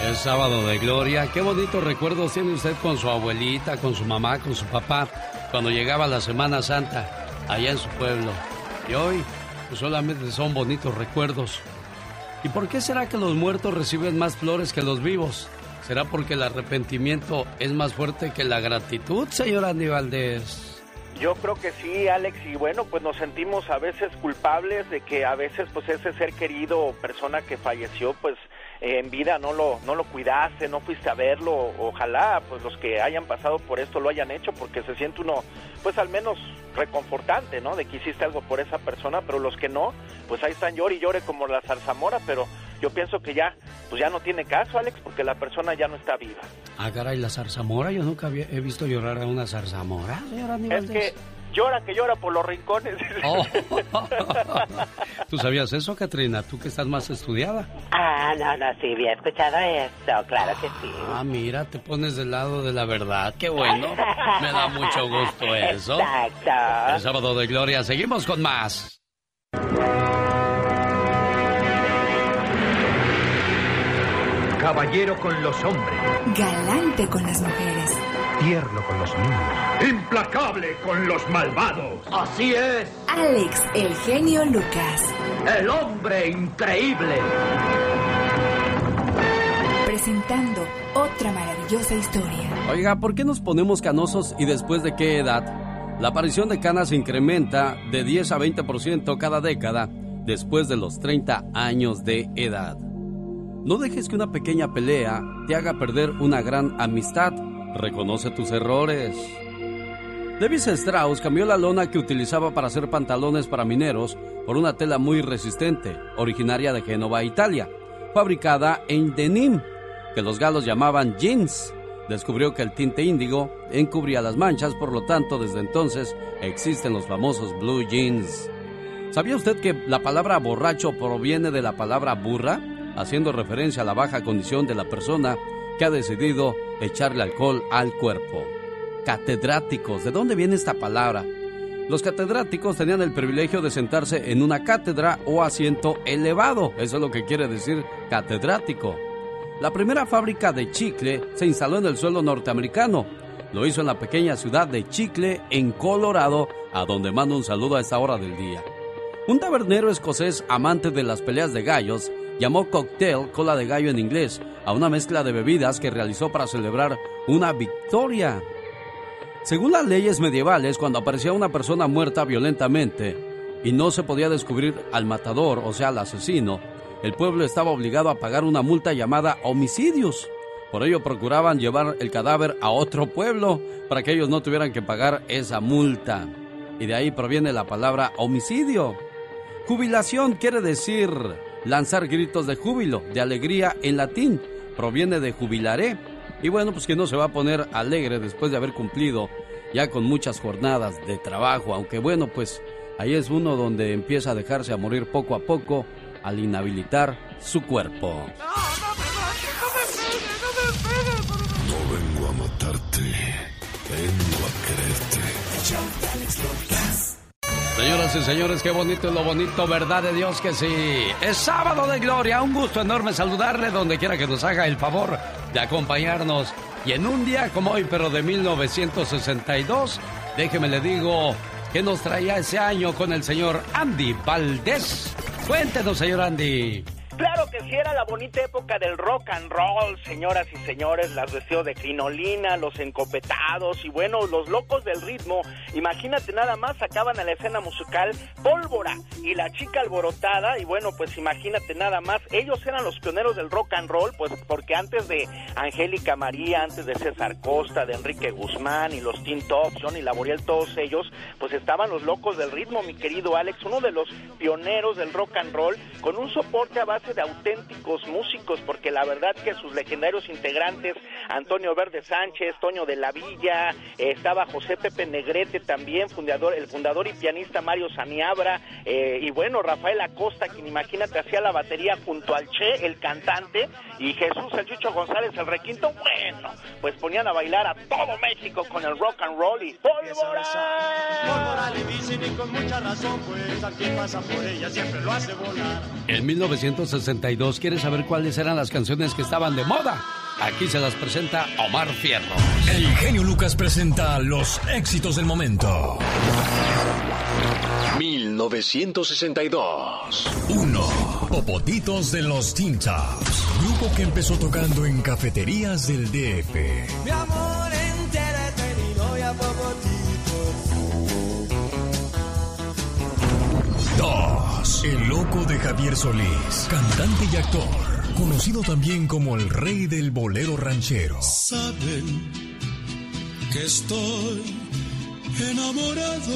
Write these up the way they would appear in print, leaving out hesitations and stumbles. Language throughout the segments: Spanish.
Es sábado de gloria. Qué bonitos recuerdos tiene usted con su abuelita, con su mamá, con su papá, cuando llegaba la Semana Santa allá en su pueblo. Y hoy, pues solamente son bonitos recuerdos. ¿Y por qué será que los muertos reciben más flores que los vivos? ¿Será porque el arrepentimiento es más fuerte que la gratitud, señor Andy Valdés? Yo creo que sí, Alex, y bueno, pues nos sentimos a veces culpables de que a veces pues ese ser querido o persona que falleció, pues en vida no lo cuidaste, no fuiste a verlo. Ojalá pues los que hayan pasado por esto lo hayan hecho, porque se siente uno pues al menos reconfortante, ¿no? De que hiciste algo por esa persona, pero los que no, pues ahí están llore y llore como la zarzamora, pero yo pienso que ya, pues ya no tiene caso, Alex, porque la persona ya no está viva. Ah, caray, la zarzamora, yo nunca he visto llorar a una zarzamora, señora Andy Valdés. Es que llora por los rincones. Oh. ¿Tú sabías eso, Catrina? ¿Tú que estás más estudiada? No, sí, había escuchado eso, claro que sí. Ah, mira, te pones del lado de la verdad, qué bueno. Me da mucho gusto eso. Exacto. El sábado de gloria, seguimos con más. Caballero con los hombres. Galante con las mujeres. Tierno con los niños. Implacable con los malvados. Así es. Alex, el genio Lucas. El hombre increíble. Presentando otra maravillosa historia. Oiga, ¿por qué nos ponemos canosos y después de qué edad? La aparición de canas se incrementa de 10 a 20% cada década después de los 30 años de edad. No dejes que una pequeña pelea te haga perder una gran amistad. Reconoce tus errores. Levi Strauss cambió la lona que utilizaba para hacer pantalones para mineros por una tela muy resistente, originaria de Génova, Italia, fabricada en denim, que los galos llamaban jeans. Descubrió que el tinte índigo encubría las manchas, por lo tanto, desde entonces existen los famosos blue jeans. ¿Sabía usted que la palabra borracho proviene de la palabra burra, haciendo referencia a la baja condición de la persona que ha decidido echarle alcohol al cuerpo? Catedráticos, ¿de dónde viene esta palabra? Los catedráticos tenían el privilegio de sentarse en una cátedra o asiento elevado, eso es lo que quiere decir catedrático. La primera fábrica de chicle se instaló en el suelo norteamericano. Lo hizo en la pequeña ciudad de Chicle, en Colorado, a donde mando un saludo a esta hora del día. Un tabernero escocés amante de las peleas de gallos llamó cocktail, cola de gallo en inglés, a una mezcla de bebidas que realizó para celebrar una victoria. Según las leyes medievales, cuando aparecía una persona muerta violentamente y no se podía descubrir al matador, o sea, al asesino, el pueblo estaba obligado a pagar una multa llamada homicidios. Por ello procuraban llevar el cadáver a otro pueblo para que ellos no tuvieran que pagar esa multa. Y de ahí proviene la palabra homicidio. Jubilación quiere decir lanzar gritos de júbilo, de alegría en latín. Proviene de jubilaré. Y bueno, pues que no se va a poner alegre después de haber cumplido ya con muchas jornadas de trabajo. Aunque bueno, pues ahí es uno donde empieza a dejarse a morir poco a poco al inhabilitar su cuerpo. No vengo a matarte, vengo a quererte. Señoras y señores, qué bonito es lo bonito, ¿verdad de Dios que sí? Es sábado de gloria, un gusto enorme saludarle donde quiera que nos haga el favor de acompañarnos. Y en un día como hoy, pero de 1962, déjeme le digo que nos traía ese año con el señor Andy Valdés. Cuéntenos, señor Andy. Claro que sí, era la bonita época del rock and roll, señoras y señores, las vestidos de crinolina, los encopetados y bueno, los locos del ritmo. Imagínate nada más, sacaban a la escena musical Pólvora y La Chica Alborotada y bueno, pues imagínate nada más, ellos eran los pioneros del rock and roll, pues porque antes de Angélica María, antes de César Costa, de Enrique Guzmán y los Teen Tops, Johnny Laboriel, todos ellos, pues estaban los locos del ritmo, mi querido Alex, uno de los pioneros del rock and roll, con un soporte a base de auténticos músicos, porque la verdad que sus legendarios integrantes, Antonio Verde Sánchez, Toño de la Villa, estaba José Pepe Negrete también, el fundador y pianista Mario Saniabra, y bueno, Rafael Acosta, quien imagínate hacía la batería junto al Che, el cantante, y Jesús el Chucho González, el requinto, bueno, pues ponían a bailar a todo México con el rock and roll y ¡Pólvora! Pólvora le dicen y con mucha razón, pues a quien pasa por ella siempre lo hace volar. En 1962 1962. ¿Quieres saber cuáles eran las canciones que estaban de moda? Aquí se las presenta Omar Fierro. El genio Lucas presenta los éxitos del momento. 1962. 1. Popotitos de los Teen Tops. Grupo que empezó tocando en cafeterías del DF. Mi amor entérate, mi novia Popotitos. 2. El loco de Javier Solís, cantante y actor, conocido también como el rey del bolero ranchero. Saben que estoy enamorado,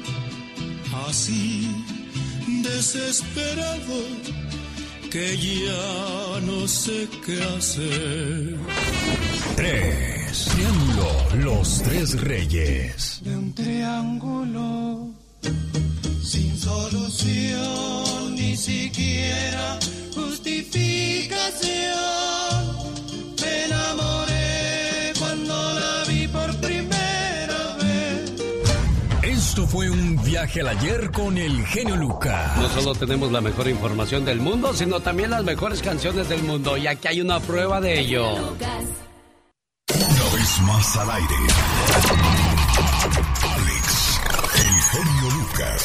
así desesperado, que ya no sé qué hacer. 3. Triángulo, los tres reyes. De un triángulo sin solución, ni siquiera justificación. Me enamoré cuando la vi por primera vez. Esto fue un viaje al ayer con el genio Lucas. No solo tenemos la mejor información del mundo, sino también las mejores canciones del mundo. Y aquí hay una prueba de ello. Una vez más al aire. Alex, el genio Lucas.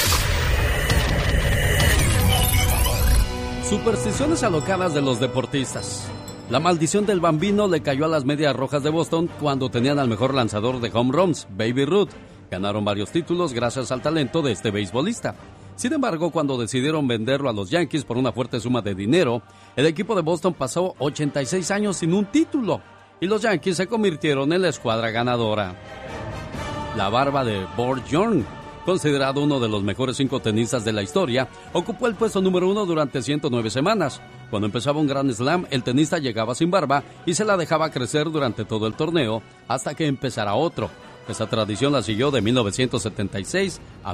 Supersticiones alocadas de los deportistas. La maldición del Bambino le cayó a las Medias Rojas de Boston cuando tenían al mejor lanzador de home runs, Baby Ruth. Ganaron varios títulos gracias al talento de este beisbolista. Sin embargo, cuando decidieron venderlo a los Yankees por una fuerte suma de dinero, el equipo de Boston pasó 86 años sin un título y los Yankees se convirtieron en la escuadra ganadora. La barba de Burt Young, considerado uno de los mejores 5 tenistas de la historia, ocupó el puesto número 1 durante 109 semanas. Cuando empezaba un Grand Slam, el tenista llegaba sin barba y se la dejaba crecer durante todo el torneo hasta que empezara otro. Esa tradición la siguió de 1976 a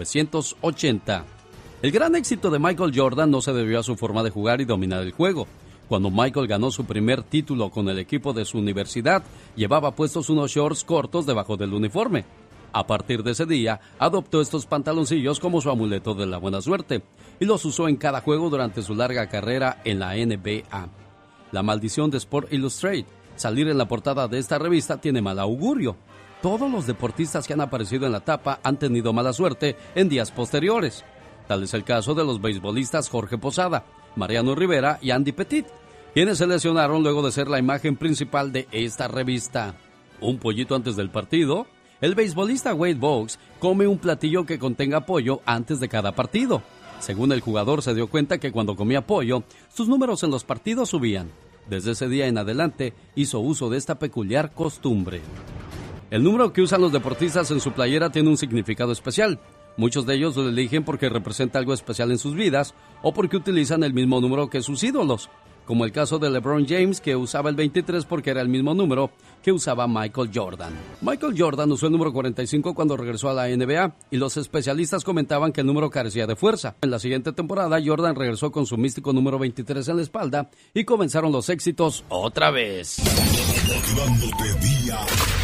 1980. El gran éxito de Michael Jordan no se debió a su forma de jugar y dominar el juego. Cuando Michael ganó su primer título con el equipo de su universidad, llevaba puestos unos shorts cortos debajo del uniforme. A partir de ese día, adoptó estos pantaloncillos como su amuleto de la buena suerte y los usó en cada juego durante su larga carrera en la NBA. La maldición de Sport Illustrated. Salir en la portada de esta revista tiene mal augurio. Todos los deportistas que han aparecido en la tapa han tenido mala suerte en días posteriores. Tal es el caso de los beisbolistas Jorge Posada, Mariano Rivera y Andy Pettit, quienes se lesionaron luego de ser la imagen principal de esta revista. Un pollito antes del partido. El beisbolista Wade Boggs come un platillo que contenga pollo antes de cada partido. Según el jugador, se dio cuenta que cuando comía pollo, sus números en los partidos subían. Desde ese día en adelante, hizo uso de esta peculiar costumbre. El número que usan los deportistas en su playera tiene un significado especial. Muchos de ellos lo eligen porque representa algo especial en sus vidas o porque utilizan el mismo número que sus ídolos, como el caso de LeBron James, que usaba el 23 porque era el mismo número que usaba Michael Jordan. Michael Jordan usó el número 45 cuando regresó a la NBA y los especialistas comentaban que el número carecía de fuerza. En la siguiente temporada, Jordan regresó con su místico número 23 en la espalda y comenzaron los éxitos otra vez. Motivándote día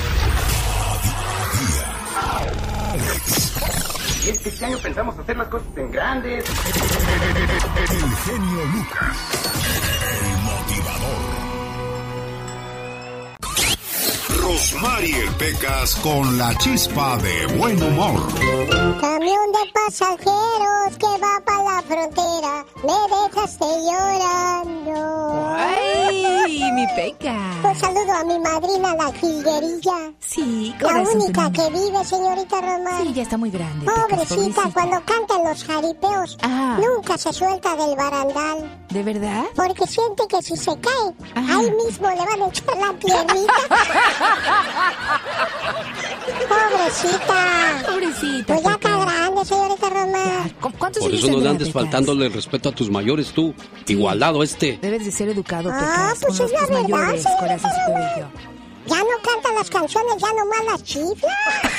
a día. Y es que este año pensamos hacer las cosas en grandes. El genio Lucas, el motivador. Rosmarie Pecas con la chispa de buen humor. Camión de pasajeros que va para la frontera, me dejaste llorando. ¡Ay, mi Peca! Un saludo a mi madrina, la jilguerilla. Sí, la corazón, única que vive, señorita Román. Sí, ya está muy grande. Pobrecita, cuando cantan los jaripeos, nunca se suelta del barandal. ¿De verdad? Porque siente que si se cae, ahí mismo le van a echar la piernita. Pobrecita. Pobrecita. Pues ya está grande, señorita Román. ¿Cuántos Por años eso no le tendrá, andes Pecas? faltándole el respeto a tus mayores tú. Sí. Igualado este. Debes de ser educado, Pecas. Pues con es la los verdad, mayores, señorita corazoncito Román. bello. Ya no canta las canciones, ya nomás las chifla.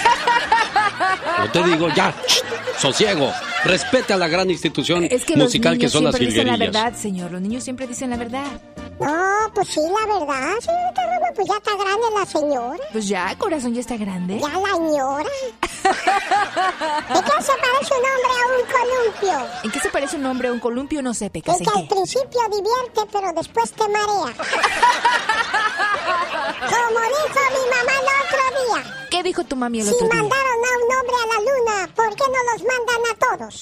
No te digo, ya, sosiego. Respete a la gran institución musical que son las siempre dicen la jilguerillas. verdad, señor. Los niños siempre dicen la verdad. No, pues sí, la verdad, señorita Roma, pues ya está grande la señora. Pues ya, corazón, ya está grande. Ya la señora. ¿En qué se parece un hombre a un columpio? ¿En qué se parece un hombre a un columpio? No sé, Pecas. Es que al principio divierte, pero después te marea. Como dijo mi mamá el otro día. ¿Qué dijo tu mami el otro día? Si mandaron a un hombre a la luna, ¿por qué no los mandan a todos?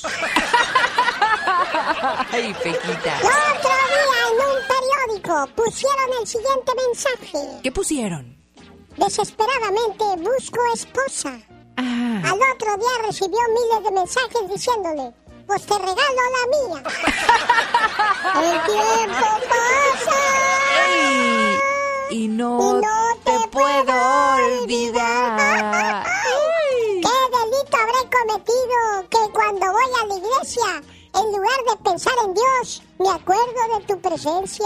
Ay, Pequita. El otro día en un periódico pusieron el siguiente mensaje. ¿Qué pusieron? Desesperadamente busco esposa. Al otro día recibió miles de mensajes diciéndole, pues te regalo la mía. El tiempo pasa. Y no te puedo olvidar. ¿Qué delito habré cometido que cuando voy a la iglesia, en lugar de pensar en Dios, me acuerdo de tu presencia?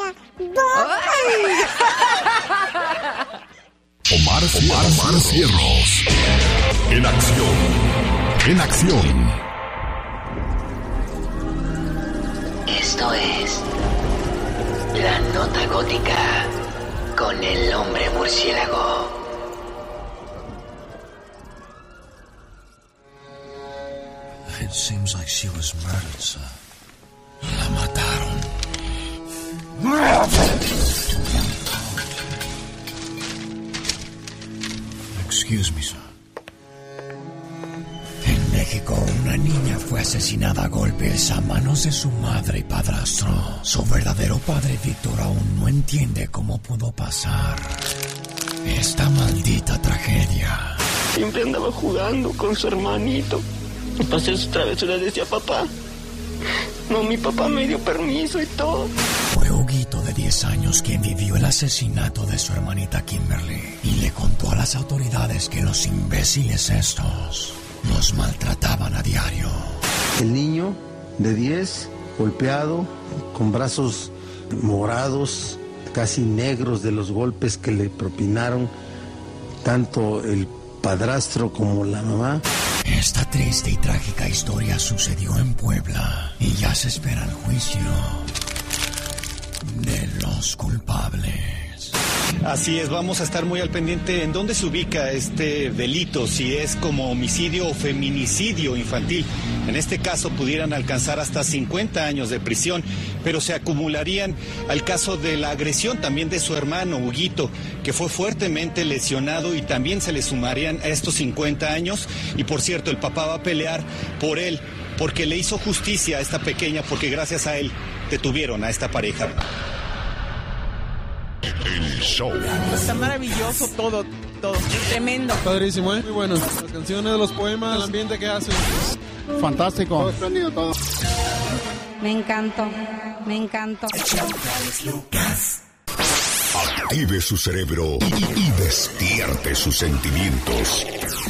Omar Cierros. En acción. En acción. Esto es La Nota Gótica con el hombre murciélago. It seems like she was murdered, sir. La mataron. Excuse me, sir. En México, una niña fue asesinada a golpes a manos de su madre y padrastro. Su verdadero padre, Víctor, aún no entiende cómo pudo pasar esta maldita tragedia. Siempre andaba jugando con su hermanito. Y para hacer sus travesuras decía papá. No, mi papá me dio permiso y todo. Fue Huguito de 10 años quien vivió el asesinato de su hermanita Kimberly y le contó a las autoridades que los imbéciles estos los maltrataban a diario. El niño de 10, golpeado, con brazos morados, casi negros de los golpes que le propinaron tanto el padrastro como la mamá. Esta triste y trágica historia sucedió en Puebla y ya se espera el juicio de los culpables. Así es, vamos a estar muy al pendiente en dónde se ubica este delito, si es como homicidio o feminicidio infantil. En este caso pudieran alcanzar hasta 50 años de prisión, pero se acumularían al caso de la agresión también de su hermano, Huguito, que fue fuertemente lesionado y también se le sumarían a estos 50 años. Y por cierto, el papá va a pelear por él, porque le hizo justicia a esta pequeña, porque gracias a él detuvieron a esta pareja. El show. Está maravilloso todo, tremendo. Padrísimo, muy bueno. Las canciones, los poemas, el ambiente que hacen. Fantástico. Todo espléndido, todo. Me encantó. Active su cerebro y despierte sus sentimientos.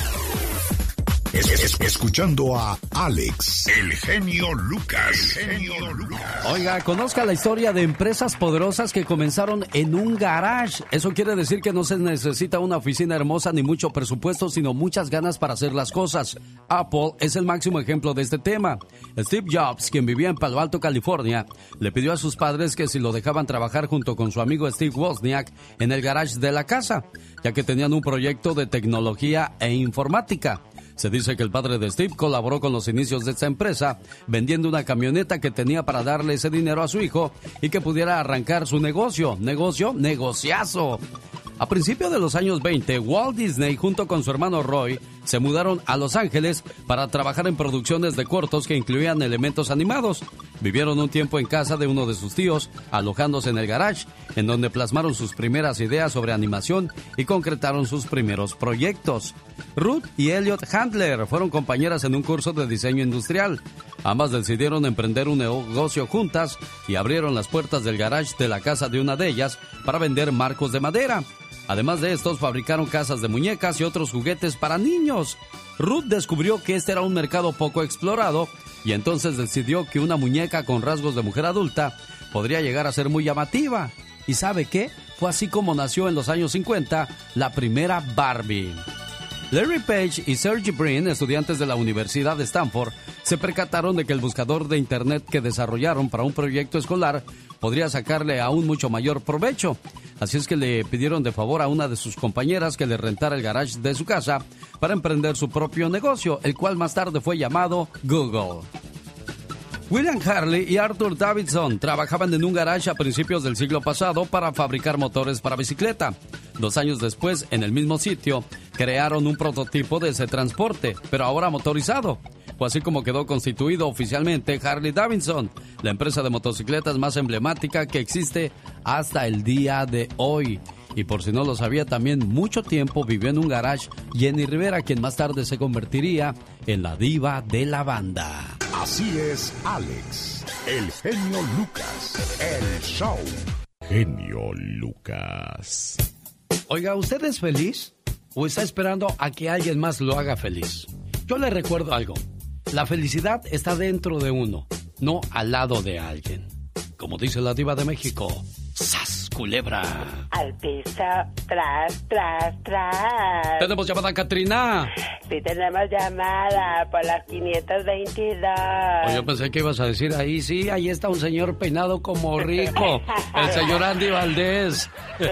Escuchando a Alex, el genio Lucas. Oiga, conozca la historia de empresas poderosas que comenzaron en un garage. Eso quiere decir que no se necesita una oficina hermosa ni mucho presupuesto, sino muchas ganas para hacer las cosas. Apple es el máximo ejemplo de este tema. Steve Jobs, quien vivía en Palo Alto, California, le pidió a sus padres que si lo dejaban trabajar junto con su amigo Steve Wozniak en el garage de la casa, ya que tenían un proyecto de tecnología e informática. Se dice que el padre de Steve colaboró con los inicios de esta empresa, vendiendo una camioneta que tenía para darle ese dinero a su hijo y que pudiera arrancar su negocio. Negociazo. A principios de los años 20, Walt Disney junto con su hermano Roy se mudaron a Los Ángeles para trabajar en producciones de cortos que incluían elementos animados. Vivieron un tiempo en casa de uno de sus tíos, alojándose en el garage, en donde plasmaron sus primeras ideas sobre animación y concretaron sus primeros proyectos. Ruth y Elliot Handler fueron compañeras en un curso de diseño industrial. Ambas decidieron emprender un negocio juntas y abrieron las puertas del garage de la casa de una de ellas para vender marcos de madera. Además de estos, fabricaron casas de muñecas y otros juguetes para niños. Ruth descubrió que este era un mercado poco explorado y entonces decidió que una muñeca con rasgos de mujer adulta podría llegar a ser muy llamativa. ¿Y sabe qué? Fue así como nació en los años 50 la primera Barbie. Larry Page y Sergey Brin, estudiantes de la Universidad de Stanford, se percataron de que el buscador de Internet que desarrollaron para un proyecto escolar podría sacarle aún mucho mayor provecho. Así es que le pidieron de favor a una de sus compañeras que le rentara el garage de su casa para emprender su propio negocio, el cual más tarde fue llamado Google. William Harley y Arthur Davidson trabajaban en un garage a principios del siglo pasado para fabricar motores para bicicleta. 2 años después, en el mismo sitio, crearon un prototipo de ese transporte, pero ahora motorizado. Fue así como quedó constituido oficialmente Harley Davidson, la empresa de motocicletas más emblemática que existe hasta el día de hoy. Y por si no lo sabía, también mucho tiempo vivió en un garage Jenny Rivera, quien más tarde se convertiría en la diva de la banda. Así es, Alex, el genio Lucas, el show. Genio Lucas. Oiga, ¿usted es feliz o está esperando a que alguien más lo haga feliz? Yo le recuerdo algo. La felicidad está dentro de uno, no al lado de alguien. Como dice la diva de México, ¡sas, culebra! Al piso, tras, tras, tras. ¿Tenemos llamada, Catrina? Sí, tenemos llamada por las 522. Oh, yo pensé que ibas a decir, ahí sí, ahí está un señor peinado como rico, el señor Andy Valdés.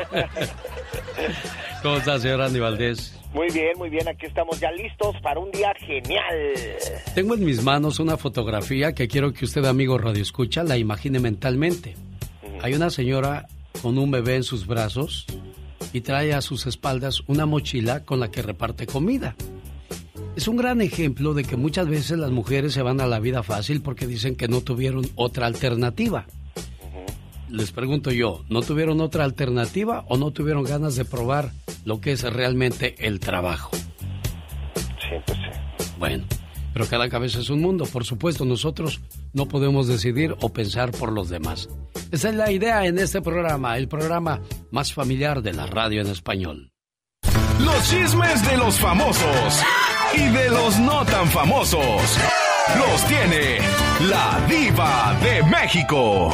¿Cómo está, señor Andy Valdés? Muy bien, aquí estamos ya listos para un día genial. Tengo en mis manos una fotografía que quiero que usted, amigo radioescucha, la imagine mentalmente. Hay una señora con un bebé en sus brazos y trae a sus espaldas una mochila con la que reparte comida. Es un gran ejemplo de que muchas veces las mujeres se van a la vida fácil porque dicen que no tuvieron otra alternativa. Les pregunto yo, ¿no tuvieron otra alternativa o no tuvieron ganas de probar lo que es realmente el trabajo? Sí, pues sí. Bueno, pero cada cabeza es un mundo. Por supuesto, nosotros no podemos decidir o pensar por los demás. Esa es la idea en este programa, el programa más familiar de la radio en español. Los chismes de los famosos y de los no tan famosos los tiene la Diva de México.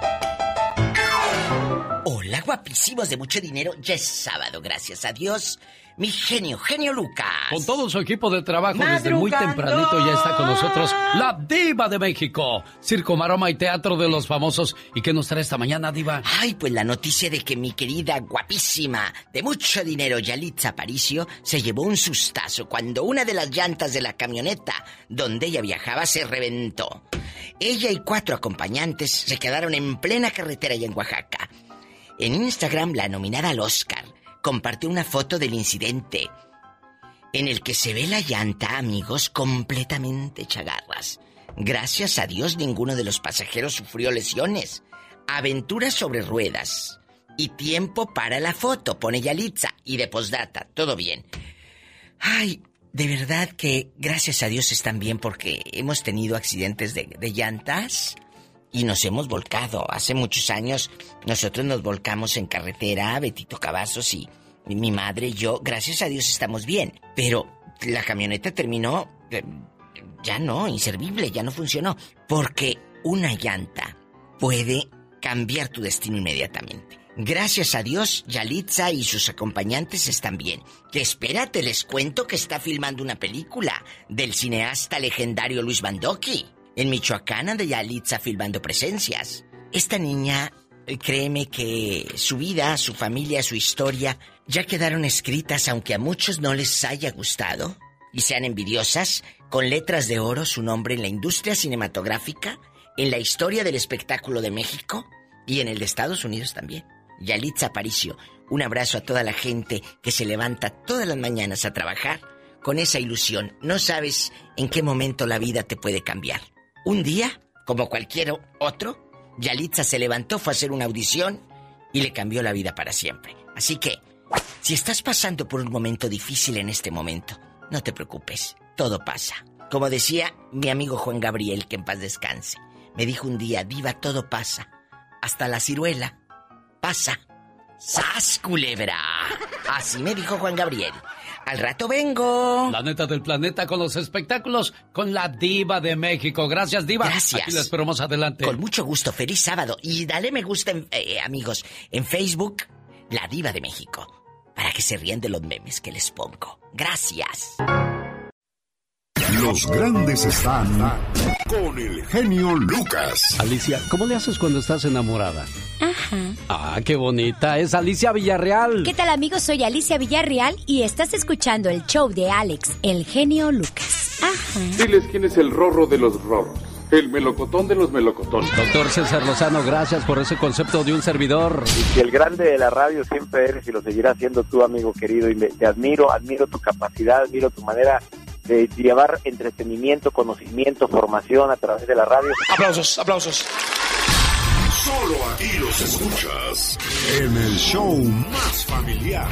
Hola, guapísimos de mucho dinero. Ya es sábado, gracias a Dios. Mi genio Lucas. Con todo su equipo de trabajo, desde muy tempranito ya está con nosotros la Diva de México. Circo, maroma y teatro de los famosos. ¿Y qué nos trae esta mañana, Diva? Ay, pues la noticia de que mi querida, guapísima, de mucho dinero, Yalitza Aparicio, se llevó un sustazo cuando una de las llantas de la camioneta donde ella viajaba se reventó. Ella y 4 acompañantes se quedaron en plena carretera allá en Oaxaca. En Instagram, la nominada al Oscar compartió una foto del incidente en el que se ve la llanta, amigos, completamente hecha garras. Gracias a Dios, ninguno de los pasajeros sufrió lesiones. Aventuras sobre ruedas. Y tiempo para la foto, pone Yalitza. Y de postdata, todo bien. Ay, de verdad que gracias a Dios están bien porque hemos tenido accidentes de llantas y nos hemos volcado. Hace muchos años nosotros nos volcamos en carretera, Betito Cavazos y mi madre y yo. Gracias a Dios estamos bien. Pero la camioneta terminó, ya no, inservible, ya no funcionó. Porque una llanta puede cambiar tu destino inmediatamente. Gracias a Dios, Yalitza y sus acompañantes están bien. Que espérate, les cuento que está filmando una película del cineasta legendario Luis Mandoki. En Michoacán anda Yalitza filmando presencias. Esta niña, créeme que su vida, su familia, su historia ya quedaron escritas, aunque a muchos no les haya gustado y sean envidiosas, con letras de oro su nombre en la industria cinematográfica, en la historia del espectáculo de México y en el de Estados Unidos también. Yalitza Aparicio, un abrazo a toda la gente que se levanta todas las mañanas a trabajar con esa ilusión. No sabes en qué momento la vida te puede cambiar. Un día, como cualquier otro, Yalitza se levantó, fue a hacer una audición y le cambió la vida para siempre. Así que, si estás pasando por un momento difícil en este momento, no te preocupes, todo pasa. Como decía mi amigo Juan Gabriel, que en paz descanse, me dijo un día, Diva, todo pasa, hasta la ciruela pasa. ¡Sas, culebra! Así me dijo Juan Gabriel. Al rato vengo. La neta del planeta con los espectáculos con la Diva de México. Gracias, Diva. Gracias. Aquí la esperamos adelante. Con mucho gusto. Feliz sábado. Y dale me gusta, amigos, en Facebook, La Diva de México, para que se rían de los memes que les pongo. Gracias. Los grandes están con el genio Lucas. Alicia, ¿cómo le haces cuando estás enamorada? Ajá. Ah, qué bonita. Es Alicia Villarreal. ¿Qué tal, amigos? Soy Alicia Villarreal y estás escuchando el show de Alex, el genio Lucas. Ajá. Diles quién es el rorro de los rorros. El melocotón de los melocotones. Doctor César Lozano, gracias por ese concepto de un servidor. Y que el grande de la radio siempre eres y lo seguirás siendo tú, amigo querido. Y te admiro tu capacidad, admiro tu manera de llevar entretenimiento, conocimiento, formación a través de la radio. Aplausos, aplausos. Solo aquí los escuchas en el show más familiar.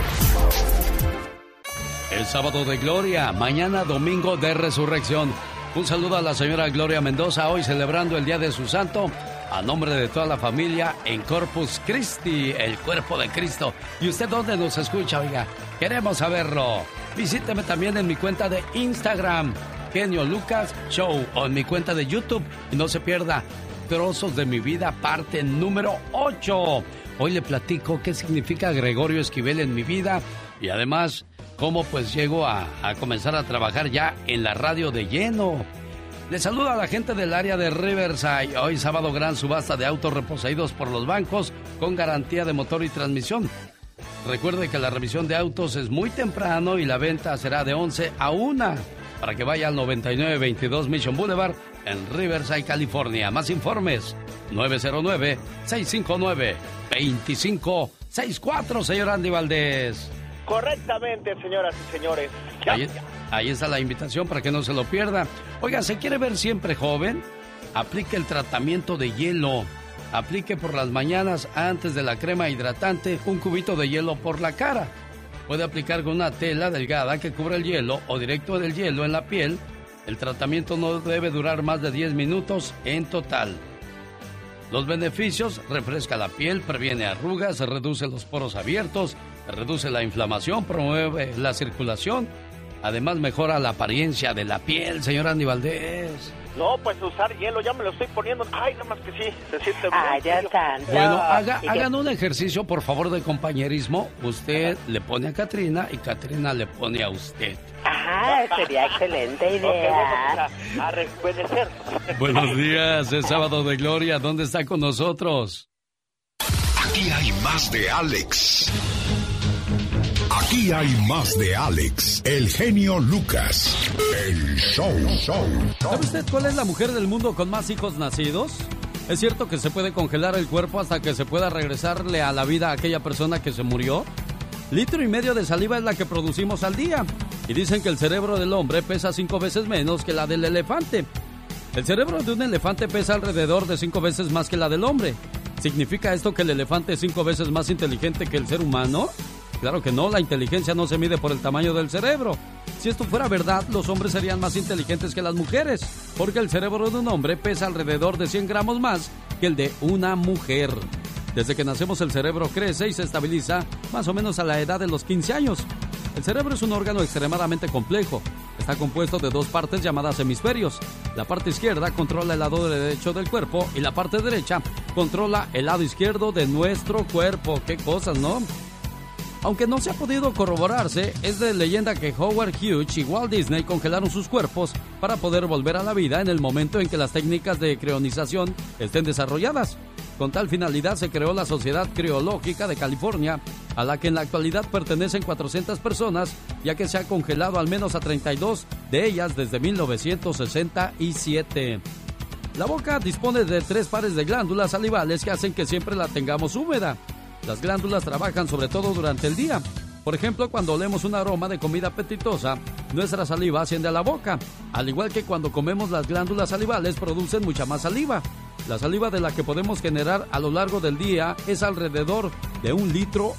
El sábado de Gloria, mañana domingo de Resurrección. Un saludo a la señora Gloria Mendoza, hoy celebrando el Día de su Santo, a nombre de toda la familia en Corpus Christi, el cuerpo de Cristo. ¿Y usted dónde nos escucha, oiga? Queremos saberlo. Visíteme también en mi cuenta de Instagram, Genio Lucas Show, o en mi cuenta de YouTube. Y no se pierda Trozos de mi vida, parte número 8. Hoy le platico qué significa Gregorio Esquivel en mi vida y además cómo pues llego a comenzar a trabajar ya en la radio de lleno. Les saludo a la gente del área de Riverside. Hoy sábado gran subasta de autos reposeídos por los bancos con garantía de motor y transmisión. Recuerde que la revisión de autos es muy temprano y la venta será de 11 a 1 para que vaya al 9922 Mission Boulevard en Riverside, California. Más informes 909-659-2564, señor Andy Valdés. Correctamente, señoras y señores. Ahí está la invitación para que no se lo pierda. Oiga, ¿se quiere ver siempre joven? Aplique el tratamiento de hielo. Aplique por las mañanas antes de la crema hidratante un cubito de hielo por la cara. Puede aplicar con una tela delgada que cubra el hielo o directo del hielo en la piel. El tratamiento no debe durar más de 10 minutos en total. Los beneficios: refresca la piel, previene arrugas, reduce los poros abiertos, reduce la inflamación, promueve la circulación. Además, mejora la apariencia de la piel, señor Andy Valdés. No, pues usar hielo, ya me lo estoy poniendo. Ay, nada más que sí, se siente muy Dios santo. Bueno, hagan un ejercicio, por favor, de compañerismo. Usted le pone a Catrina y Catrina le pone a usted. Ajá, sería excelente idea. Okay, a rejuvenecer. Buenos días, es sábado de Gloria. ¿Dónde está con nosotros? Aquí hay más de Alex. Aquí hay más de Alex, el genio Lucas, el show. ¿Sabe usted cuál es la mujer del mundo con más hijos nacidos? ¿Es cierto que se puede congelar el cuerpo hasta que se pueda regresarle a la vida a aquella persona que se murió? 1,5 litros de saliva es la que producimos al día. Y dicen que el cerebro del hombre pesa 5 veces menos que la del elefante. El cerebro de un elefante pesa alrededor de 5 veces más que la del hombre. ¿Significa esto que el elefante es 5 veces más inteligente que el ser humano? Claro que no, la inteligencia no se mide por el tamaño del cerebro. Si esto fuera verdad, los hombres serían más inteligentes que las mujeres, porque el cerebro de un hombre pesa alrededor de 100 gramos más que el de una mujer. Desde que nacemos el cerebro crece y se estabiliza más o menos a la edad de los 15 años. El cerebro es un órgano extremadamente complejo. Está compuesto de 2 partes llamadas hemisferios. La parte izquierda controla el lado derecho del cuerpo y la parte derecha controla el lado izquierdo de nuestro cuerpo. ¡Qué cosas!, ¿no? Aunque no se ha podido corroborarse, es de leyenda que Howard Hughes y Walt Disney congelaron sus cuerpos para poder volver a la vida en el momento en que las técnicas de crionización estén desarrolladas. Con tal finalidad se creó la Sociedad Criológica de California, a la que en la actualidad pertenecen 400 personas, ya que se ha congelado al menos a 32 de ellas desde 1967. La boca dispone de 3 pares de glándulas salivales que hacen que siempre la tengamos húmeda. Las glándulas trabajan sobre todo durante el día. Por ejemplo, cuando olemos un aroma de comida apetitosa, nuestra saliva asciende a la boca. Al igual que cuando comemos, las glándulas salivales producen mucha más saliva. La saliva de la que podemos generar a lo largo del día es alrededor de 1,5 litros.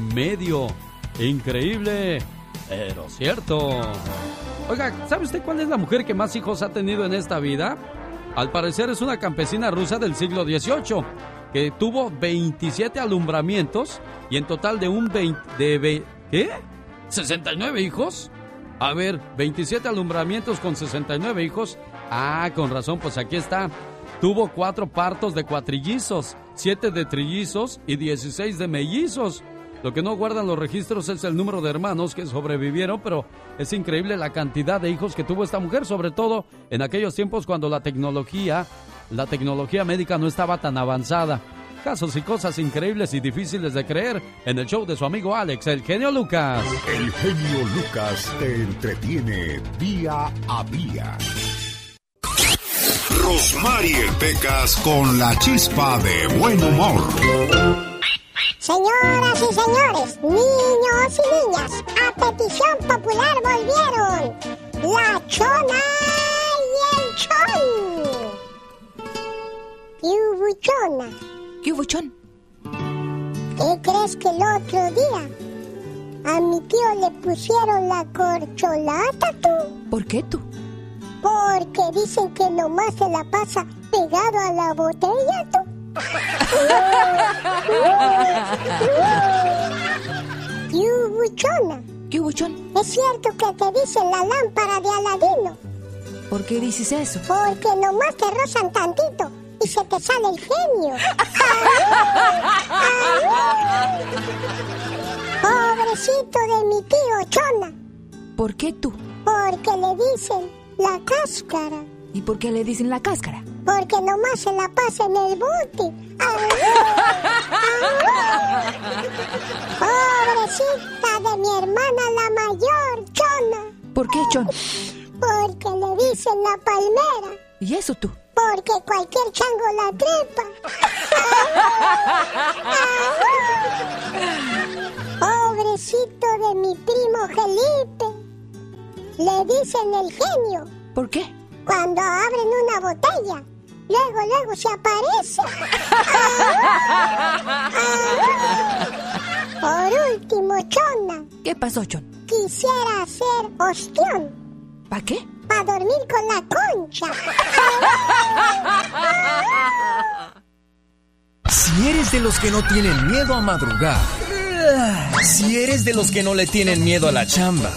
Increíble, pero cierto. Oiga, ¿sabe usted cuál es la mujer que más hijos ha tenido en esta vida? Al parecer es una campesina rusa del siglo XVIII, que tuvo 27 alumbramientos y en total ¿qué? ¿69 hijos? A ver, 27 alumbramientos con 69 hijos. Ah, con razón, pues aquí está. Tuvo 4 partos de cuatrillizos, 7 de trillizos y 16 de mellizos. Lo que no guardan los registros es el número de hermanos que sobrevivieron, pero es increíble la cantidad de hijos que tuvo esta mujer, sobre todo en aquellos tiempos cuando la tecnología médica no estaba tan avanzada. Casos y cosas increíbles y difíciles de creer en el show de su amigo Alex, el genio Lucas. El genio Lucas te entretiene día a día. Rosmarie Pecas con la chispa de buen humor. Señoras y señores, niños y niñas, a petición popular volvieron la Chona y el Chon. ¿Qué hubo, Chona? ¿Qué hubo, Chon? ¿Qué crees que el otro día a mi tío le pusieron la corcholata, tú? ¿Por qué tú? Porque dicen que nomás se la pasa pegado a la botella, tú. ¿Qué hubo, Chona? ¿Qué hubo, Chon? Es cierto que te dicen la lámpara de Aladino. ¿Por qué dices eso? Porque nomás te rozan tantito y se te sale el genio. Pobrecito de mi tío, Chona. ¿Por qué tú? Porque le dicen la cáscara. ¿Y por qué le dicen la cáscara? Porque nomás se la pasa en el bote. Pobrecita de mi hermana la mayor, Chona. ¿Por qué, Chon? Porque le dicen la palmera. ¿Y eso tú? Porque cualquier chango la trepa. Pobrecito de mi primo Felipe. Le dicen el genio. ¿Por qué? Cuando abren una botella, luego se aparece. Por último, Chona. ¿Qué pasó, Chon? Quisiera hacer ostión. ¿Para qué? Para dormir con la concha. Si eres de los que no tienen miedo a madrugar, si eres de los que no le tienen miedo a la chamba,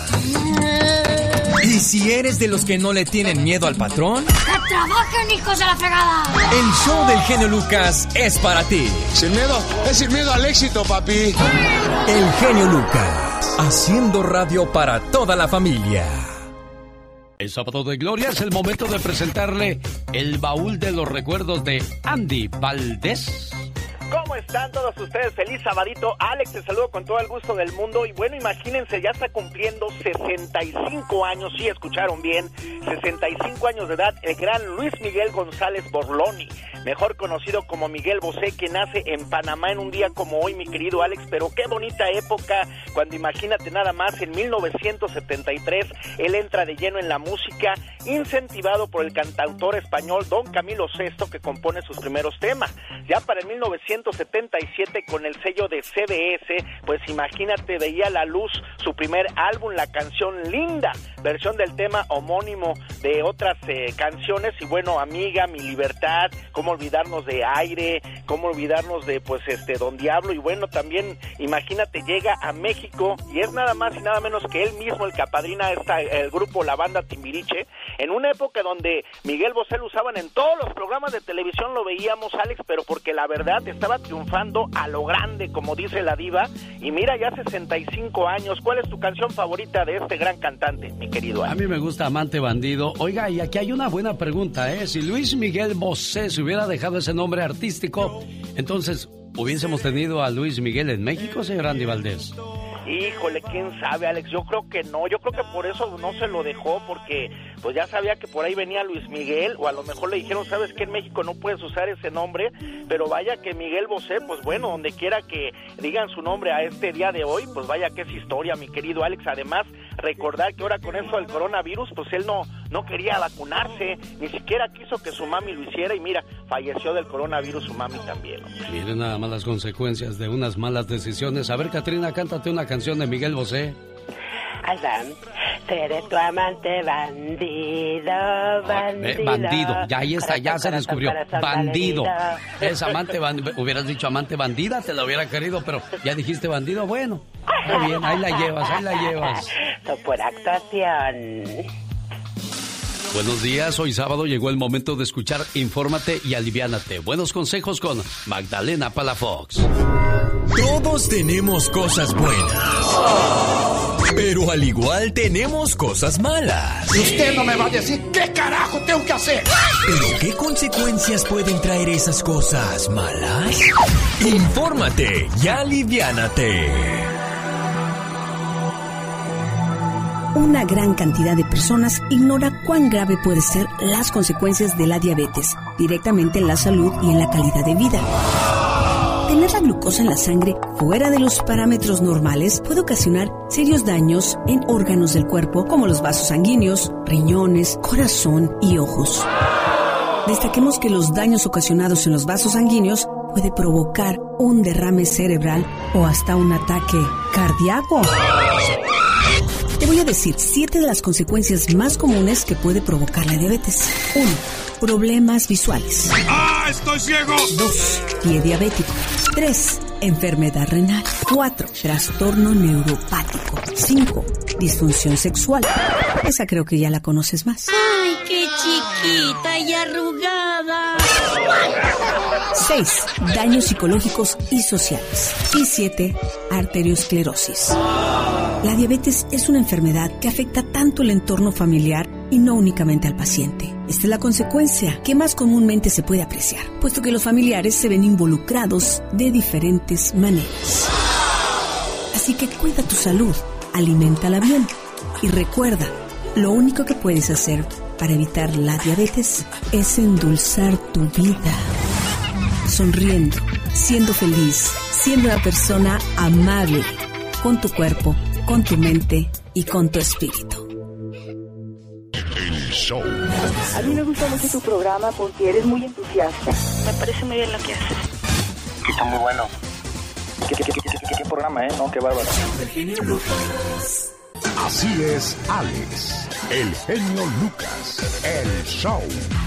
y si eres de los que no le tienen miedo al patrón, ¡que trabajen, hijos de la fregada! El show del genio Lucas es para ti. Sin miedo, es sin miedo al éxito, papi. El genio Lucas, haciendo radio para toda la familia. El sábado de gloria es el momento de presentarle el baúl de los recuerdos de Andy Valdés. ¿Cómo están todos ustedes? Feliz sabadito. Alex, te saludo con todo el gusto del mundo. Y bueno, imagínense, ya está cumpliendo 65 años. Sí, escucharon bien. 65 años de edad, el gran Luis Miguel González Borloni, mejor conocido como Miguel Bosé, que nace en Panamá en un día como hoy, mi querido Alex. Pero qué bonita época, cuando imagínate nada más, en 1973, él entra de lleno en la música, incentivado por el cantautor español Don Camilo Sesto, que compone sus primeros temas. Ya para el 1977, con el sello de CBS, pues imagínate, veía la luz su primer álbum, la canción Linda, versión del tema homónimo de otras canciones. Y bueno, Amiga, Mi Libertad, Cómo olvidarnos de Aire, Cómo olvidarnos de Don Diablo. Y bueno, también imagínate, llega a México y es nada más y nada menos que él mismo el que apadrina el grupo La Banda Timbiriche, en una época donde Miguel Bosé lo usaban en todos los programas de televisión, lo veíamos, Alex, pero porque la verdad estaba triunfando a lo grande, como dice la diva. Y mira, ya 65 años. ¿Cuál es tu canción favorita de este gran cantante, mi querido Alex? A mí me gusta Amante Bandido. Oiga, y aquí hay una buena pregunta, ¿eh? Si Luis Miguel Bosé se hubiera dejado ese nombre artístico, entonces, ¿hubiésemos tenido a Luis Miguel en México, señor Andy Valdés? Híjole, quién sabe, Alex. Yo creo que no. Yo creo que por eso no se lo dejó, porque pues ya sabía que por ahí venía Luis Miguel, o a lo mejor le dijeron, ¿sabes qué? En México no puedes usar ese nombre. Pero vaya que Miguel Bosé, pues bueno, donde quiera que digan su nombre a este día de hoy, pues vaya que es historia, mi querido Alex. Además, recordar que ahora con eso del coronavirus, pues él no quería vacunarse, ni siquiera quiso que su mami lo hiciera, y mira, falleció del coronavirus su mami también. Miren nada más las consecuencias de unas malas decisiones. A ver, Catrina, cántate una canción de Miguel Bosé. Adam, seré tu amante bandido, bandido. Bandido, ya ahí está, ya se descubrió. Bandido. Es amante bandido. Hubieras dicho amante bandida, te la hubiera querido, pero ya dijiste bandido, bueno. Está bien, ahí la llevas, ahí la llevas. Por actuación. Buenos días, hoy sábado llegó el momento de escuchar Infórmate y Aliviánate. Buenos consejos con Magdalena Palafox. Todos tenemos cosas buenas. Pero al igual tenemos cosas malas. Y usted no me va a decir qué carajo tengo que hacer. ¿Pero qué consecuencias pueden traer esas cosas malas? Infórmate y aliviánate. Una gran cantidad de personas ignora cuán grave pueden ser las consecuencias de la diabetes, directamente en la salud y en la calidad de vida. Tener la glucosa en la sangre fuera de los parámetros normales puede ocasionar serios daños en órganos del cuerpo como los vasos sanguíneos, riñones, corazón y ojos. Destaquemos que los daños ocasionados en los vasos sanguíneos puede provocar un derrame cerebral o hasta un ataque cardíaco. Te voy a decir 7 de las consecuencias más comunes que puede provocar la diabetes. 1. Problemas visuales. ¡Ah, estoy ciego! 2. Pie diabético. 3. Enfermedad renal. 4. Trastorno neuropático. 5. Disfunción sexual. Esa creo que ya la conoces más. ¡Ay, qué chiquita y arrugada! 6. Daños psicológicos y sociales. Y 7. Arteriosclerosis. La diabetes es una enfermedad que afecta tanto el entorno familiar y no únicamente al paciente. Esta es la consecuencia que más comúnmente se puede apreciar, puesto que los familiares se ven involucrados de diferentes maneras. Así que cuida tu salud, aliméntala bien y recuerda, lo único que puedes hacer para evitar la diabetes es endulzar tu vida. Sonriendo, siendo feliz, siendo una persona amable con tu cuerpo, con tu mente y con tu espíritu. El show. A mí me gusta mucho tu programa porque eres muy entusiasta. Me parece muy bien lo que haces. Está muy bueno. ¿Qué programa, No, qué bárbaro. Así es, Alex, el genio Lucas, el show.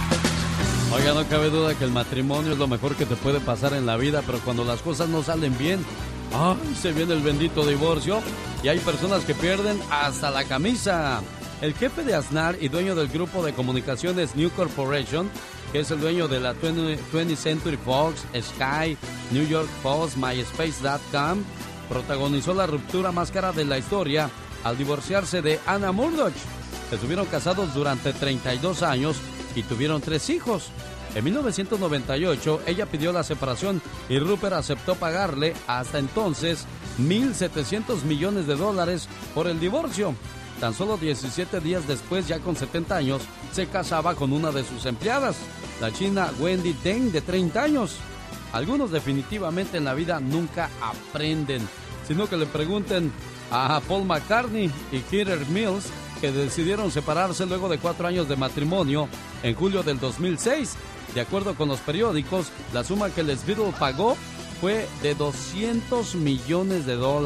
Oiga, no cabe duda que el matrimonio es lo mejor que te puede pasar en la vida, pero cuando las cosas no salen bien, ¡ay! Se viene el bendito divorcio y hay personas que pierden hasta la camisa. El jefe de Aznar y dueño del grupo de comunicaciones New Corporation, que es el dueño de la 20th Century Fox, Sky, New York Post, MySpace.com, protagonizó la ruptura más cara de la historia al divorciarse de Anna Murdoch. Estuvieron casados durante 32 años y tuvieron 3 hijos. En 1998, ella pidió la separación y Rupert aceptó pagarle hasta entonces $1,700 millones por el divorcio. Tan solo 17 días después, ya con 70 años, se casaba con una de sus empleadas, la china Wendy Deng, de 30 años. Algunos definitivamente en la vida nunca aprenden, sino que le pregunten a Paul McCartney y Peter Mills, que decidieron separarse luego de 4 años de matrimonio en julio del 2006. De acuerdo con los periódicos, la suma que les Beatles pagó fue de $200 millones.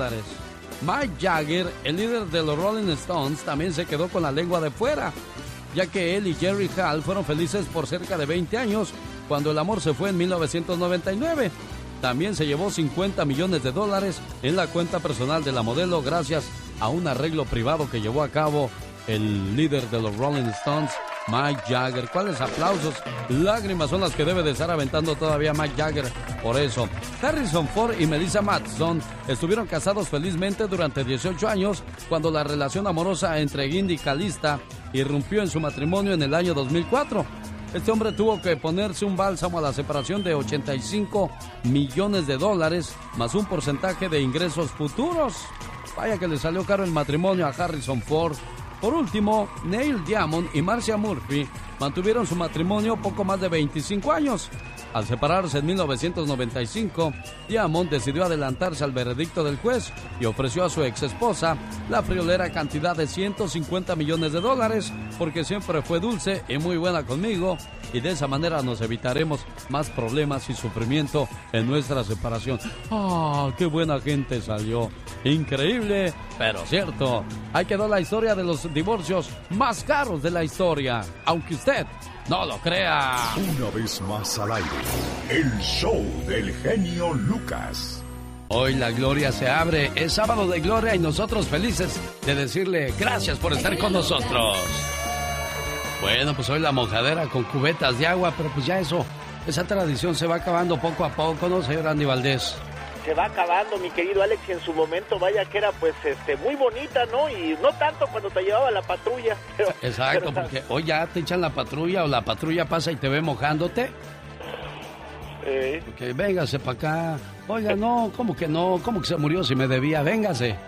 Mick Jagger, el líder de los Rolling Stones, también se quedó con la lengua de fuera, ya que él y Jerry Hall fueron felices por cerca de 20 años, cuando el amor se fue en 1999. También se llevó $50 millones en la cuenta personal de la modelo gracias a un arreglo privado que llevó a cabo el líder de los Rolling Stones, Mick Jagger. ¿Cuáles aplausos? Lágrimas son las que debe de estar aventando todavía Mick Jagger por eso. Harrison Ford y Melissa Matheson estuvieron casados felizmente durante 18 años cuando la relación amorosa entre Indy y Calista irrumpió en su matrimonio en el año 2004. Este hombre tuvo que ponerse un bálsamo a la separación de $85 millones, más un porcentaje de ingresos futuros. Vaya que le salió caro el matrimonio a Harrison Ford. Por último, Neil Diamond y Marcia Murphy mantuvieron su matrimonio poco más de 25 años. Al separarse en 1995, Diamond decidió adelantarse al veredicto del juez y ofreció a su exesposa la friolera cantidad de $150 millones porque siempre fue dulce y muy buena conmigo y de esa manera nos evitaremos más problemas y sufrimiento en nuestra separación. ¡Ah, qué buena gente salió! Increíble, pero cierto. Ahí quedó la historia de los divorcios más caros de la historia, aunque usted no lo crea. Una vez más al aire, el show del genio Lucas. Hoy la gloria se abre, es sábado de gloria y nosotros felices de decirle gracias por estar con nosotros. Bueno, pues hoy la mojadera con cubetas de agua, pero pues ya esa tradición se va acabando poco a poco, ¿no, señor Andy Valdés? se va acabando, mi querido Alex, y en su momento, vaya que era pues muy bonita, ¿no? Y no tanto cuando te llevaba la patrulla. Exacto, porque hoy ya te echan la patrulla o la patrulla pasa y te ve mojándote. Porque véngase para acá. Oiga, no, ¿cómo que no? ¿Cómo que se murió si me debía? Véngase.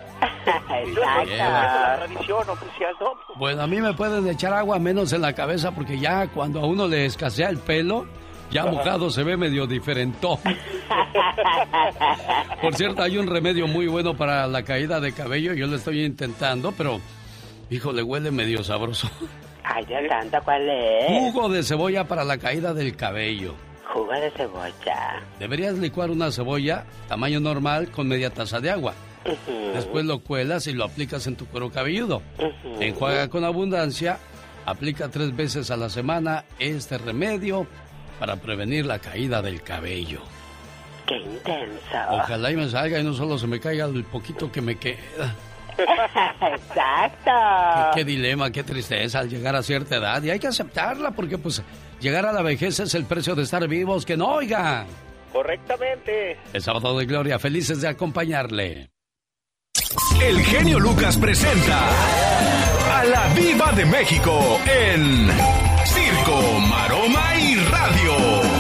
La tradición oficial, ¿no? Bueno, a mí me pueden echar agua menos en la cabeza porque ya cuando a uno le escasea el pelo, ya mojado se ve medio diferentón. Por cierto, hay un remedio muy bueno para la caída de cabello. Yo lo estoy intentando, pero, híjole, huele medio sabroso. Ay, Dios santo, ¿cuál es? Jugo de cebolla para la caída del cabello. Jugo de cebolla. Deberías licuar una cebolla tamaño normal con media taza de agua. Después lo cuelas y lo aplicas en tu cuero cabelludo. Enjuaga con abundancia. Aplica 3 veces a la semana este remedio para prevenir la caída del cabello. ¡Qué intenso! Ojalá y me salga y no solo se me caiga el poquito que me queda. ¡Exacto! Qué dilema, qué tristeza al llegar a cierta edad. Y hay que aceptarla porque, pues, llegar a la vejez es el precio de estar vivos. ¡Que no oigan! Correctamente. El sábado de gloria, felices de acompañarle. El genio Lucas presenta a la Diva de México en Circo, Maroma y Radio.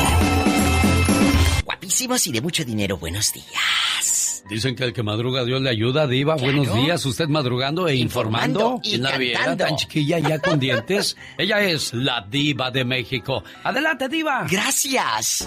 Guapísimos y de mucho dinero, buenos días. Dicen que el que madruga Dios le ayuda, Diva. Claro. Buenos días, usted madrugando e informando. Y la viera tan chiquilla ya con dientes. Ella es la Diva de México. Adelante, Diva. Gracias.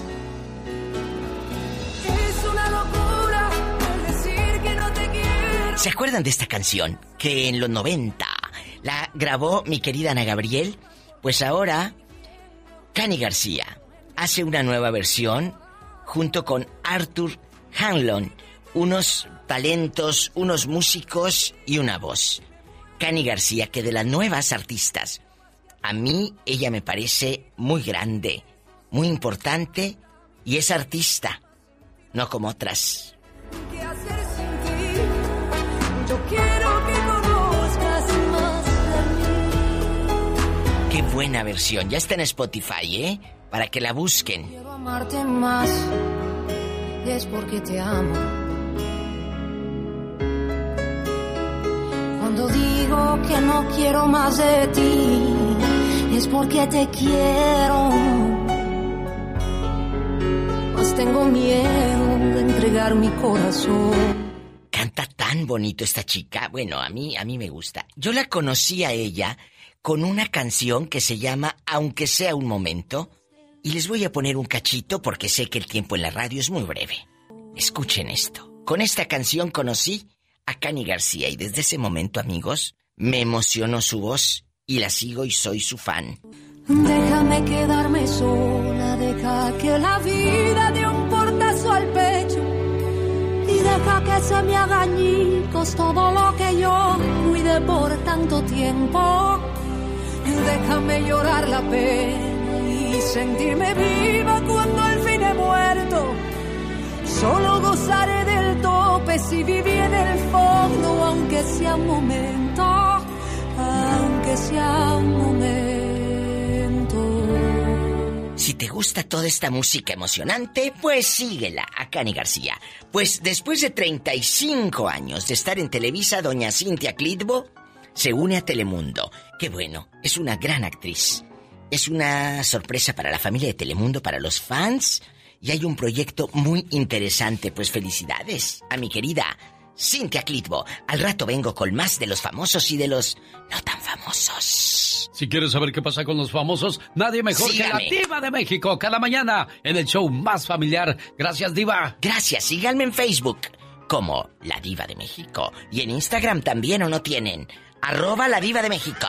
Es una locura decir que no te quiero. ¿Se acuerdan de esta canción? Que en los 90 la grabó mi querida Ana Gabriel. Pues ahora, Cani García hace una nueva versión junto con Arthur Hanlon. Unos talentos, unos músicos y una voz. Cani García, que de las nuevas artistas, a mí ella me parece muy grande, muy importante y es artista, no como otras. ¿Qué hacer sin ti? Yo quiero que conozcas más de mí. Qué buena versión, ya está en Spotify, para que la busquen. Quiero amarte más, y es porque te amo. Cuando digo que no quiero más de ti, es porque te quiero. Mas tengo miedo de entregar mi corazón. Canta tan bonito esta chica. Bueno, a mí me gusta. Yo la conocí a ella con una canción que se llama Aunque sea un momento. Y les voy a poner un cachito porque sé que el tiempo en la radio es muy breve. Escuchen esto. Con esta canción conocí a Cani García y desde ese momento, amigos, me emocionó su voz y la sigo y soy su fan. Déjame quedarme sola, deja que la vida dé un portazo al pecho y deja que se me haga añicos todo lo que yo cuidé por tanto tiempo. Déjame llorar la pena y sentirme viva cuando al fin he muerto. Solo gozaré del tope si viví en el fondo, aunque sea un momento, aunque sea un momento. Si te gusta toda esta música emocionante, pues síguela a Cani García. Pues después de 35 años de estar en Televisa, doña Cintia Clitbo se une a Telemundo. Qué bueno, es una gran actriz. Es una sorpresa para la familia de Telemundo, para los fans. Y hay un proyecto muy interesante, pues felicidades a mi querida Cintia Clitbo. Al rato vengo con más de los famosos y de los no tan famosos. Si quieres saber qué pasa con los famosos, nadie mejor Sígame. que la Diva de México cada mañana en el show más familiar. Gracias, Diva. Gracias, síganme en Facebook como La Diva de México. Y en Instagram también, ¿o no tienen? @La Diva de México.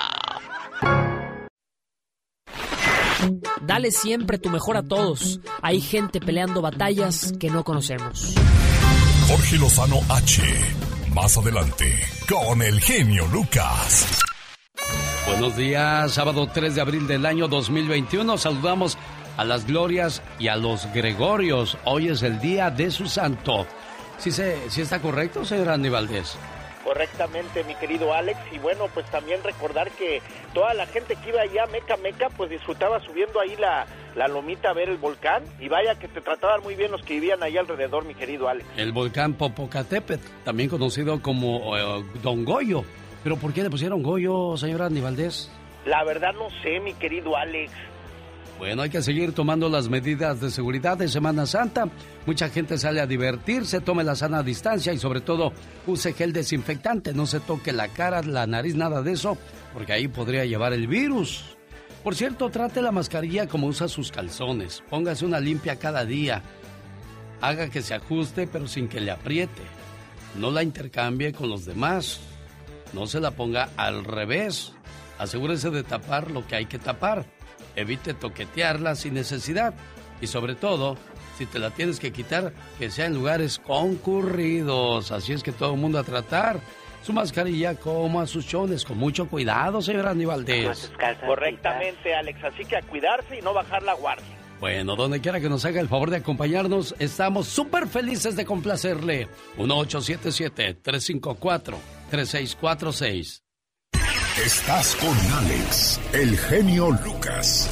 Dale siempre tu mejor a todos. Hay gente peleando batallas que no conocemos. Jorge Lozano H. Más adelante, con el genio Lucas. Buenos días, sábado 3 de abril del año 2021. Saludamos a las Glorias y a los Gregorios. Hoy es el día de su santo. ¿Sí está correcto, señor Andy Valdés? Correctamente, mi querido Alex, y bueno, pues también recordar que toda la gente que iba allá Meca, pues disfrutaba subiendo ahí la lomita a ver el volcán, y vaya que te trataban muy bien los que vivían ahí alrededor, mi querido Alex. El volcán Popocatépetl, también conocido como Don Goyo. ¿Pero por qué le pusieron Goyo, señora Andy Valdés? La verdad no sé, mi querido Alex. Bueno, hay que seguir tomando las medidas de seguridad de Semana Santa. Mucha gente sale a divertirse, tome la sana distancia y sobre todo use gel desinfectante. No se toque la cara, la nariz, nada de eso, porque ahí podría llevar el virus. Por cierto, trate la mascarilla como usa sus calzones. Póngase una limpia cada día. Haga que se ajuste, pero sin que le apriete. No la intercambie con los demás. No se la ponga al revés. Asegúrese de tapar lo que hay que tapar. Evite toquetearla sin necesidad. Y sobre todo, si te la tienes que quitar, que sea en lugares concurridos. Así es que todo el mundo a tratar su mascarilla como a sus chones. Con mucho cuidado, señor Andy Valdés. Correctamente, Alex. Así que a cuidarse y no bajar la guardia. Bueno, donde quiera que nos haga el favor de acompañarnos, estamos súper felices de complacerle. 1877-354-3646. Estás con Alex, el genio Lucas,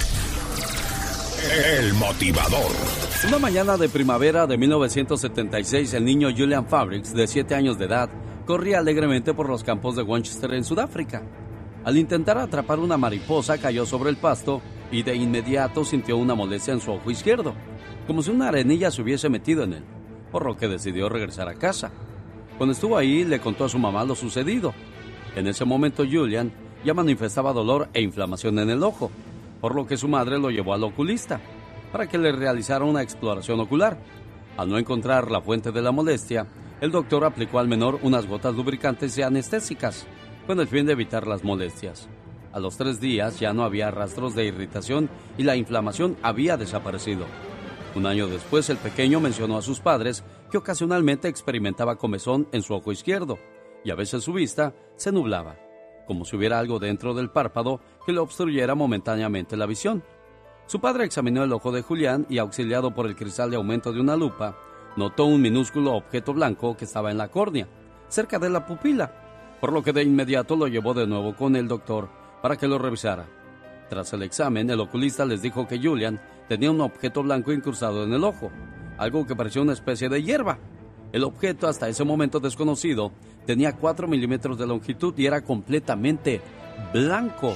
el motivador. Una mañana de primavera de 1976, el niño Julian Fabrics, de 7 años de edad, corría alegremente por los campos de Worcester, en Sudáfrica. Al intentar atrapar una mariposa, cayó sobre el pasto y de inmediato sintió una molestia en su ojo izquierdo, como si una arenilla se hubiese metido en él, por lo que decidió regresar a casa. Cuando estuvo ahí, le contó a su mamá lo sucedido. En ese momento, Julian ya manifestaba dolor e inflamación en el ojo, por lo que su madre lo llevó al oculista para que le realizara una exploración ocular. Al no encontrar la fuente de la molestia, el doctor aplicó al menor unas gotas lubricantes y anestésicas, con el fin de evitar las molestias. A los 3 días ya no había rastros de irritación y la inflamación había desaparecido. Un año después, el pequeño mencionó a sus padres que ocasionalmente experimentaba comezón en su ojo izquierdo, y a veces su vista se nublaba, como si hubiera algo dentro del párpado que le obstruyera momentáneamente la visión. Su padre examinó el ojo de Julián y, auxiliado por el cristal de aumento de una lupa, notó un minúsculo objeto blanco que estaba en la córnea, cerca de la pupila, por lo que de inmediato lo llevó de nuevo con el doctor para que lo revisara. Tras el examen, el oculista les dijo que Julián tenía un objeto blanco incrustado en el ojo, algo que parecía una especie de hierba. El objeto, hasta ese momento desconocido, tenía 4 milímetros de longitud y era completamente blanco.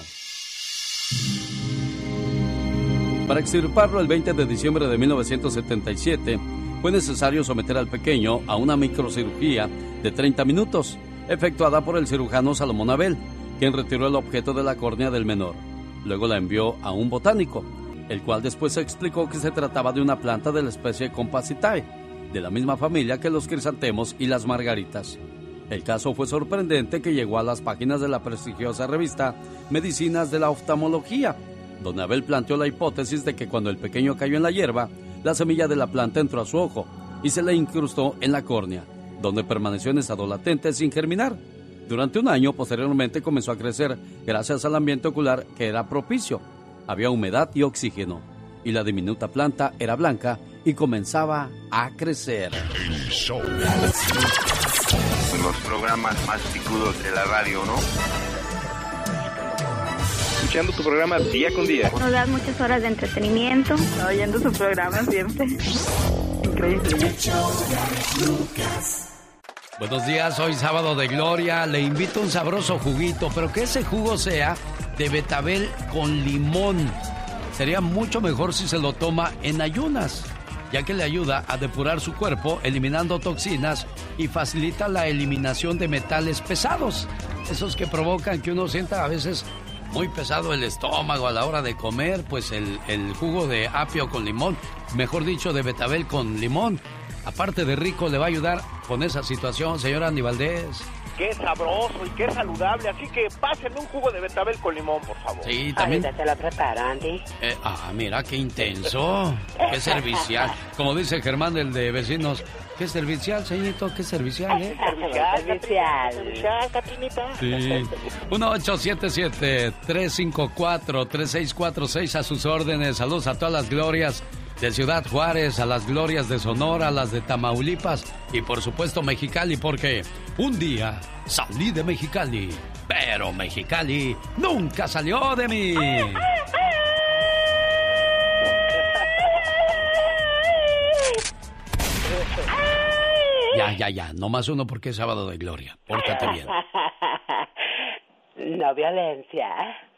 Para extirparlo, el 20 de diciembre de 1977, fue necesario someter al pequeño a una microcirugía de 30 minutos, efectuada por el cirujano Salomón Abel, quien retiró el objeto de la córnea del menor. Luego la envió a un botánico, el cual después explicó que se trataba de una planta de la especie Compacitae, de la misma familia que los crisantemos y las margaritas. El caso fue sorprendente, que llegó a las páginas de la prestigiosa revista Medicinas de la Oftalmología, donde Abel planteó la hipótesis de que cuando el pequeño cayó en la hierba, la semilla de la planta entró a su ojo y se le incrustó en la córnea, donde permaneció en estado latente sin germinar. Durante un año, posteriormente comenzó a crecer gracias al ambiente ocular que era propicio. Había humedad y oxígeno, y la diminuta planta era blanca y comenzaba a crecer. El show. Los programas más picudos de la radio, ¿no? Escuchando tu programa día con día. Nos das muchas horas de entretenimiento. Oyendo su programa siempre. Increíble. Buenos días, hoy sábado de gloria. Le invito a un sabroso juguito, pero que ese jugo sea de betabel con limón. Sería mucho mejor si se lo toma en ayunas, ya que le ayuda a depurar su cuerpo, eliminando toxinas y facilita la eliminación de metales pesados, esos que provocan que uno sienta a veces muy pesado el estómago a la hora de comer. Pues el jugo de apio con limón, mejor dicho, de betabel con limón, aparte de rico, le va a ayudar con esa situación, señora Andy Valdés. Qué sabroso y qué saludable, así que pásenme un jugo de betabel con limón, por favor. Sí, también. Ahorita te lo preparo, Andy. Mira, qué intenso, qué servicial. Como dice Germán, el de vecinos, qué servicial, señorito, qué servicial, ¿eh? Servicial, Catrinita. Sí. 1877-354-3646, a sus órdenes. Saludos a todas las glorias de Ciudad Juárez, a las glorias de Sonora, a las de Tamaulipas y por supuesto Mexicali, porque un día salí de Mexicali, pero Mexicali nunca salió de mí. Ya. Nomás uno porque es sábado de gloria. Pórtate bien. No violencia.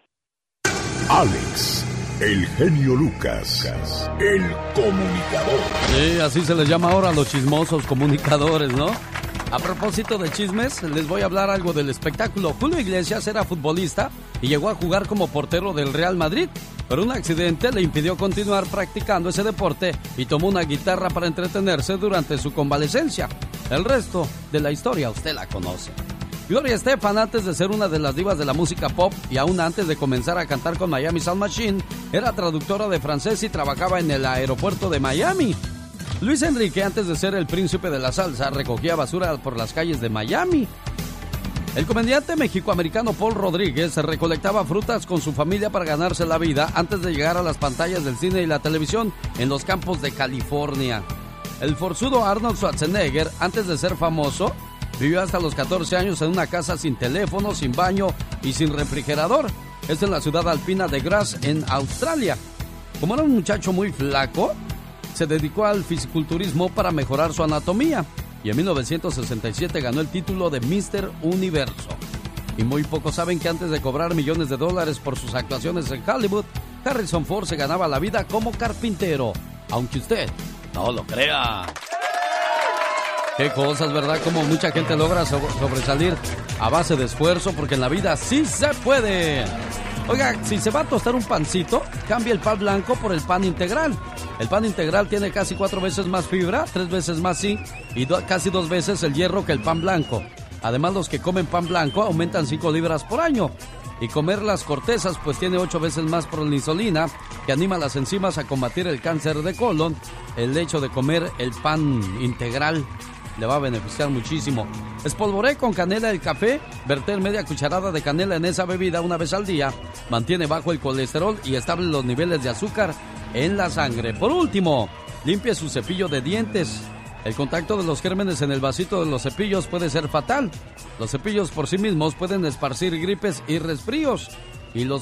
Alex, el genio Lucas, el comunicador. Sí, así se les llama ahora a los chismosos comunicadores, ¿no? A propósito de chismes, les voy a hablar algo del espectáculo. Julio Iglesias era futbolista y llegó a jugar como portero del Real Madrid, pero un accidente le impidió continuar practicando ese deporte y tomó una guitarra para entretenerse durante su convalecencia. El resto de la historia usted la conoce. Gloria Estefan, antes de ser una de las divas de la música pop y aún antes de comenzar a cantar con Miami Sound Machine, era traductora de francés y trabajaba en el aeropuerto de Miami. Luis Enrique, antes de ser el príncipe de la salsa, recogía basura por las calles de Miami. El comediante mexicoamericano Paul Rodríguez recolectaba frutas con su familia para ganarse la vida antes de llegar a las pantallas del cine y la televisión en los campos de California. El forzudo Arnold Schwarzenegger, antes de ser famoso, vivió hasta los 14 años en una casa sin teléfono, sin baño y sin refrigerador. Es en la ciudad alpina de Graz, en Australia. Como era un muchacho muy flaco, se dedicó al fisiculturismo para mejorar su anatomía y en 1967 ganó el título de Mr. Universo. Y muy pocos saben que antes de cobrar millones de dólares por sus actuaciones en Hollywood, Harrison Ford se ganaba la vida como carpintero, aunque usted no lo crea. Qué cosas, ¿verdad? Como mucha gente logra sobresalir a base de esfuerzo, porque en la vida sí se puede. Oiga, si se va a tostar un pancito, cambie el pan blanco por el pan integral. El pan integral tiene casi 4 veces más fibra, 3 veces más zinc y casi 2 veces el hierro que el pan blanco. Además, los que comen pan blanco aumentan 5 libras por año. Y comer las cortezas pues tiene 8 veces más proinsulina, que anima las enzimas a combatir el cáncer de colon. El hecho de comer el pan integral le va a beneficiar muchísimo. Espolvoree con canela el café, verter media cucharada de canela en esa bebida una vez al día, mantiene bajo el colesterol y estable los niveles de azúcar en la sangre. Por último, limpie su cepillo de dientes. El contacto de los gérmenes en el vasito de los cepillos puede ser fatal. Los cepillos por sí mismos pueden esparcir gripes y resfríos. Y los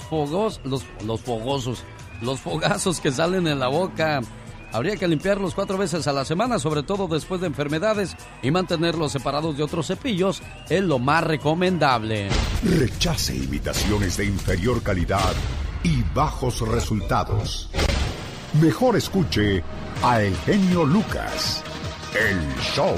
fogazos que salen en la boca. Habría que limpiarlos 4 veces a la semana, sobre todo después de enfermedades, y mantenerlos separados de otros cepillos es lo más recomendable. Rechace imitaciones de inferior calidad y bajos resultados. Mejor escuche a El Genio Lucas. El show.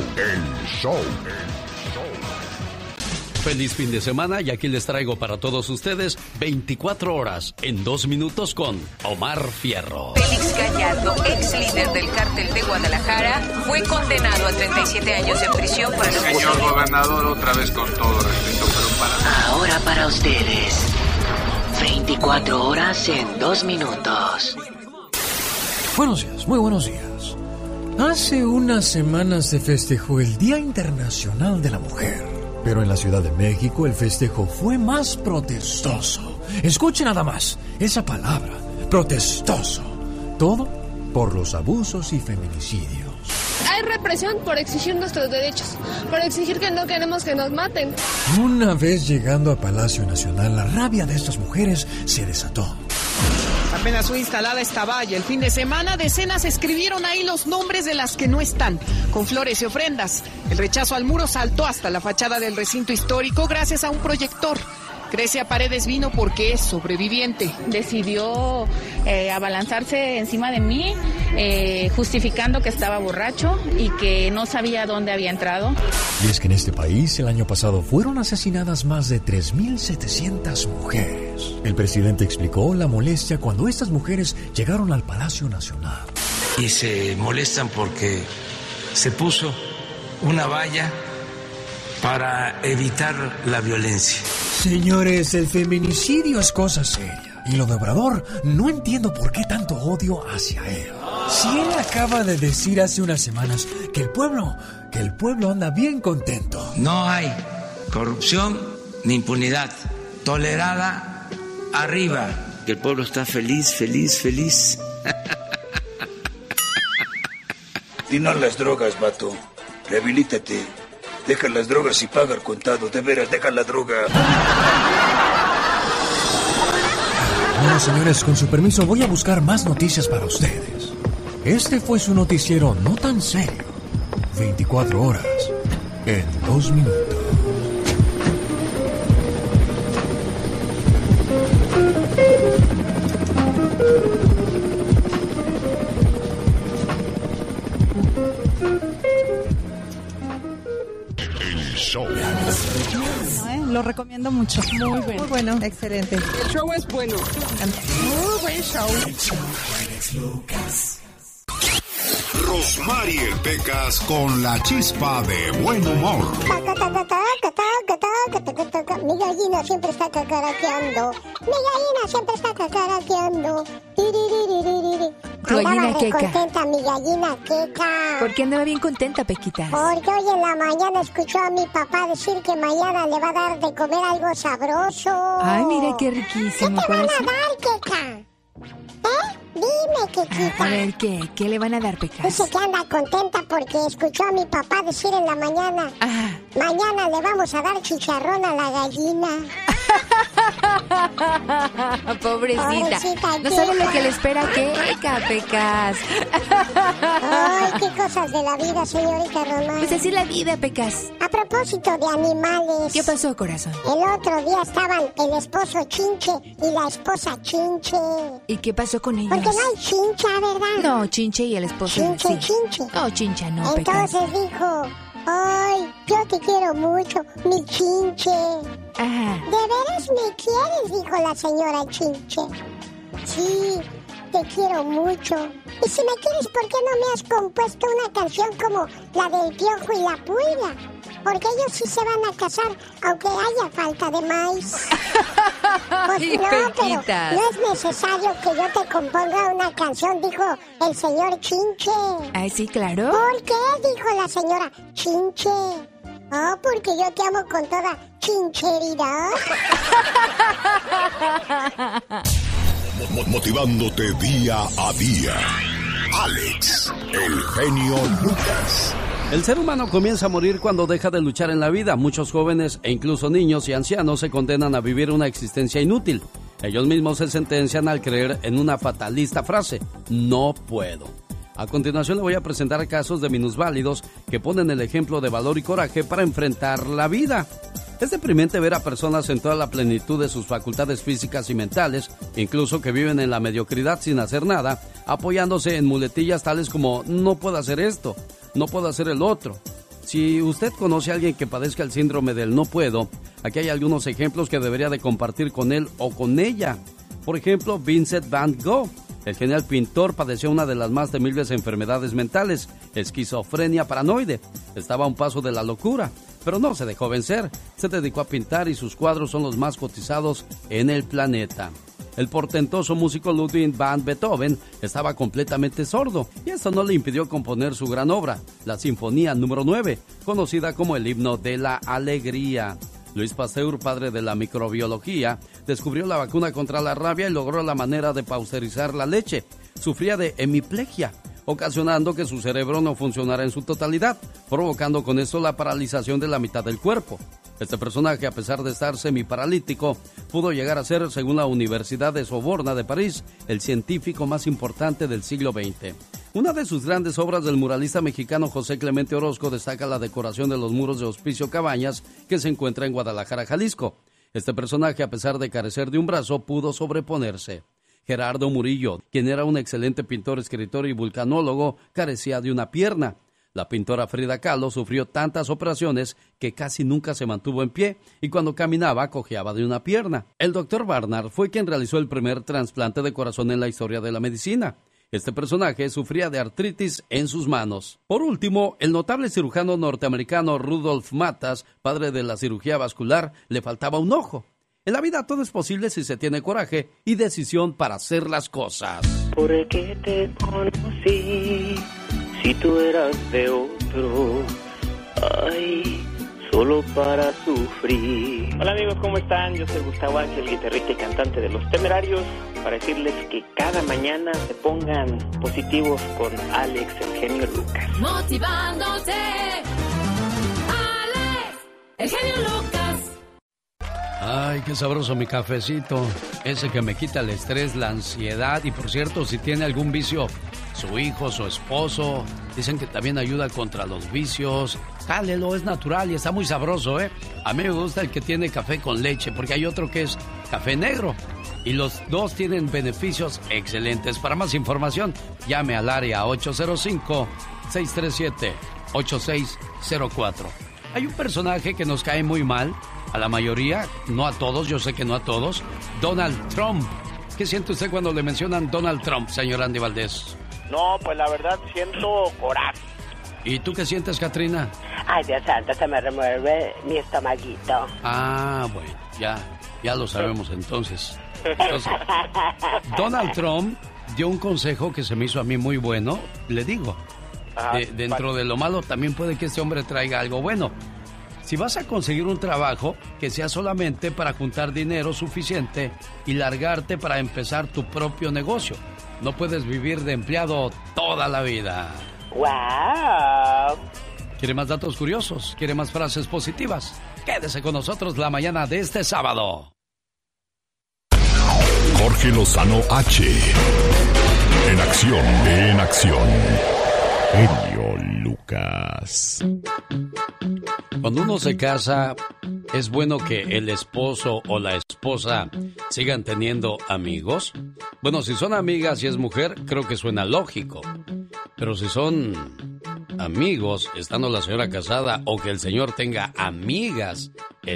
Feliz fin de semana y aquí les traigo para todos ustedes 24 horas en 2 minutos con Omar Fierro. Félix Gallardo, ex líder del cártel de Guadalajara, fue condenado a 37 años de prisión por el... Señor gobernador, otra vez con todo respeto, pero para... Ahora para ustedes, 24 horas en 2 minutos. Buenos días, muy buenos días. Hace unas semanas se festejó el Día Internacional de la Mujer. Pero en la Ciudad de México el festejo fue más protestoso. Escuche nada más esa palabra, protestoso. Todo por los abusos y feminicidios. Hay represión por exigir nuestros derechos, por exigir que no queremos que nos maten. Una vez llegando a Palacio Nacional, la rabia de estas mujeres se desató. Apenas fue instalada esta valla, el fin de semana decenas escribieron ahí los nombres de las que no están, con flores y ofrendas. El rechazo al muro saltó hasta la fachada del recinto histórico gracias a un proyector. Grecia Paredes vino porque es sobreviviente. Decidió abalanzarse encima de mí, justificando que estaba borracho y que no sabía dónde había entrado. Y es que en este país el año pasado fueron asesinadas más de 3.700 mujeres. El presidente explicó la molestia cuando estas mujeres llegaron al Palacio Nacional. Y se molestan porque se puso una valla para evitar la violencia. Señores, el feminicidio es cosa seria. Y lo de Obrador, no entiendo por qué tanto odio hacia él. Si él acaba de decir hace unas semanas que el pueblo anda bien contento. No hay corrupción ni impunidad. Tolerada arriba. Que el pueblo está feliz, feliz, feliz. Dinos las drogas, vato. Rehabilítate. Deja las drogas y paga el contado. De veras, deja la droga. Bueno, señores, con su permiso voy a buscar más noticias para ustedes. Este fue su noticiero no tan serio. 24 horas en 2 minutos. Lo recomiendo mucho. Muy bueno. Muy bueno. Excelente. El show es bueno. Muy buen show. Rosmarie Pecas con la chispa de buen humor. Mi gallina siempre está cacaraqueando. Mi gallina siempre está cacaraqueando. Andaba re contenta mi gallina Queca. ¿Por qué andaba bien contenta, Pequitas? Porque hoy en la mañana escuchó a mi papá decir que mañana le va a dar de comer algo sabroso. Ay, mira qué riquísimo. ¿Qué te van a dar, Queca? Dime, Quequita. A ver, ¿qué le van a dar, Pecas? Dice que anda contenta porque escuchó a mi papá decir en la mañana: mañana le vamos a dar chicharrón a la gallina. Pobrecita. No sabe lo que le espera a Queca, Pecas. Ay, qué cosas de la vida, señorita Román. Pues así es la vida, Pecas. A propósito de animales. ¿Qué pasó, corazón? El otro día estaban el esposo Chinche y la esposa Chinche. ¿Y qué pasó con ellos? Porque no hay Chincha, ¿verdad? No, Chinche y el esposo. Chinche. No, Chincha no, Entonces Pecas. dijo: ay, yo te quiero mucho, mi Chinche. Ajá. ¿De veras me quieres?, dijo la señora Chinche. Sí, te quiero mucho. Y si me quieres, ¿por qué no me has compuesto una canción como la del Piojo y la Pulga? Porque ellos sí se van a casar, aunque haya falta de maíz. Pues no, pero no es necesario que yo te componga una canción, dijo el señor Chinche. Ah, sí, claro. ¿Por qué?, dijo la señora Chinche. Oh, porque yo te amo con toda chincheridad. Motivándote día a día. Alex, el genio Lucas. El ser humano comienza a morir cuando deja de luchar en la vida. Muchos jóvenes e incluso niños y ancianos se condenan a vivir una existencia inútil. Ellos mismos se sentencian al creer en una fatalista frase: no puedo. A continuación le voy a presentar casos de minusválidos que ponen el ejemplo de valor y coraje para enfrentar la vida. Es deprimente ver a personas en toda la plenitud de sus facultades físicas y mentales, incluso que viven en la mediocridad sin hacer nada, apoyándose en muletillas tales como: no puedo hacer esto, no puedo hacer el otro. Si usted conoce a alguien que padezca el síndrome del no puedo, aquí hay algunos ejemplos que debería de compartir con él o con ella. Por ejemplo, Vincent Van Gogh. El genial pintor padeció una de las más temibles enfermedades mentales, esquizofrenia paranoide. Estaba a un paso de la locura, pero no se dejó vencer. Se dedicó a pintar y sus cuadros son los más cotizados en el planeta. El portentoso músico Ludwig van Beethoven estaba completamente sordo y esto no le impidió componer su gran obra, la Sinfonía número 9, conocida como el himno de la alegría. Luis Pasteur, padre de la microbiología, descubrió la vacuna contra la rabia y logró la manera de pasteurizar la leche. Sufría de hemiplegia, ocasionando que su cerebro no funcionara en su totalidad, provocando con esto la paralización de la mitad del cuerpo. Este personaje, a pesar de estar semiparalítico, pudo llegar a ser, según la Universidad de Sorbona de París, el científico más importante del siglo XX. Una de sus grandes obras del muralista mexicano José Clemente Orozco destaca la decoración de los muros de Hospicio Cabañas, que se encuentra en Guadalajara, Jalisco. Este personaje, a pesar de carecer de un brazo, pudo sobreponerse. Gerardo Murillo, quien era un excelente pintor, escritor y vulcanólogo, carecía de una pierna. La pintora Frida Kahlo sufrió tantas operaciones que casi nunca se mantuvo en pie y cuando caminaba cojeaba de una pierna. El doctor Barnard fue quien realizó el primer trasplante de corazón en la historia de la medicina. Este personaje sufría de artritis en sus manos. Por último, el notable cirujano norteamericano Rudolf Matas, padre de la cirugía vascular, le faltaba un ojo. En la vida todo es posible si se tiene coraje y decisión para hacer las cosas. ¿Por qué te conocí si tú eras de otro? Ay, solo para sufrir. Hola amigos, ¿cómo están? Yo soy Gustavo Ángel, guitarrista y cantante de Los Temerarios, para decirles que cada mañana se pongan positivos con Alex, el genio Lucas. Motivándote, Alex, el genio Lucas. Ay, qué sabroso mi cafecito. Ese que me quita el estrés, la ansiedad. Y por cierto, si tiene algún vicio, su hijo, su esposo, dicen que también ayuda contra los vicios. Cálelo, es natural y está muy sabroso, ¿eh? A mí me gusta el que tiene café con leche, porque hay otro que es café negro. Y los dos tienen beneficios excelentes. Para más información, llame al área 805-637-8604. Hay un personaje que nos cae muy mal, a la mayoría, no a todos, yo sé que no a todos, Donald Trump. ¿Qué siente usted cuando le mencionan Donald Trump, señor Andy Valdés? No, pues la verdad siento coraje. ¿Y tú qué sientes, Katrina? Ay, Dios santo, se me remueve mi estomaguito. Ah, bueno, ya lo sabemos entonces. Donald Trump dio un consejo que se me hizo a mí muy bueno. Le digo, dentro de lo malo también puede que este hombre traiga algo bueno. Si vas a conseguir un trabajo, que sea solamente para juntar dinero suficiente y largarte para empezar tu propio negocio. No puedes vivir de empleado toda la vida. ¡Wow! ¿Quiere más datos curiosos? ¿Quiere más frases positivas? Quédese con nosotros la mañana de este sábado. Jorge Lozano H. En acción, en acción. Genio Lucas. Cuando uno se casa, ¿es bueno que el esposo o la esposa sigan teniendo amigos? Bueno, si son amigas y es mujer, creo que suena lógico. Pero si son amigos estando la señora casada, o que el señor tenga amigas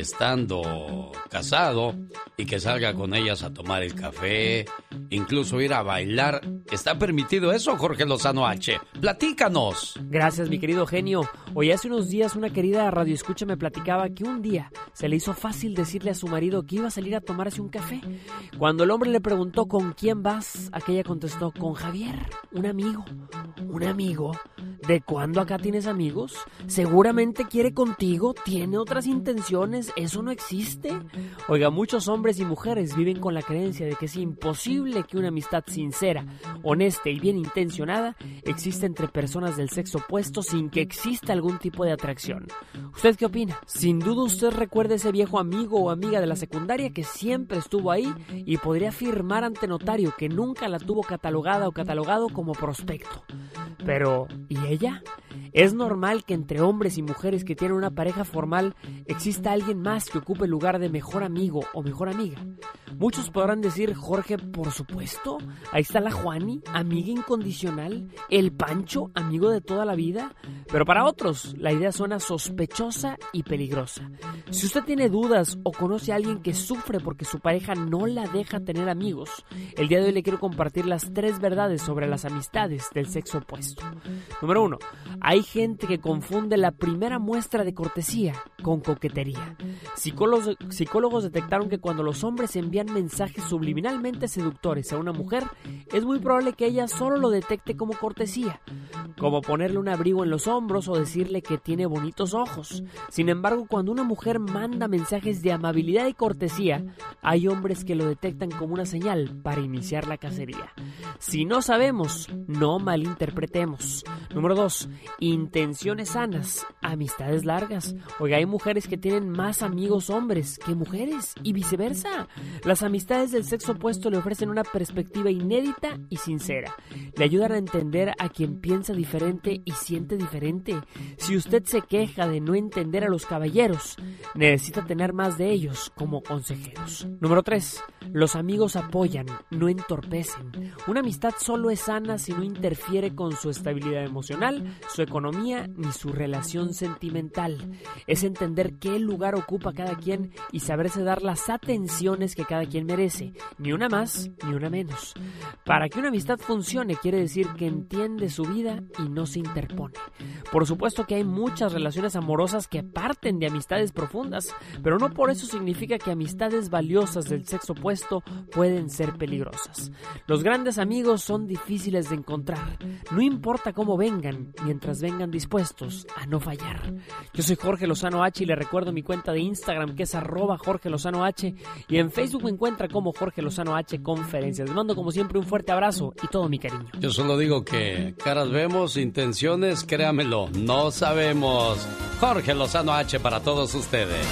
estando casado y que salga con ellas a tomar el café, incluso ir a bailar, ¿está permitido eso, Jorge Lozano H? ¡Platícanos! Gracias, mi querido genio. Hoy hace unos días una querida radioescucha me platicaba que un día se le hizo fácil decirle a su marido que iba a salir a tomarse un café. Cuando el hombre le preguntó ¿con quién vas?, aquella contestó: con Javier, un amigo. ¿Un amigo? ¿De cuándo acá tienes amigos? Seguramente quiere contigo, tiene otras intenciones, eso no existe. Oiga, muchos hombres y mujeres viven con la creencia de que es imposible que una amistad sincera, honesta y bien intencionada exista entre personas del sexo opuesto sin que exista algún tipo de atracción. ¿Usted qué opina? Sin duda usted recuerda ese viejo amigo o amiga de la secundaria que siempre estuvo ahí y podría afirmar ante notario que nunca la tuvo catalogada o catalogado como prospecto. Pero, ¿y ella? ¿Es normal que entre hombres y mujeres que tienen una pareja formal exista alguien más que ocupe el lugar de mejor amigo o mejor amiga? Muchos podrán decir: Jorge, por supuesto, ahí está la Juani, amiga incondicional, el Pancho, amigo de toda la vida. Pero para otros, la idea suena sospechosa y peligrosa. Si usted tiene dudas o conoce a alguien que sufre porque su pareja no la deja tener amigos, el día de hoy le quiero compartir las 3 verdades sobre las amistades del sexo opuesto. Número 1. Hay gente que confunde la primera muestra de cortesía con coquetería. Psicólogos detectaron que cuando los hombres envían mensajes subliminalmente seductores a una mujer, es muy probable que ella solo lo detecte como cortesía, como ponerle un abrigo en los hombros o decirle que tiene bonitos ojos. Sin embargo, cuando una mujer manda mensajes de amabilidad y cortesía, hay hombres que lo detectan como una señal para iniciar la cacería. Si no sabemos, no malinterpretemos. Número 2. Intenciones sanas, amistades largas. Oiga, hay mujeres que tienen más amigos hombres que mujeres y viceversa. Las amistades del sexo opuesto le ofrecen una perspectiva inédita y sincera. Le ayudan a entender a quien piensa diferente y siente diferente. Si usted se queja de no entender a los caballeros, necesita tener más de ellos como consejeros. Número 3. Los amigos apoyan, no entorpecen. Una amistad solo es sana si no interfiere con su estabilidad emocional, su economía ni su relación sentimental. Es entender qué lugar ocupa cada quien y saberse dar las atenciones que cada quien merece, ni una más ni una menos. Para que una amistad funcione quiere decir que entiende su vida y no se interpone. Por supuesto que hay muchas relaciones amorosas que parten de amistades profundas, pero no por eso significa que amistades valiosas del sexo opuesto pueden ser peligrosas. Los grandes amigos son difíciles de encontrar, no importa cómo vengan, mientras vengan dispuestos a no fallar. Yo soy Jorge Lozano H y le recuerdo mi cuenta de Instagram, que es @Jorge Lozano H, y en Facebook me encuentra como Jorge Lozano H Conferencias. Les mando como siempre un fuerte abrazo y todo mi cariño. Yo solo digo que caras vemos, intenciones, créamelo, no sabemos. Jorge Lozano H para todos ustedes.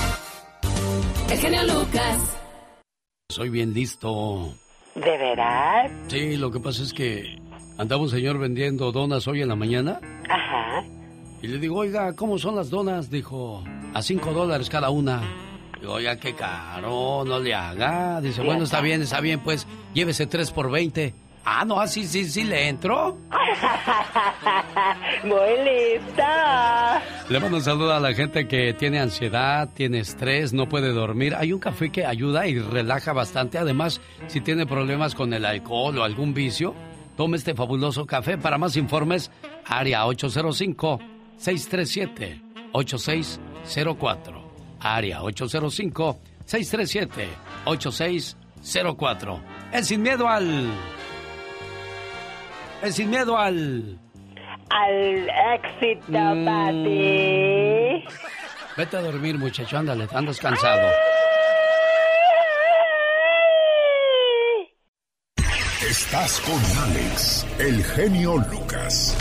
El genio Lucas. Soy bien listo. ¿De veras? Sí, lo que pasa es que andaba un señor vendiendo donas hoy en la mañana. Ajá. Y le digo, oiga, ¿cómo son las donas? Dijo, a $5 cada una. Digo, oiga, qué caro, no le haga. Dice, bueno, está bien, pues, llévese 3 por $20. Ah, no, sí, le entró. Muy lista. Le mando un saludo a la gente que tiene ansiedad, tiene estrés, no puede dormir. Hay un café que ayuda y relaja bastante. Además, si tiene problemas con el alcohol o algún vicio, tome este fabuloso café. Para más informes, área 805-637-8604. Área 805-637-8604. Es sin miedo al... Al éxito, papi. Vete a dormir, muchacho, ándale, andas cansado. Estás con Alex, el genio Lucas.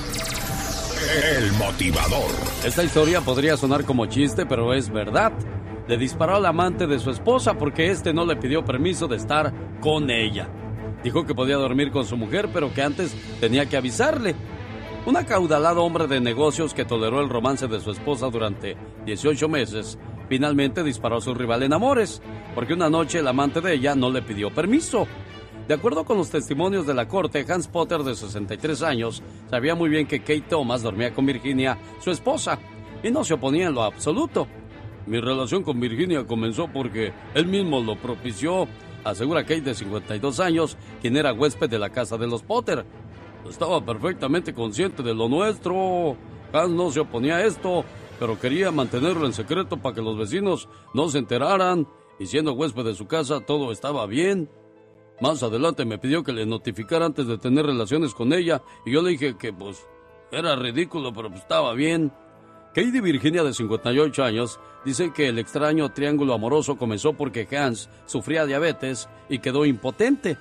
El motivador. Esta historia podría sonar como chiste, pero es verdad. Le disparó al amante de su esposa porque este no le pidió permiso de estar con ella. Dijo que podía dormir con su mujer, pero que antes tenía que avisarle. Un acaudalado hombre de negocios que toleró el romance de su esposa durante 18 meses, finalmente disparó a su rival en amores, porque una noche el amante de ella no le pidió permiso. De acuerdo con los testimonios de la corte, Hans Potter, de 63 años, sabía muy bien que Kate Thomas dormía con Virginia, su esposa, y no se oponía en lo absoluto. Mi relación con Virginia comenzó porque él mismo lo propició, asegura Kate, de 52 años, quien era huésped de la casa de los Potter. Estaba perfectamente consciente de lo nuestro. Hans no se oponía a esto, pero quería mantenerlo en secreto para que los vecinos no se enteraran, y siendo huésped de su casa todo estaba bien. Más adelante me pidió que le notificara antes de tener relaciones con ella, y yo le dije que pues era ridículo, pero pues estaba bien. Kate y Virginia, de 58 años, dicen que el extraño triángulo amoroso comenzó porque Hans sufría diabetes y quedó impotente.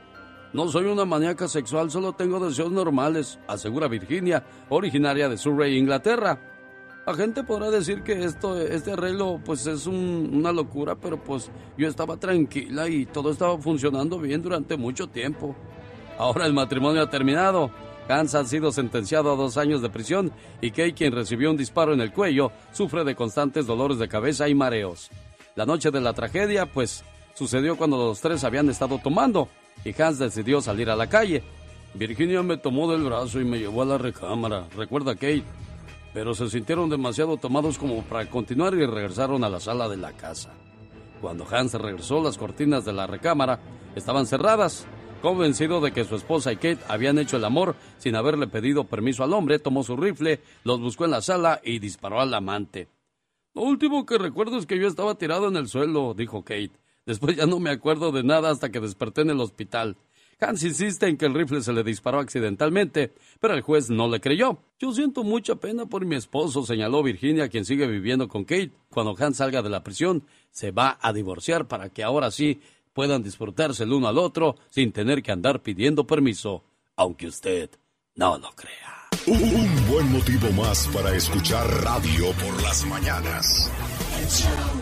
No soy una maníaca sexual, solo tengo deseos normales, asegura Virginia, originaria de Surrey, Inglaterra. La gente podrá decir que este arreglo pues es una locura, pero pues yo estaba tranquila y todo estaba funcionando bien durante mucho tiempo. Ahora el matrimonio ha terminado. Hans ha sido sentenciado a 2 años de prisión y Kate, quien recibió un disparo en el cuello, sufre de constantes dolores de cabeza y mareos. La noche de la tragedia, pues, sucedió cuando los tres habían estado tomando y Hans decidió salir a la calle. Virginia me tomó del brazo y me llevó a la recámara, recuerda Kate, pero se sintieron demasiado tomados como para continuar y regresaron a la sala de la casa. Cuando Hans regresó, las cortinas de la recámara estaban cerradas. Convencido de que su esposa y Kate habían hecho el amor sin haberle pedido permiso al hombre, tomó su rifle, los buscó en la sala y disparó al amante. Lo último que recuerdo es que yo estaba tirado en el suelo, dijo Kate. Después ya no me acuerdo de nada hasta que desperté en el hospital. Hans insiste en que el rifle se le disparó accidentalmente, pero el juez no le creyó. Yo siento mucha pena por mi esposo, señaló Virginia, quien sigue viviendo con Kate. Cuando Hans salga de la prisión, se va a divorciar para que ahora sí puedan disfrutarse el uno al otro sin tener que andar pidiendo permiso, aunque usted no lo crea. Un buen motivo más para escuchar radio por las mañanas. El show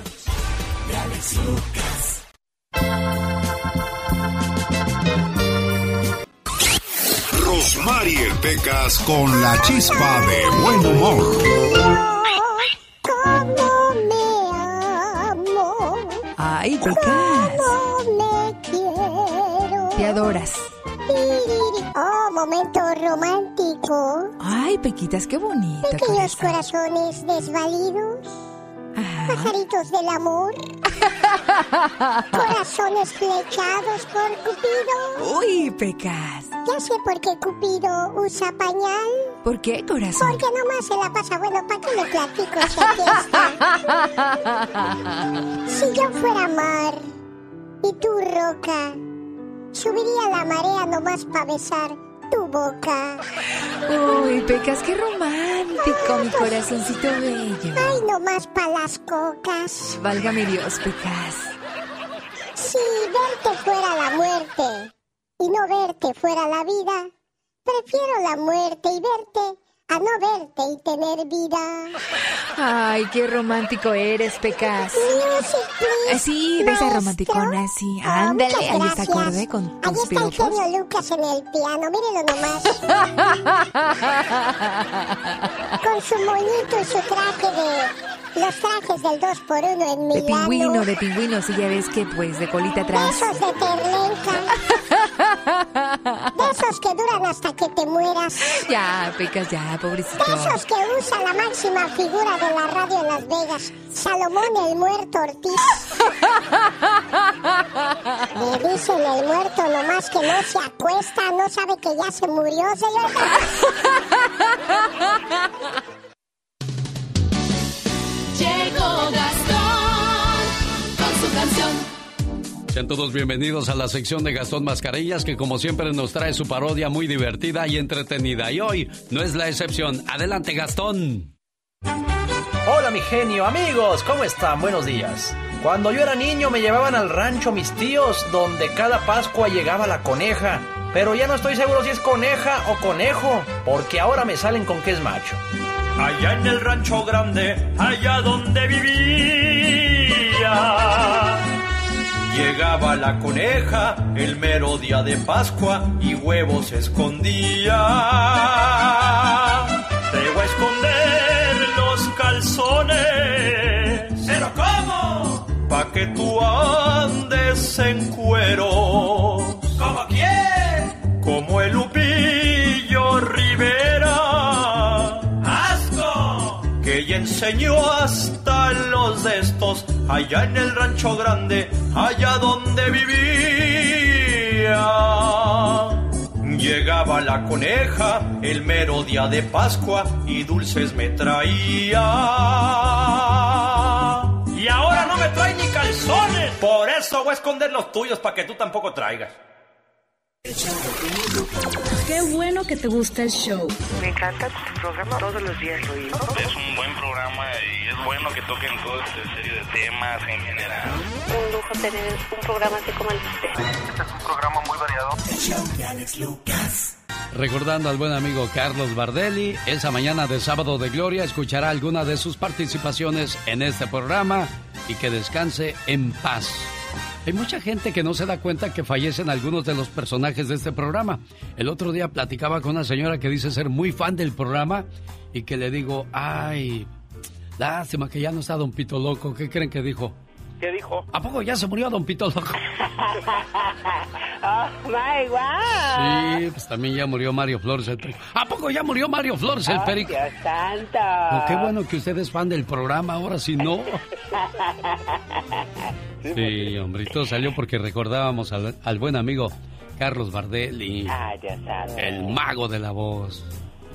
de Alex Lucas. Rosmarie Pecas con la chispa de buen humor. ¿Cómo me amo? Ay, Pecas. Me quiero. Te adoras. Oh, momento romántico. Ay, Pequitas, qué bonita. Pequeños corazones desvalidos. Pajaritos del amor. Corazones flechados por Cupido. Uy, Pecas. Ya sé por qué Cupido usa pañal. ¿Por qué, corazón? Porque nomás se la pasa. Bueno, ¿para qué le platico si aquí está? Si yo fuera mar y tú roca, subiría la marea nomás para besar tu boca. Uy, Pecas, qué romántico, mi corazoncito bello. Ay, nomás pa' las cocas. Válgame Dios, Pecas. Si verte fuera la muerte y no verte fuera la vida, prefiero la muerte y verte a no verte y tener vida. Ay, qué romántico eres, Pecas. Music, please. Sí, de esa romanticona, sí. Ándale, ahí está acorde con tus Ahí está el piropos. genio Lucas en el piano, mírenlo nomás. Con su moñito y su traje los trajes del 2x1 en Milano. De pingüino, sí, ya ves que pues de colita atrás. De esos de perlenca. De esos que duran hasta que te mueras. Ya, Pecas, ya, pobrecito. De esos que usa la máxima figura de la radio en Las Vegas, Salomón el Muerto Ortiz. Le dicen el muerto nomás que no se acuesta, no sabe que ya se murió, señor. Llegó Gastón con su canción. Sean todos bienvenidos a la sección de Gastón Mascarillas, que como siempre nos trae su parodia muy divertida y entretenida. Y hoy no es la excepción. Adelante, Gastón. Hola, mi genio. Amigos, ¿cómo están? Buenos días. Cuando yo era niño me llevaban al rancho mis tíos, donde cada Pascua llegaba la coneja. Pero ya no estoy seguro si es coneja o conejo, porque ahora me salen con que es macho. Allá en el rancho grande, allá donde vivía, llegaba la coneja el mero día de Pascua y huevos escondía. Te voy a esconder los calzones. ¿Pero cómo? Pa' que tú andes en cuero. ¿Cómo quién? Como el Lupillo Rivera. Que ya enseñó hasta los de estos allá en el rancho grande, allá donde vivía. Llegaba la coneja el mero día de Pascua y dulces me traía. Y ahora no me trae ni calzones. Por eso voy a esconder los tuyos para que tú tampoco traigas. Qué bueno que te gusta el show. Me encanta tu programa, todos los días lo oigo. Es un buen programa y es bueno que toquen toda esta serie de temas en general. Un lujo tener un programa así como el de usted. Este es un programa muy variado. El show de Alex Lucas. Recordando al buen amigo Carlos Bardelli, esa mañana de Sábado de Gloria escuchará alguna de sus participaciones en este programa y que descanse en paz. Hay mucha gente que no se da cuenta que fallecen algunos de los personajes de este programa. El otro día platicaba con una señora que dice ser muy fan del programa y que le digo, ay, lástima que ya no está Don Pito Loco. ¿Qué creen que dijo? ¿Qué dijo? ¿A poco ya se murió Don Pito Loco? Oh, my God. Sí, pues también ya murió Mario Flores el Perico. ¿A poco ya murió Mario Flores el Perico? Dios santo. Oh, qué bueno que usted es fan del programa, ahora sí no. Sí, hombre, y todo salió porque recordábamos al buen amigo Carlos Bardelli. Ay, Dios santo. El mago de la voz.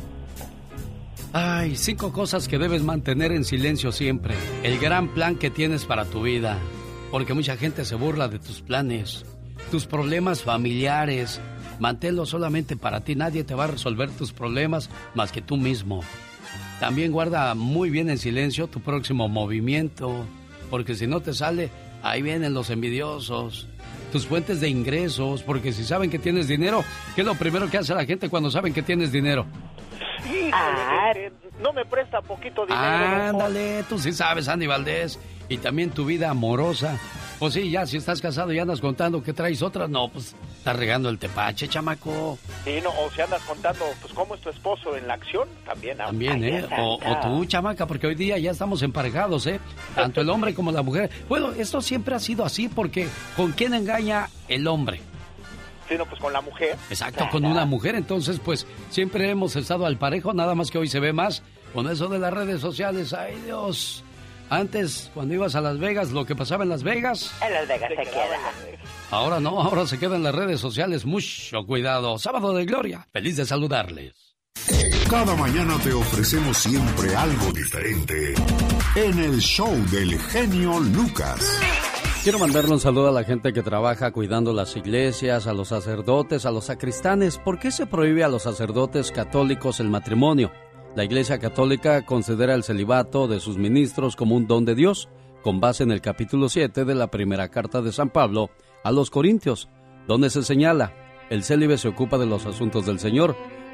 Ay, 5 cosas que debes mantener en silencio siempre. El gran plan que tienes para tu vida. Porque mucha gente se burla de tus planes. Tus problemas familiares. Manténlos solamente para ti. Nadie te va a resolver tus problemas más que tú mismo. También guarda muy bien en silencio tu próximo movimiento. Porque si no te sale, ahí vienen los envidiosos. Tus fuentes de ingresos. Porque si saben que tienes dinero, ¿qué es lo primero que hace la gente cuando saben que tienes dinero? Híjole, no me presta poquito dinero. Ándale, tú sí sabes, Andy Valdés. Y también tu vida amorosa. Pues sí, ya, si estás casado y andas contando que traes otra, no, pues estás regando el tepache, chamaco. Sí, no, o si andas contando, pues cómo es tu esposo en la acción, también. También, o tú, chamaca, porque hoy día ya estamos emparejados, tanto el hombre como la mujer. Bueno, esto siempre ha sido así, porque ¿con quién engaña el hombre? Sino pues con la mujer. Exacto, con una mujer. Entonces, pues siempre hemos estado al parejo, nada más que hoy se ve más con eso de las redes sociales. ¡Ay, Dios! Antes, cuando ibas a Las Vegas, lo que pasaba en Las Vegas... En Las Vegas se queda. Ahora no, ahora se queda en las redes sociales. Mucho cuidado. Sábado de Gloria. Feliz de saludarles. Cada mañana te ofrecemos siempre algo diferente en el show del genio Lucas. Quiero mandarle un saludo a la gente que trabaja cuidando las iglesias, a los sacerdotes, a los sacristanes. ¿Por qué se prohíbe a los sacerdotes católicos el matrimonio? La Iglesia Católica considera el celibato de sus ministros como un don de Dios, con base en el capítulo 7 de la primera carta de San Pablo a los Corintios, donde se señala, el célibe se ocupa de los asuntos del Señor,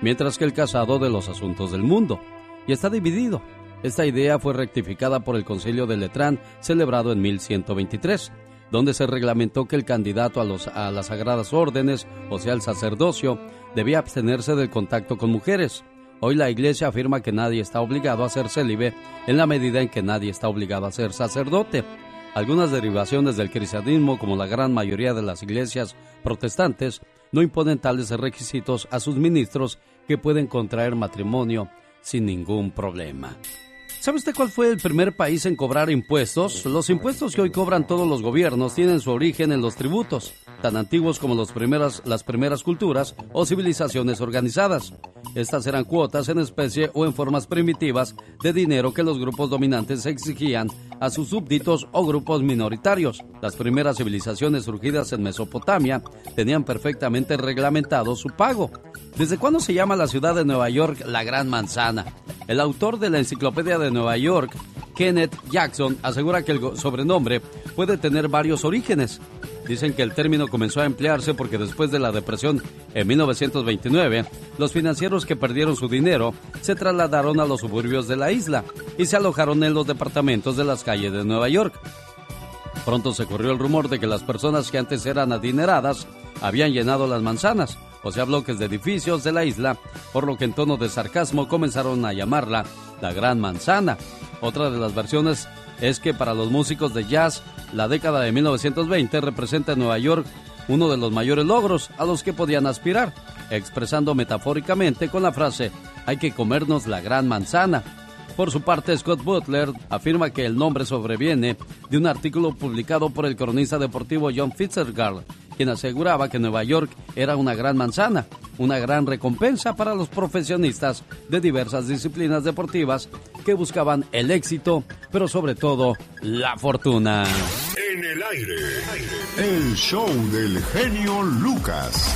mientras que el casado de los asuntos del mundo. Y está dividido. Esta idea fue rectificada por el Concilio de Letrán, celebrado en 1123, donde se reglamentó que el candidato a las sagradas órdenes, o sea, el sacerdocio, debía abstenerse del contacto con mujeres. Hoy la Iglesia afirma que nadie está obligado a ser célibe en la medida en que nadie está obligado a ser sacerdote. Algunas derivaciones del cristianismo, como la gran mayoría de las iglesias protestantes, no imponen tales requisitos a sus ministros, que pueden contraer matrimonio sin ningún problema. ¿Sabe usted cuál fue el primer país en cobrar impuestos? Los impuestos que hoy cobran todos los gobiernos tienen su origen en los tributos, tan antiguos como las primeras culturas o civilizaciones organizadas. Estas eran cuotas en especie o en formas primitivas de dinero que los grupos dominantes exigían a sus súbditos o grupos minoritarios. Las primeras civilizaciones surgidas en Mesopotamia tenían perfectamente reglamentado su pago. ¿Desde cuándo se llama la ciudad de Nueva York la Gran Manzana? El autor de la Enciclopedia de Nueva York, Kenneth Jackson, asegura que el sobrenombre puede tener varios orígenes. Dicen que el término comenzó a emplearse porque después de la depresión en 1929, los financieros que perdieron su dinero se trasladaron a los suburbios de la isla y se alojaron en los departamentos de las calles de Nueva York. Pronto se corrió el rumor de que las personas que antes eran adineradas habían llenado las manzanas, o sea, bloques de edificios de la isla, por lo que en tono de sarcasmo comenzaron a llamarla la Gran Manzana. Otra de las versiones es que para los músicos de jazz, la década de 1920 representa en Nueva York uno de los mayores logros a los que podían aspirar, expresando metafóricamente con la frase «hay que comernos la Gran Manzana». Por su parte, Scott Butler afirma que el nombre sobreviene de un artículo publicado por el cronista deportivo John Fitzgerald, quien aseguraba que Nueva York era una gran manzana, una gran recompensa para los profesionistas de diversas disciplinas deportivas que buscaban el éxito, pero sobre todo la fortuna. En el aire, el show del genio Lucas.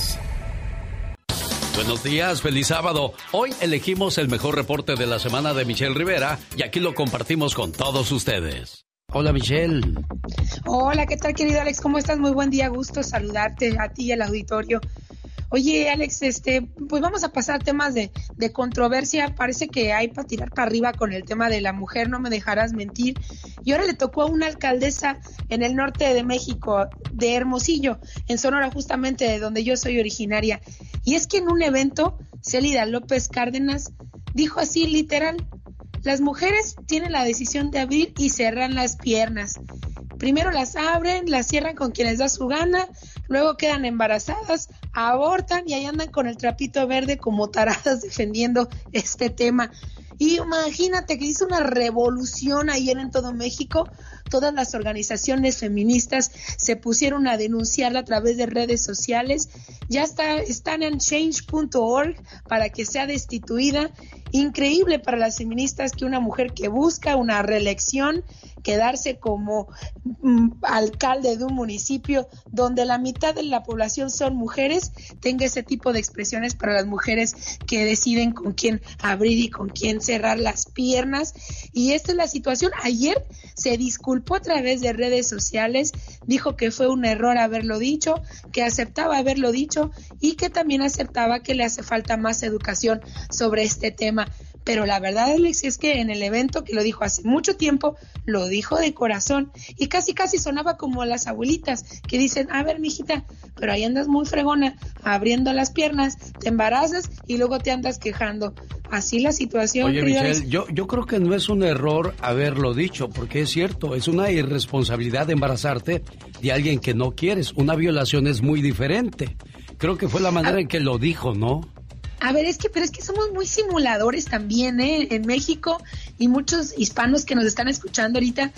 Buenos días, feliz sábado. Hoy elegimos el mejor reporte de la semana de Michelle Rivera y aquí lo compartimos con todos ustedes. Hola, Michelle. Hola, ¿qué tal, querido Alex? ¿Cómo estás? Muy buen día, gusto saludarte a ti y al auditorio. Oye, Alex, pues vamos a pasar temas de controversia. Parece que hay para tirar para arriba con el tema de la mujer, no me dejarás mentir. Y ahora le tocó a una alcaldesa en el norte de México, de Hermosillo, en Sonora, justamente de donde yo soy originaria. Y es que en un evento, Célida López Cárdenas dijo así, literal: las mujeres tienen la decisión de abrir y cerrar las piernas. Primero las abren, las cierran con quien les da su gana, luego quedan embarazadas, abortan y ahí andan con el trapito verde como taradas defendiendo este tema. Y imagínate que hizo una revolución ayer en todo México. Todas las organizaciones feministas se pusieron a denunciarla a través de redes sociales. Ya están en change.org para que sea destituida. Increíble para las feministas que una mujer que busca una reelección, quedarse como alcalde de un municipio donde la mitad de la población son mujeres, tenga ese tipo de expresiones para las mujeres que deciden con quién abrir y con quién cerrar las piernas. Y esta es la situación. Ayer se disculpó a través de redes sociales, dijo que fue un error haberlo dicho, que aceptaba haberlo dicho y que también aceptaba que le hace falta más educación sobre este tema. Pero la verdad, Alex, es que en el evento, que lo dijo hace mucho tiempo, lo dijo de corazón y casi sonaba como las abuelitas que dicen: a ver, mijita, pero ahí andas muy fregona, abriendo las piernas, te embarazas y luego te andas quejando. Así la situación. Oye, Michelle, yo creo que no es un error haberlo dicho, porque es cierto, es una irresponsabilidad embarazarte de alguien que no quieres. Una violación es muy diferente. Creo que fue la manera en que lo dijo, ¿no? A ver, pero es que somos muy simuladores también, en México, y muchos hispanos que nos están escuchando ahorita,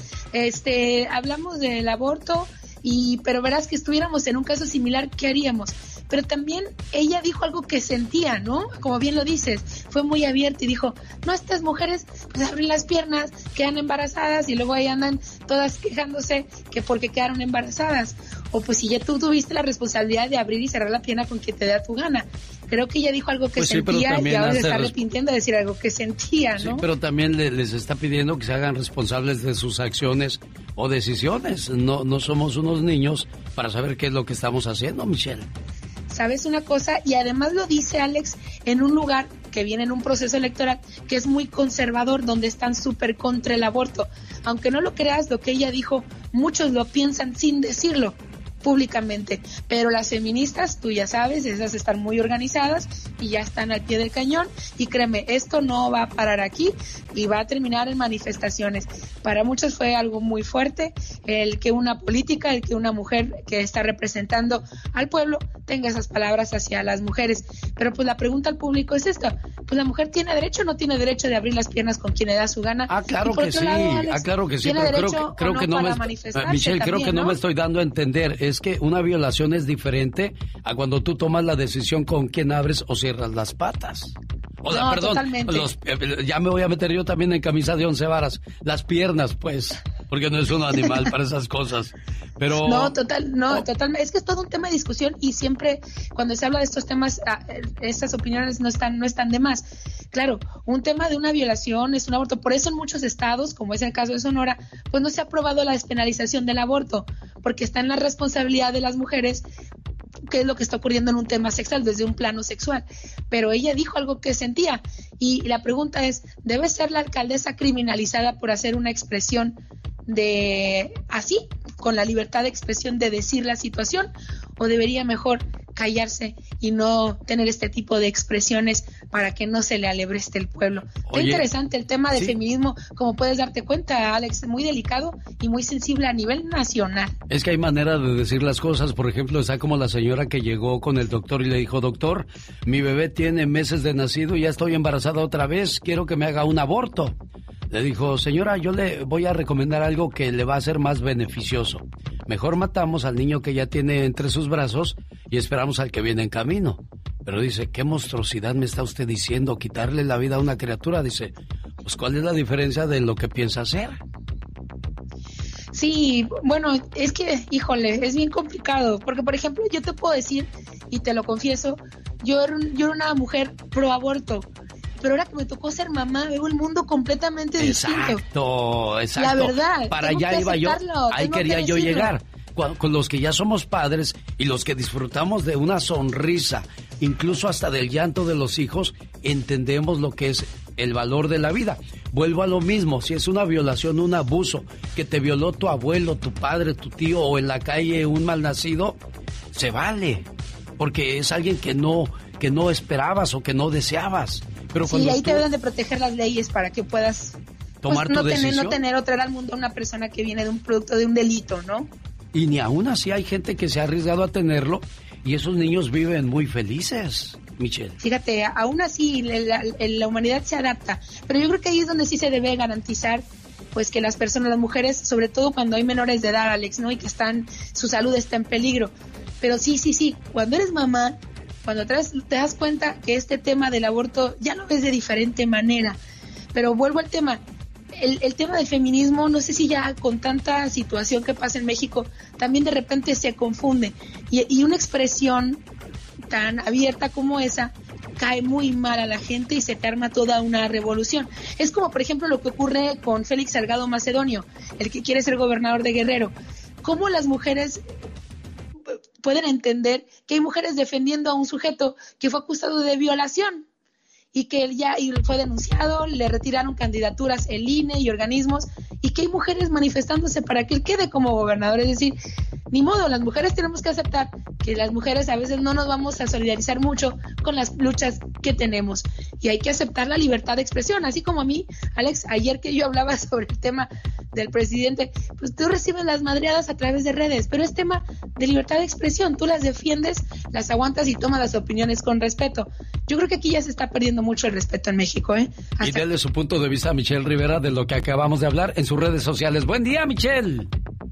hablamos del aborto, pero verás que estuviéramos en un caso similar, ¿qué haríamos? Pero también ella dijo algo que sentía, ¿no? Como bien lo dices, fue muy abierta y dijo: no, estas mujeres pues abren las piernas, quedan embarazadas y luego ahí andan todas quejándose que porque quedaron embarazadas. O pues si ya tú tuviste la responsabilidad de abrir y cerrar la pierna con quien te da tu gana. Creo que ella dijo algo que pues sentía y ahora se está arrepintiendo de decir algo que sentía, ¿no? Sí, pero también les está pidiendo que se hagan responsables de sus acciones o decisiones. No somos unos niños para saber qué es lo que estamos haciendo, Michelle. ¿sabes una cosa? Y además lo dice Alex en un lugar que viene en un proceso electoral que es muy conservador, donde están súper contra el aborto. Aunque no lo creas, lo que ella dijo, muchos lo piensan sin decirlo públicamente, pero las feministas, tú ya sabes, esas están muy organizadas y ya están al pie del cañón, y créeme, esto no va a parar aquí y va a terminar en manifestaciones. Para muchos fue algo muy fuerte el que una política, el que una mujer que está representando al pueblo tenga esas palabras hacia las mujeres, pero pues la pregunta al público es esta, pues la mujer tiene derecho o no tiene derecho de abrir las piernas con quien le da su gana. Claro que sí, claro que sí, pero creo que no Michelle, creo que no me estoy dando a entender. Es que una violación es diferente a cuando tú tomas la decisión con quién abres o cierras las patas. Perdón, ya me voy a meter yo también en camisa de 11 varas. Las piernas, pues, porque no es un animal para esas cosas. Pero totalmente. Es que es todo un tema de discusión y siempre cuando se habla de estos temas, estas opiniones no están de más. Claro, un tema de una violación es un aborto. Por eso en muchos estados, como es el caso de Sonora, pues no se ha aprobado la despenalización del aborto, porque está en la responsabilidad de las mujeres qué es lo que está ocurriendo en un tema sexual, desde un plano sexual. Pero ella dijo algo que sentía, y la pregunta es, ¿debe ser la alcaldesa criminalizada por hacer una expresión con la libertad de expresión de decir la situación, o debería mejor callarse y no tener este tipo de expresiones para que no se le alebreste el pueblo? Qué interesante el tema de feminismo, como puedes darte cuenta, Alex, muy delicado y muy sensible a nivel nacional. Es que hay manera de decir las cosas. Por ejemplo, está como la señora que llegó con el doctor y le dijo, doctor, mi bebé tiene meses de nacido y ya estoy embarazada otra vez, quiero que me haga un aborto. Le dijo, señora, yo le voy a recomendar algo que le va a ser más beneficioso. Mejor matamos al niño que ya tiene entre sus brazos y esperamos al que viene en camino. Pero dice, ¿qué monstruosidad me está usted diciendo? ¿Quitarle la vida a una criatura? Dice, pues ¿cuál es la diferencia de lo que piensa hacer? Sí, bueno, es que, híjole, es bien complicado. Porque, por ejemplo, yo te puedo decir, y te lo confieso, yo era una mujer pro aborto. Pero ahora que me tocó ser mamá, veo el mundo completamente distinto. Exacto. La verdad. Para allá iba yo, ahí quería yo llegar. Con los que ya somos padres y los que disfrutamos de una sonrisa, incluso hasta del llanto de los hijos, entendemos lo que es el valor de la vida. Vuelvo a lo mismo, si es una violación, un abuso, que te violó tu abuelo, tu padre, tu tío, o en la calle un malnacido, se vale, porque es alguien que no esperabas o que no deseabas. Pero sí, ahí te deben de proteger las leyes para que puedas tomar tu decisión. No tener o traer al mundo a una persona que viene de un producto de un delito, ¿no? Y ni aún así hay gente que se ha arriesgado a tenerlo y esos niños viven muy felices, Michelle. Fíjate, aún así la humanidad se adapta, pero yo creo que ahí es donde sí se debe garantizar pues que las personas, las mujeres, sobre todo cuando hay menores de edad, Alex, ¿no? Y que su salud está en peligro. Pero sí, cuando eres mamá, cuando te das cuenta que este tema del aborto ya lo ves de diferente manera. Pero vuelvo al tema, el tema del feminismo, no sé si ya con tanta situación que pasa en México, también de repente se confunde. Y una expresión tan abierta como esa cae muy mal a la gente y se te arma toda una revolución. Es como, por ejemplo, lo que ocurre con Félix Salgado Macedonio, el que quiere ser gobernador de Guerrero. ¿Cómo las mujeres pueden entender que hay mujeres defendiendo a un sujeto que fue acusado de violación y que él fue denunciado, le retiraron candidaturas el INE y organismos, y que hay mujeres manifestándose para que él quede como gobernador? Es decir, ni modo, las mujeres tenemos que aceptar que las mujeres a veces no nos vamos a solidarizar mucho con las luchas que tenemos, y hay que aceptar la libertad de expresión. Así como a mí, Alex, ayer que yo hablaba sobre el tema del presidente, pues tú recibes las madreadas a través de redes, pero es tema de libertad de expresión, tú las defiendes, las aguantas y tomas las opiniones con respeto. Yo creo que aquí ya se está perdiendo mucho el respeto en México, ¿eh? Y déle su punto de vista a Michelle Rivera de lo que acabamos de hablar en sus redes sociales. ¡Buen día, Michelle!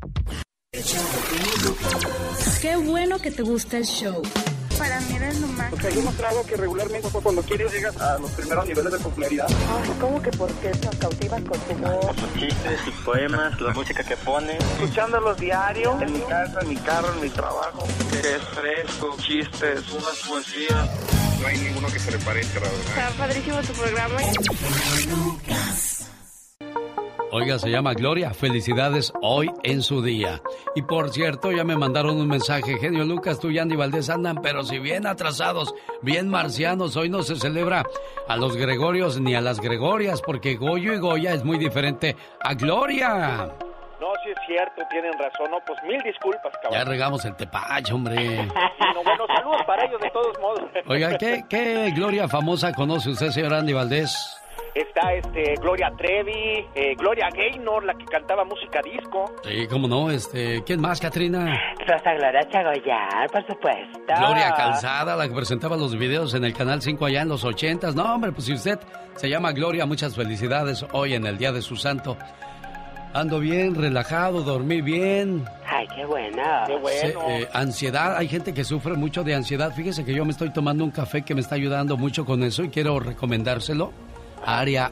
Qué bueno que te gusta el show. Para mí eres lo más. Porque hay demostrado que regularmente cuando quieres llegas a los primeros niveles de popularidad. Ay, ¿cómo que por qué nos cautivas con tu voz? Por sus chistes, sus poemas, la música que pones. Escuchándolos diario, en mi casa, en mi carro, en mi trabajo. Que es fresco, chistes, unas poesías. No hay ninguno que se le parezca, la verdad. Está padrísimo tu programa. Oiga, se llama Gloria. Felicidades hoy en su día. Y por cierto, ya me mandaron un mensaje. Genio Lucas, tú y Andy Valdés andan, pero si bien atrasados, bien marcianos. Hoy no se celebra a los Gregorios ni a las Gregorias, porque Goyo y Goya es muy diferente a Gloria. No, sí es cierto, tienen razón. No, pues mil disculpas, cabrón. Ya regamos el tepache, hombre. Bueno, saludos para ellos de todos modos. Oiga, ¿qué Gloria famosa conoce usted, señor Andy Valdés? Está Gloria Trevi, Gloria Gaynor, la que cantaba música disco. Sí, cómo no, ¿quién más, Catrina? Rosa Gloria Chagoyán, por supuesto. Gloria Calzada, la que presentaba los videos en el Canal 5 allá en los 80s. No, hombre, pues si usted se llama Gloria, muchas felicidades hoy en el día de su santo. Ando bien, relajado, dormí bien. Ay, qué bueno. Qué bueno. Ansiedad, hay gente que sufre mucho de ansiedad. Fíjese que yo me estoy tomando un café que me está ayudando mucho con eso y quiero recomendárselo. Área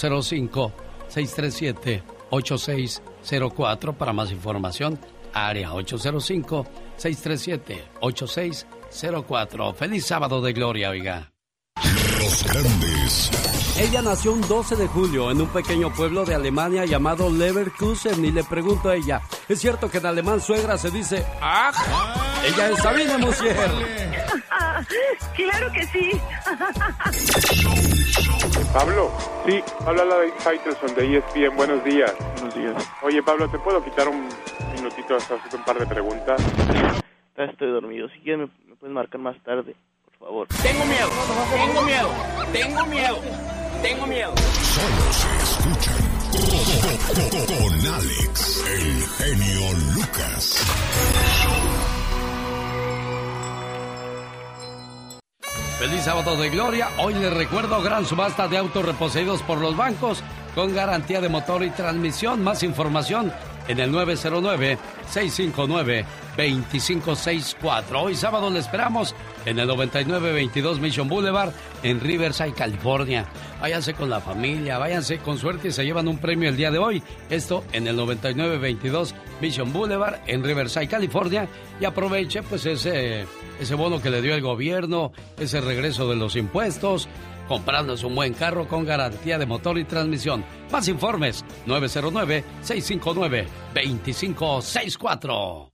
805-637-8604 para más información. Área 805-637-8604. Feliz sábado de gloria, oiga. Los grandes. Ella nació un 12 de julio en un pequeño pueblo de Alemania llamado Leverkusen y le pregunto a ella, ¿es cierto que en alemán suegra se dice ¡aj! Ella es Sabina Musier. Claro que sí. Pablo, sí, habla la de Faitelson de ESPN, buenos días. Buenos días. Oye, Pablo, ¿te puedo quitar un minutito hasta hacer un par de preguntas? Estoy dormido, si quieres me puedes marcar más tarde, por favor. Tengo miedo, tengo miedo, tengo miedo, tengo miedo. Solo se escuchan con Alex, el genio Lucas. Feliz sábado de gloria. Hoy les recuerdo gran subasta de autos reposeídos por los bancos con garantía de motor y transmisión. Más información en el 909-659-2564. Hoy sábado le esperamos en el 9922 Mission Boulevard en Riverside, California. Váyanse con la familia, váyanse con suerte y se llevan un premio el día de hoy. Esto en el 9922 Mission Boulevard en Riverside, California. Y aproveche pues ese bono que le dio el gobierno, ese regreso de los impuestos, comprándose un buen carro con garantía de motor y transmisión. Más informes, 909-659-2564.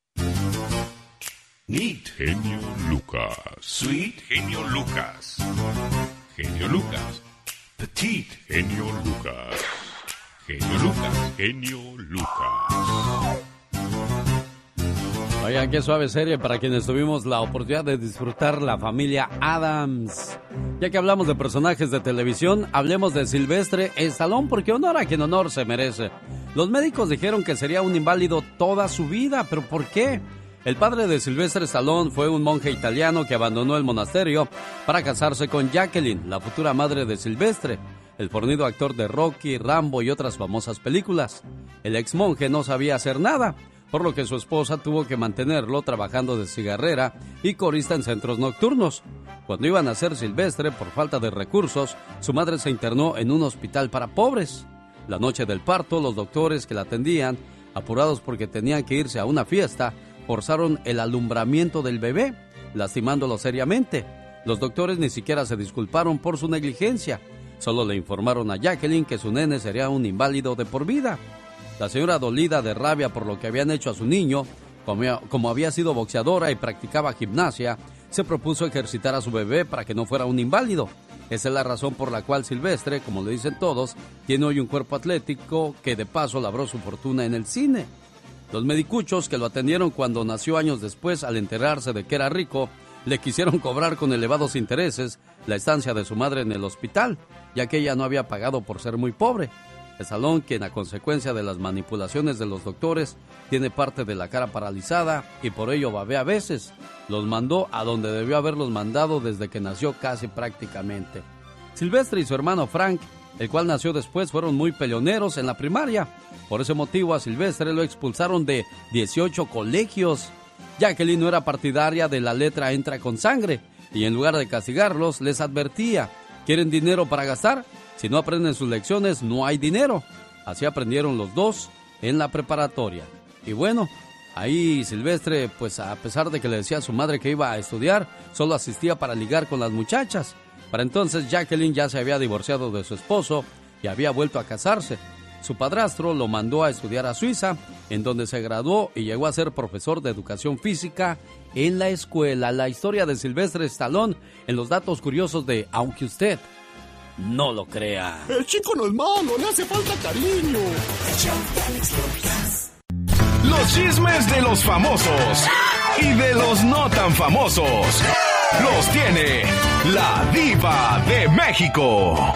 Neat Genio Lucas. Sweet Genio Lucas. Genio Lucas. Petit Genio Lucas. Genio Lucas. Genio Lucas. Oigan, qué suave serie para quienes tuvimos la oportunidad de disfrutar la familia Addams. Ya que hablamos de personajes de televisión, hablemos de Sylvester Stallone, porque honor a quien honor se merece. Los médicos dijeron que sería un inválido toda su vida, ¿pero por qué? El padre de Sylvester Stallone fue un monje italiano que abandonó el monasterio para casarse con Jacqueline, la futura madre de Sylvester, el fornido actor de Rocky, Rambo y otras famosas películas. El ex monje no sabía hacer nada, por lo que su esposa tuvo que mantenerlo trabajando de cigarrera y corista en centros nocturnos. Cuando iba a nacer Sylvester, por falta de recursos, su madre se internó en un hospital para pobres. La noche del parto, los doctores que la atendían, apurados porque tenían que irse a una fiesta, forzaron el alumbramiento del bebé, lastimándolo seriamente. Los doctores ni siquiera se disculparon por su negligencia. Solo le informaron a Jacqueline que su nene sería un inválido de por vida. La señora, dolida de rabia por lo que habían hecho a su niño, como había sido boxeadora y practicaba gimnasia, se propuso ejercitar a su bebé para que no fuera un inválido. Esa es la razón por la cual Sylvester, como le dicen todos, tiene hoy un cuerpo atlético que de paso labró su fortuna en el cine. Los medicuchos que lo atendieron cuando nació años después, al enterarse de que era rico, le quisieron cobrar con elevados intereses la estancia de su madre en el hospital, ya que ella no había pagado por ser muy pobre. Stallone, quien a consecuencia de las manipulaciones de los doctores tiene parte de la cara paralizada y por ello babea a veces, los mandó a donde debió haberlos mandado desde que nació casi prácticamente. Sylvester y su hermano Frank, el cual nació después, fueron muy peleoneros en la primaria. Por ese motivo a Sylvester lo expulsaron de 18 colegios. Jacqueline no era partidaria de la letra entra con sangre y en lugar de castigarlos les advertía: ¿quieren dinero para gastar? Si no aprenden sus lecciones, no hay dinero. Así aprendieron los dos en la preparatoria. Y bueno, ahí Sylvester, pues a pesar de que le decía a su madre que iba a estudiar, solo asistía para ligar con las muchachas. Para entonces Jacqueline ya se había divorciado de su esposo y había vuelto a casarse. Su padrastro lo mandó a estudiar a Suiza, en donde se graduó y llegó a ser profesor de educación física en la escuela. La historia de Sylvester Stallone en los datos curiosos de Aunque usted no lo crea. El chico no es malo, le hace falta cariño. Los chismes de los famosos y de los no tan famosos los tiene la Diva de México.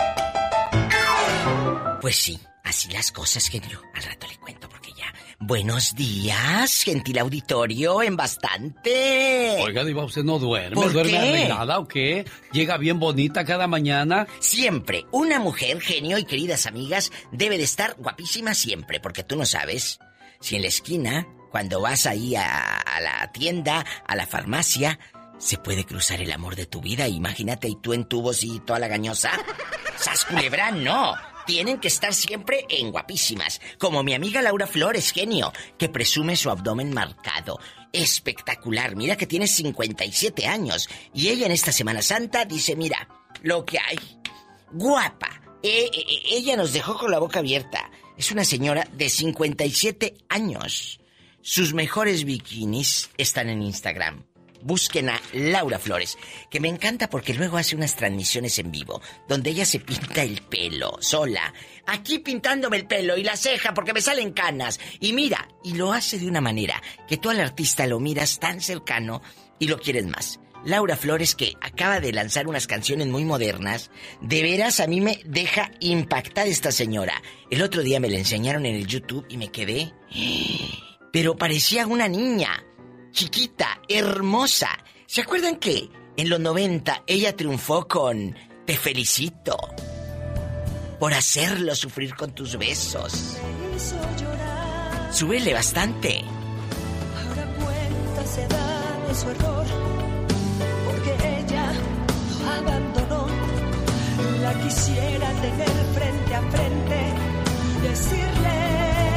Pues sí, así las cosas, genio. Al rato le cuento porque ya. Buenos días, gentil auditorio, en bastante. Oiga, Diva, ¿usted no duerme? ¿Por ¿Duerme qué? arreglada o qué? ¿Llega bien bonita cada mañana? Siempre. Una mujer, genio y queridas amigas, debe de estar guapísima siempre, porque tú no sabes si en la esquina, cuando vas ahí a la tienda, a la farmacia, se puede cruzar el amor de tu vida. Imagínate, y tú en tubos y toda la gañosa. ¡Sas culebra, no! Tienen que estar siempre en guapísimas. Como mi amiga Laura Flores, genio, que presume su abdomen marcado. Espectacular. Mira que tiene 57 años. Y ella en esta Semana Santa dice, mira, lo que hay. Guapa. Ella nos dejó con la boca abierta. Es una señora de 57 años. Sus mejores bikinis están en Instagram. Busquen a Laura Flores, que me encanta porque luego hace unas transmisiones en vivo, donde ella se pinta el pelo, sola. Aquí pintándome el pelo y la ceja porque me salen canas. Y mira, y lo hace de una manera que tú al artista lo miras tan cercano y lo quieres más. Laura Flores, que acaba de lanzar unas canciones muy modernas, de veras a mí me deja impactada esta señora. El otro día me la enseñaron en el YouTube y me quedé... Pero parecía una niña, chiquita, hermosa. ¿Se acuerdan que en los 90 ella triunfó con Te felicito por hacerlo sufrir con tus besos? Súbele bastante. Ahora cuenta se da de su error, porque ella lo abandonó. La quisiera tener frente a frente, decirle: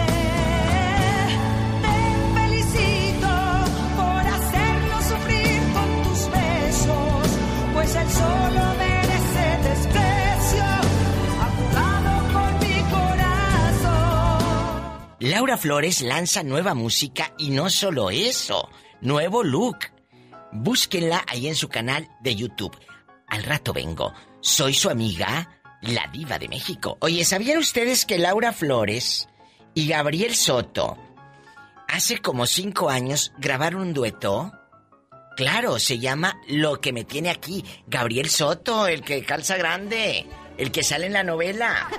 te felicito por hacerlo sufrir con tus besos, pues él solo merece desprecio, ha jugado con mi corazón. Laura Flores lanza nueva música y no solo eso, nuevo look. Búsquenla ahí en su canal de YouTube. Al rato vengo. Soy su amiga, la Diva de México. Oye, ¿sabían ustedes que Laura Flores y Gabriel Soto hace como 5 años grabaron un dueto? Claro, se llama Lo que me tiene aquí. Gabriel Soto, el que calza grande, el que sale en la novela.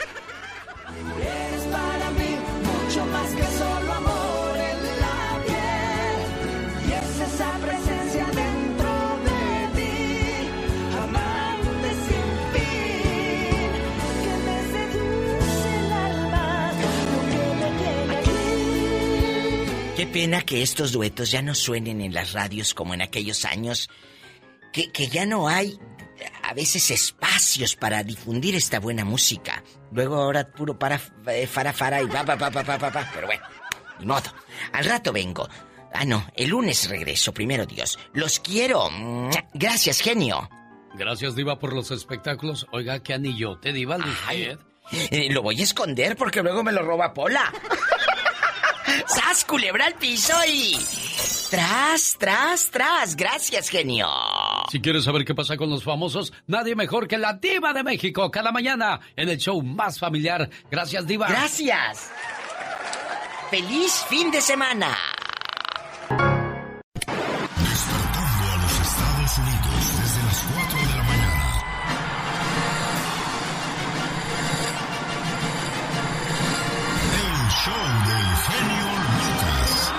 Eres para mí mucho más que solo amor en la piel, y es esa presencia dentro de ti, amante sin fin, que me seduce el alma, lo que me tiene aquí. Qué pena que estos duetos ya no suenen en las radios como en aquellos años, que ya no hay a veces espacios para difundir esta buena música. Luego ahora puro fara y pa. Pero bueno, ni modo. Al rato vengo. Ah, no, el lunes regreso, primero Dios. Los quiero. Gracias, genio. Gracias, Diva, por los espectáculos. Oiga, ¿qué anillote, Diva? Lo voy a esconder porque luego me lo roba Pola. ¡Sas, culebra al piso y... tras! Gracias, genio. Si quieres saber qué pasa con los famosos, nadie mejor que la Diva de México cada mañana en el show más familiar. Gracias, Diva. Gracias. ¡Feliz fin de semana! Despertando a los Estados Unidos desde las 4 de la mañana. El show del genio Lucas.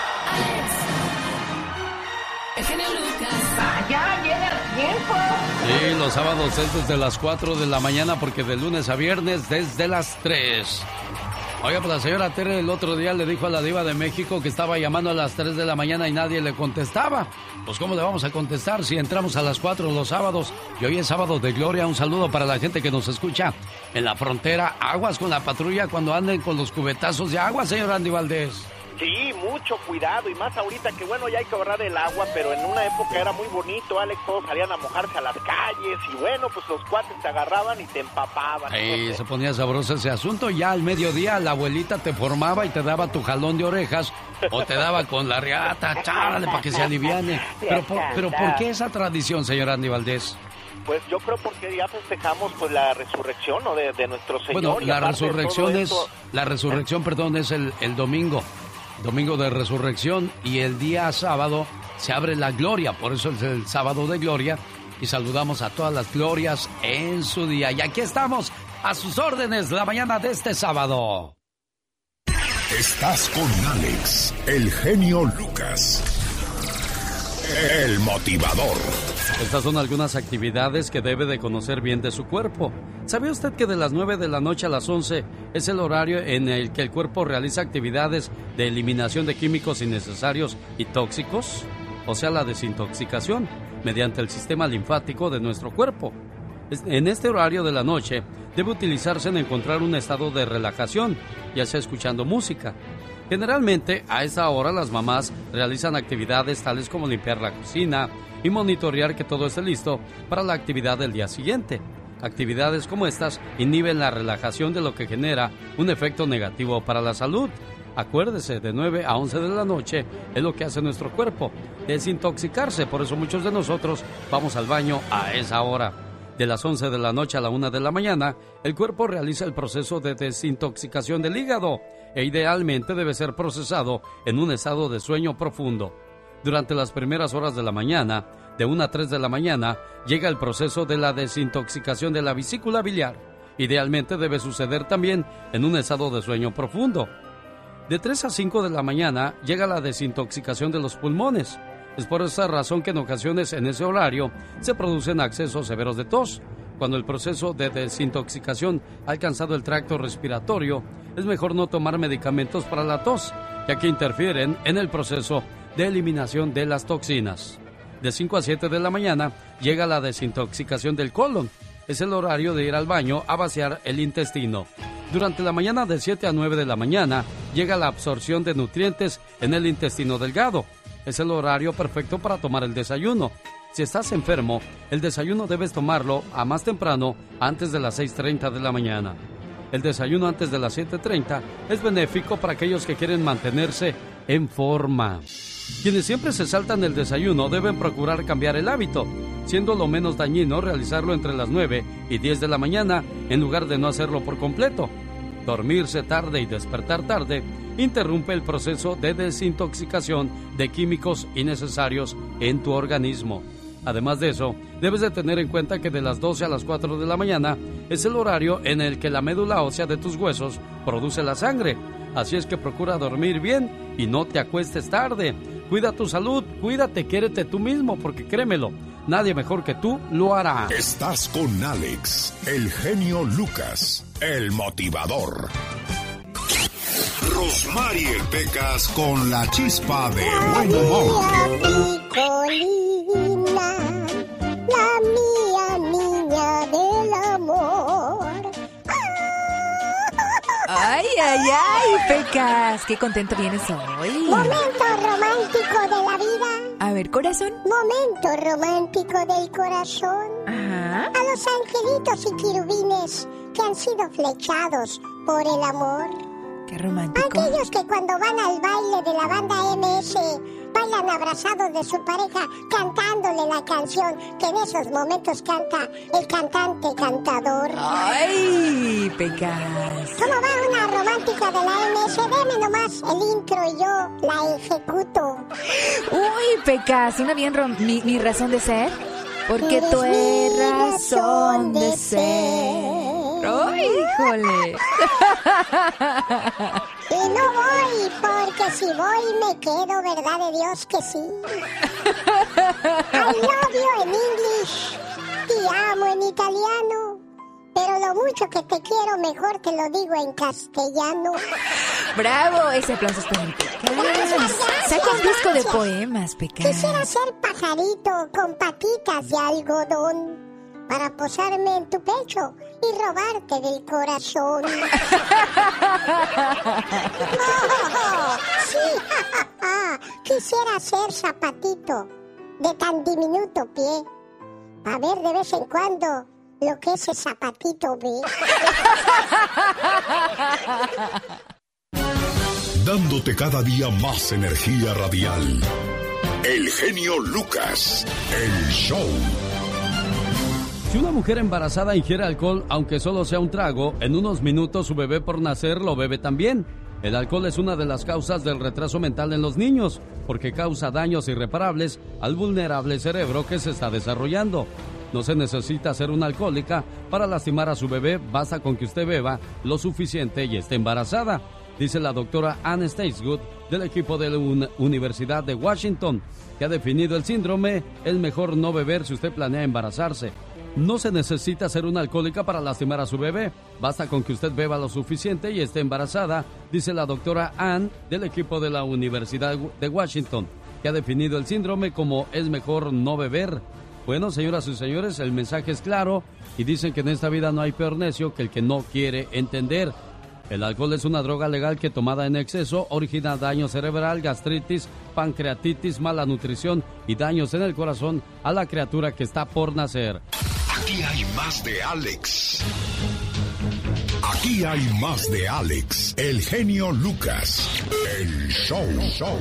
El genio Lucas. Ya llega el tiempo. Sí, los sábados es desde las 4 de la mañana porque de lunes a viernes desde las 3. Oiga, pues la señora Tere el otro día le dijo a la Diva de México que estaba llamando a las 3 de la mañana y nadie le contestaba. Pues ¿cómo le vamos a contestar si entramos a las 4 los sábados? Y hoy es sábado de gloria. Un saludo para la gente que nos escucha en la frontera. Aguas con la patrulla cuando anden con los cubetazos de agua, señor Andy Valdés. Sí, mucho cuidado, y más ahorita que bueno, ya hay que ahorrar el agua, pero en una época era muy bonito, Alex, todos salían a mojarse a las calles y bueno, pues los cuates te agarraban y te empapaban. Se ponía sabroso ese asunto. Ya al mediodía la abuelita te formaba y te daba tu jalón de orejas o te daba con la riata, chárale, para que se aliviane. Pero ¿por qué esa tradición, señor Andy Valdés? Pues yo creo porque ya festejamos pues la resurrección, ¿no? de nuestro Señor. Bueno, la resurrección es el domingo de resurrección, y el día sábado se abre la gloria, por eso es el sábado de gloria, y saludamos a todas las glorias en su día. Y aquí estamos, a sus órdenes, la mañana de este sábado. Estás con Alex, el genio Lucas, el motivador. Estas son algunas actividades que debe de conocer bien de su cuerpo. ¿Sabía usted que de las 9 de la noche a las 11 es el horario en el que el cuerpo realiza actividades de eliminación de químicos innecesarios y tóxicos? O sea, la desintoxicación, mediante el sistema linfático de nuestro cuerpo. En este horario de la noche debe utilizarse en encontrar un estado de relajación, ya sea escuchando música. Generalmente, a esa hora las mamás realizan actividades tales como limpiar la cocina y monitorear que todo esté listo para la actividad del día siguiente. Actividades como estas inhiben la relajación, de lo que genera un efecto negativo para la salud. Acuérdese, de 9 a 11 de la noche es lo que hace nuestro cuerpo, desintoxicarse. Por eso muchos de nosotros vamos al baño a esa hora. De las 11 de la noche a la 1 de la mañana, el cuerpo realiza el proceso de desintoxicación del hígado e idealmente debe ser procesado en un estado de sueño profundo. Durante las primeras horas de la mañana, de 1 a 3 de la mañana, llega el proceso de la desintoxicación de la vesícula biliar. Idealmente debe suceder también en un estado de sueño profundo. De 3 a 5 de la mañana llega la desintoxicación de los pulmones. Es por esa razón que en ocasiones en ese horario se producen accesos severos de tos. Cuando el proceso de desintoxicación ha alcanzado el tracto respiratorio, es mejor no tomar medicamentos para la tos, ya que interfieren en el proceso de eliminación de las toxinas. De 5 a 7 de la mañana llega la desintoxicación del colon. Es el horario de ir al baño a vaciar el intestino. Durante la mañana de 7 a 9 de la mañana llega la absorción de nutrientes en el intestino delgado. Es el horario perfecto para tomar el desayuno. Si estás enfermo, el desayuno debes tomarlo a más temprano, antes de las 6:30 de la mañana. El desayuno antes de las 7:30 es benéfico para aquellos que quieren mantenerse en forma. Quienes siempre se saltan el desayuno deben procurar cambiar el hábito, siendo lo menos dañino realizarlo entre las 9 y 10 de la mañana en lugar de no hacerlo por completo. Dormirse tarde y despertar tarde interrumpe el proceso de desintoxicación de químicos innecesarios en tu organismo. Además de eso, debes de tener en cuenta que de las 12 a las 4 de la mañana es el horario en el que la médula ósea de tus huesos produce la sangre. Así es que procura dormir bien y no te acuestes tarde. Cuida tu salud, cuídate, quiérete tú mismo, porque créemelo, nadie mejor que tú lo hará. Estás con Alex, el genio Lucas, el motivador. Rosmarie Pecas con la chispa de buen humor. La mía niña del amor. Ay, ay, ay, Pecas, qué contento vienes hoy. Momento romántico de la vida. A ver, corazón. Momento romántico del corazón. Ajá. A los angelitos y querubines que han sido flechados por el amor. Qué romántico. Aquellos que cuando van al baile de la banda MS bailan abrazados de su pareja cantándole la canción que en esos momentos canta el cantante cantador. ¡Ay, Pecas! ¿Cómo va una romántica de la MS? Deme nomás el intro y yo la ejecuto. Uy, Pecas, ¿una bien mi razón de ser? Porque tú eres razón de ser. ¡Ay, híjole! Y no voy, porque si voy me quedo, ¿verdad de Dios que sí? I love you en English, te amo en italiano, pero lo mucho que te quiero mejor te lo digo en castellano. ¡Bravo! Ese aplauso es para mi Pecas. Saca un disco de poemas, Pecas. Quisiera ser pajarito con patitas de algodón para posarme en tu pecho y robarte del corazón. Sí, quisiera ser zapatito de tan diminuto pie, a ver de vez en cuando lo que ese zapatito ve. Dándote cada día más energía radial. El genio Lucas, el show. Si una mujer embarazada ingiere alcohol, aunque solo sea un trago, en unos minutos su bebé por nacer lo bebe también. El alcohol es una de las causas del retraso mental en los niños, porque causa daños irreparables al vulnerable cerebro que se está desarrollando. No se necesita ser una alcohólica para lastimar a su bebé, basta con que usted beba lo suficiente y esté embarazada, dice la doctora Anne Stacegood del equipo de la Universidad de Washington, que ha definido el síndrome: es mejor no beber si usted planea embarazarse. No se necesita ser una alcohólica para lastimar a su bebé, basta con que usted beba lo suficiente y esté embarazada, dice la doctora Anne del equipo de la Universidad de Washington, que ha definido el síndrome como es mejor no beber. Bueno, señoras y señores, el mensaje es claro y dicen que en esta vida no hay peor necio que el que no quiere entender. El alcohol es una droga legal que tomada en exceso origina daño cerebral, gastritis, pancreatitis, mala nutrición y daños en el corazón a la criatura que está por nacer. Aquí hay más de Alex. Aquí hay más de Alex, el genio Lucas, el show.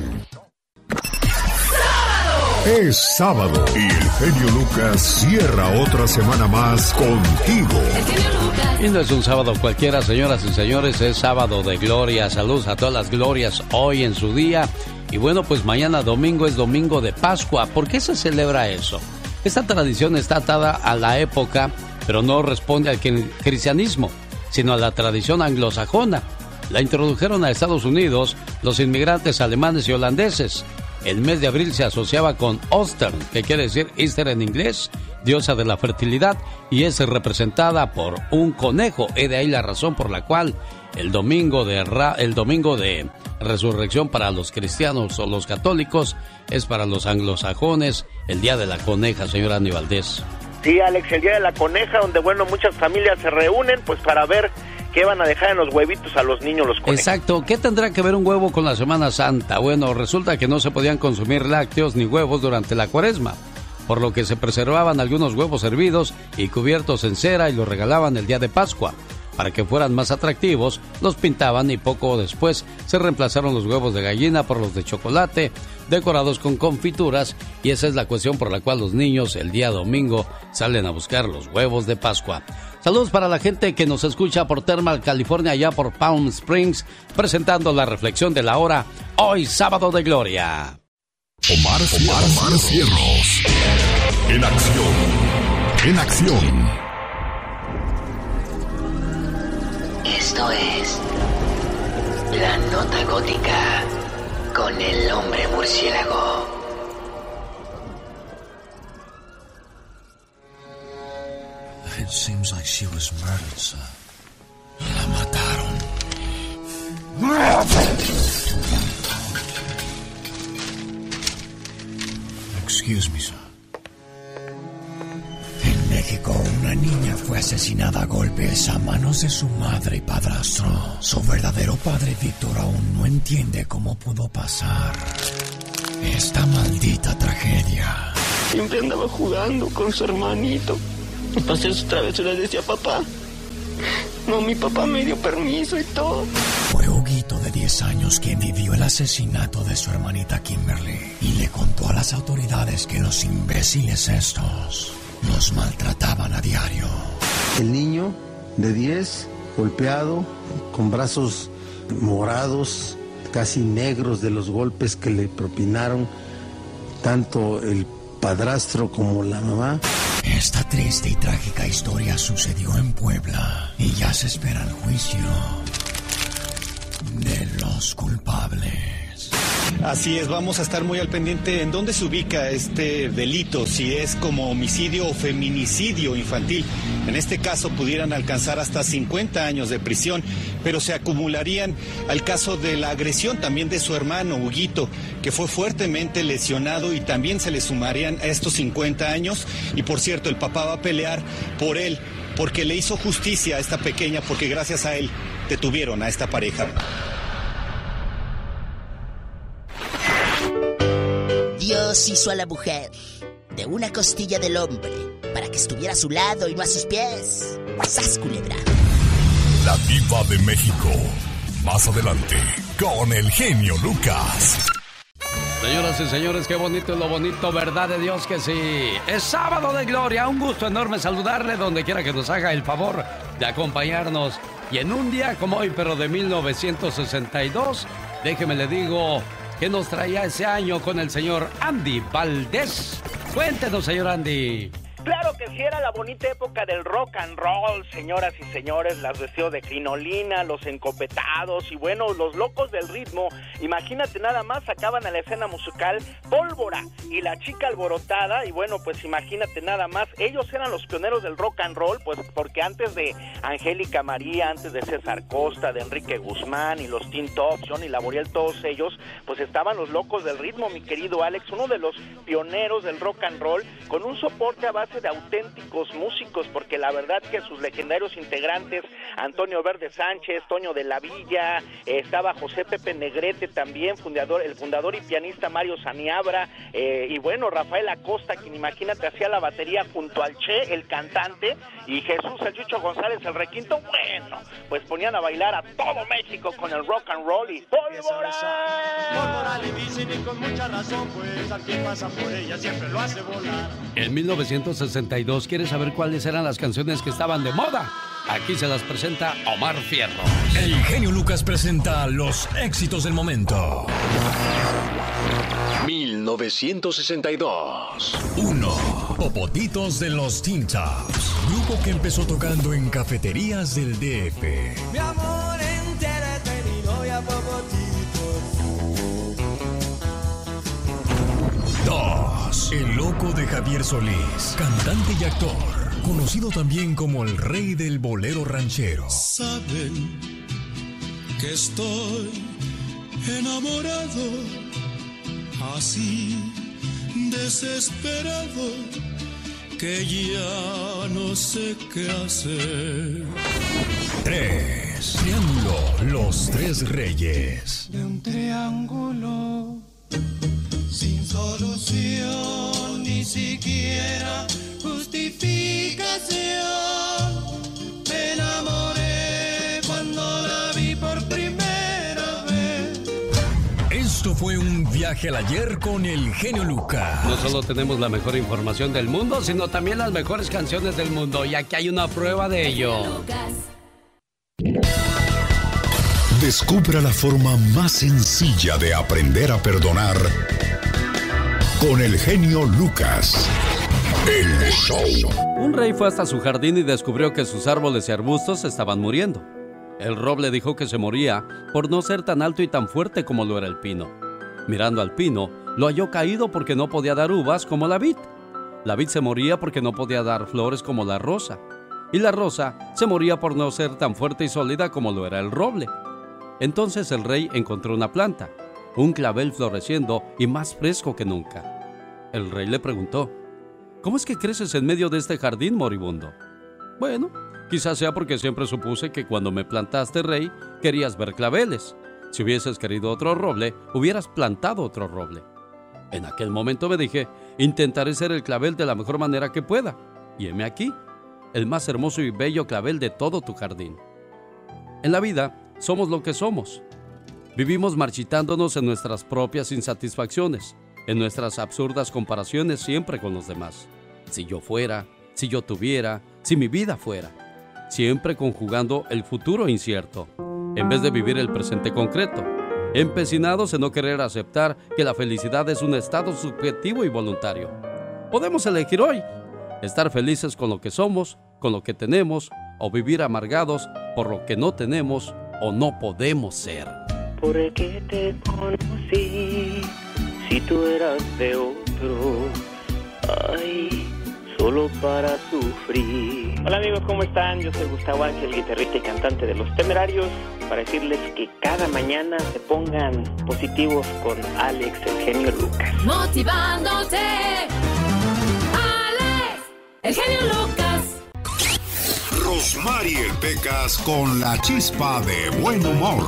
Es sábado y el genio Lucas cierra otra semana más contigo. Y no es un sábado cualquiera, señoras y señores, es sábado de gloria. Saludos a todas las glorias hoy en su día. Y bueno, pues mañana domingo es domingo de Pascua. ¿Por qué se celebra eso? Esta tradición está atada a la época, pero no responde al cristianismo, sino a la tradición anglosajona. La introdujeron a Estados Unidos los inmigrantes alemanes y holandeses. El mes de abril se asociaba con Ostern, que quiere decir Easter en inglés, diosa de la fertilidad, y es representada por un conejo. Es de ahí la razón por la cual el domingo de resurrección para los cristianos o los católicos es para los anglosajones el día de la coneja, señor Andy Valdés. Sí, Alex, el día de la coneja, donde, bueno, muchas familias se reúnen pues para ver qué van a dejar en los huevitos a los niños, los conejos. Exacto. ¿Qué tendrá que ver un huevo con la Semana Santa? Bueno, resulta que no se podían consumir lácteos ni huevos durante la Cuaresma, por lo que se preservaban algunos huevos hervidos y cubiertos en cera y los regalaban el día de Pascua. Para que fueran más atractivos, los pintaban y poco después se reemplazaron los huevos de gallina por los de chocolate, decorados con confituras, y esa es la cuestión por la cual los niños el día domingo salen a buscar los huevos de Pascua. Saludos para la gente que nos escucha por Thermal, California, allá por Palm Springs, presentando la reflexión de la hora, hoy sábado de gloria. Omar Cierros. En acción. Esto es La Nota Gótica con el hombre murciélago. It seems like she was murdered, sir. La mataron. Excuse me, sir. En México, una niña fue asesinada a golpes a manos de su madre y padrastro. Su verdadero padre, Víctor, aún no entiende cómo pudo pasar esta maldita tragedia. Siempre andaba jugando con su hermanito. Y para hacer sus travesuras decía papá. No, mi papá me dio permiso y todo. Fue Huguito, de 10 años, quien vivió el asesinato de su hermanita Kimberly y le contó a las autoridades que los imbéciles estos los maltrataban a diario. El niño de 10, golpeado, con brazos morados, casi negros de los golpes que le propinaron tanto el padrastro como la mamá. Esta triste y trágica historia sucedió en Puebla y ya se espera el juicio de los culpables. Así es, vamos a estar muy al pendiente en dónde se ubica este delito, si es como homicidio o feminicidio infantil. En este caso pudieran alcanzar hasta 50 años de prisión, pero se acumularían al caso de la agresión también de su hermano, Huguito, que fue fuertemente lesionado y también se le sumarían a estos 50 años. Y por cierto, el papá va a pelear por él porque le hizo justicia a esta pequeña, porque gracias a él detuvieron a esta pareja. Dios hizo a la mujer de una costilla del hombre para que estuviera a su lado y no a sus pies. ¡Sas, culebra! La Diva de México. Más adelante, con el genio Lucas. Señoras y señores, qué bonito es lo bonito, verdad de Dios que sí. Es sábado de gloria, un gusto enorme saludarle donde quiera que nos haga el favor de acompañarnos. Y en un día como hoy, pero de 1962, déjeme le digo que nos traía ese año con el señor Andy Valdés. Cuéntenos, señor Andy. Claro que sí, era la bonita época del rock and roll, señoras y señores, las vestidos de crinolina, los encopetados y bueno, los locos del ritmo. Imagínate nada más, sacaban a la escena musical Pólvora y La Chica Alborotada y bueno, pues imagínate nada más, ellos eran los pioneros del rock and roll, pues porque antes de Angélica María, antes de César Costa, de Enrique Guzmán y los Teen Tops, Johnny Laboriel, todos ellos, pues estaban los locos del ritmo, mi querido Alex, uno de los pioneros del rock and roll, con un soporte a base de auténticos músicos, porque la verdad que sus legendarios integrantes, Antonio Verde Sánchez, Toño de la Villa, estaba José Pepe Negrete también, el fundador y pianista Mario Saniabra, y bueno, Rafael Acosta, quien imagínate hacía la batería junto al Che, el cantante, y Jesús el Chucho González, el requinto, bueno, pues ponían a bailar a todo México con el rock and roll y ¡Pólvora! Pólvora le dicen y con mucha razón, pues a quien pasa por ella siempre lo hace volar. En 1962, ¿quieres saber cuáles eran las canciones que estaban de moda? Aquí se las presenta Omar Fierros. El genio Lucas presenta los éxitos del momento. 1962. 1. Popotitos de los Teen Tops. Grupo que empezó tocando en cafeterías del DF. Mi amor entero he tenido ya popotitos. 2. El loco de Javier Solís, cantante y actor, conocido también como el rey del bolero ranchero. Saben que estoy enamorado, así desesperado, que ya no sé qué hacer. 3. Triángulo, los tres reyes. De un triángulo sin solución, ni siquiera justificación. Me enamoré cuando la vi por primera vez. Esto fue un viaje al ayer con el genio Lucas. No solo tenemos la mejor información del mundo, sino también las mejores canciones del mundo. Y aquí hay una prueba de ello. Descubra la forma más sencilla de aprender a perdonar con el genio Lucas. El show. Un rey fue hasta su jardín y descubrió que sus árboles y arbustos estaban muriendo. El roble dijo que se moría por no ser tan alto y tan fuerte como lo era el pino. Mirando al pino, lo halló caído porque no podía dar uvas como la vid. La vid se moría porque no podía dar flores como la rosa. Y la rosa se moría por no ser tan fuerte y sólida como lo era el roble. Entonces el rey encontró una planta, un clavel floreciendo y más fresco que nunca. El rey le preguntó: ¿cómo es que creces en medio de este jardín moribundo? Bueno, quizás sea porque siempre supuse que cuando me plantaste, rey, querías ver claveles. Si hubieses querido otro roble, hubieras plantado otro roble. En aquel momento me dije: intentaré ser el clavel de la mejor manera que pueda. Y heme aquí, el más hermoso y bello clavel de todo tu jardín. En la vida, somos lo que somos. Vivimos marchitándonos en nuestras propias insatisfacciones, en nuestras absurdas comparaciones siempre con los demás. Si yo fuera, si yo tuviera, si mi vida fuera. Siempre conjugando el futuro incierto, en vez de vivir el presente concreto. Empecinados en no querer aceptar que la felicidad es un estado subjetivo y voluntario. Podemos elegir hoy, estar felices con lo que somos, con lo que tenemos, o vivir amargados por lo que no tenemos o no podemos ser. ¿Por qué te conocí si tú eras de otro? Ay, solo para sufrir. Hola amigos, ¿cómo están? Yo soy Gustavo Ángel, guitarrista y cantante de Los Temerarios, para decirles que cada mañana se pongan positivos con Alex, el genio Lucas. Motivándote, Alex, el genio Lucas. Rosmarie Pecas con la chispa de buen humor.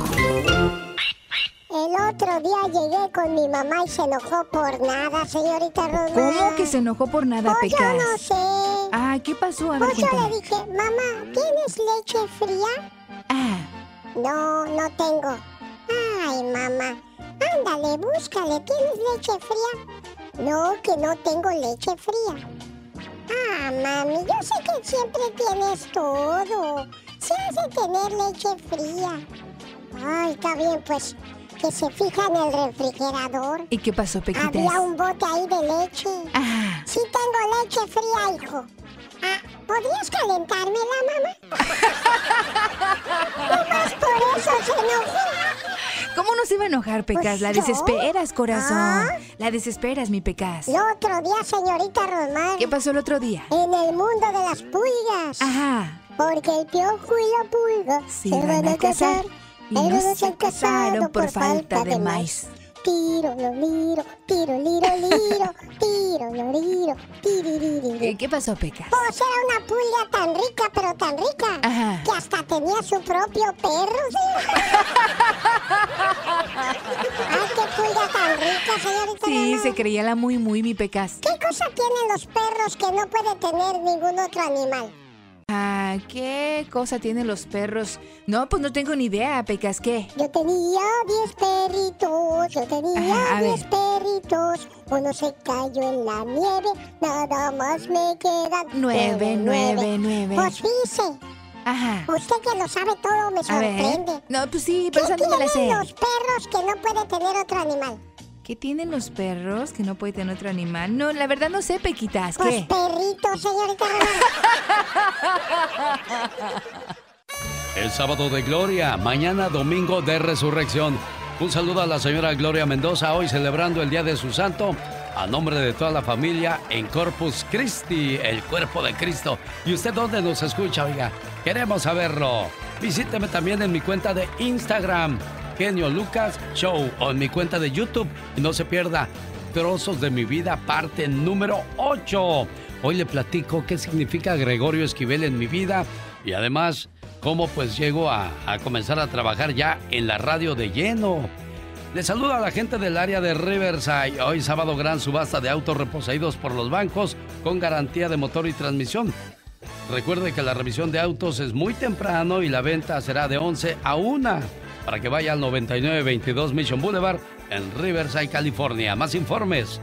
El otro día llegué con mi mamá y se enojó por nada, señorita Rosmar. ¿Cómo que se enojó por nada, Pues Pecas? yo no sé. Ah, ¿qué pasó? A ver, Pues yo cuéntame. le dije, mamá, ¿tienes leche fría? No, no tengo. Ay, mamá, ándale, búscale, ¿tienes leche fría? No, que no tengo leche fría. Ah, mami, yo sé que siempre tienes todo. Se hace tener leche fría. Ay, está bien, pues, que se fija en el refrigerador. ¿Y qué pasó, Pequitas? Había un bote ahí de leche. Ah. Sí tengo leche fría, hijo. Ah, ¿podrías calentármela, mamá? Nomás por eso se enojó. ¿Cómo no se iba a enojar, Pecas? Pues La yo. desesperas, corazón. La desesperas, mi Pecas. El otro día, señorita Rosmar. ¿Qué pasó el otro día? En el mundo de las pulgas. Ajá. Porque el piojo y la pulga Se se van a casar. y no se casaron por falta de maíz. Tiro, lo liro, tiro, liro, liro, tiro, lo liro, tiririri. ¿Qué pasó, Pecas? Pues era una pulga tan rica, pero tan rica, Ajá. que hasta tenía su propio perro, ¿sí? Ay, qué pulga tan rica, señorita. Sí, Rosmar. se creía la muy, mi Pecas. ¿Qué cosa tienen los perros que no puede tener ningún otro animal? Ah, ¿qué cosa tienen los perros? No, pues no tengo ni idea, Pecas, ¿qué? Yo tenía 10 perritos, yo tenía Ajá, a 10 perritos. Uno se cayó en la nieve, nada más me quedan 9. Pues dice, Ajá. usted que lo sabe todo me A ver. sorprende. No, pues sí, ¿Qué pero esa no me la tienen sé. los perros que no puede tener otro animal? ¿Qué tienen los perros que no puede tener otro animal? No, la verdad no sé, Pequitas, Pues ¿qué? perritos, señorita. El sábado de Gloria, mañana domingo de Resurrección. Un saludo a la señora Gloria Mendoza, hoy celebrando el Día de su Santo, a nombre de toda la familia en Corpus Christi, el cuerpo de Cristo. ¿Y usted dónde nos escucha, oiga? Queremos saberlo. Visíteme también en mi cuenta de Instagram, Genio Lucas Show, o en mi cuenta de YouTube. Y no se pierda Trozos de mi vida, parte número 8. Hoy le platico qué significa Gregorio Esquivel en mi vida y además cómo pues llego a comenzar a trabajar ya en la radio de lleno. Les saludo a la gente del área de Riverside. Hoy sábado gran subasta de autos reposeídos por los bancos con garantía de motor y transmisión. Recuerde que la revisión de autos es muy temprano y la venta será de 11 a 1 para que vaya al 9922 Mission Boulevard en Riverside, California. Más informes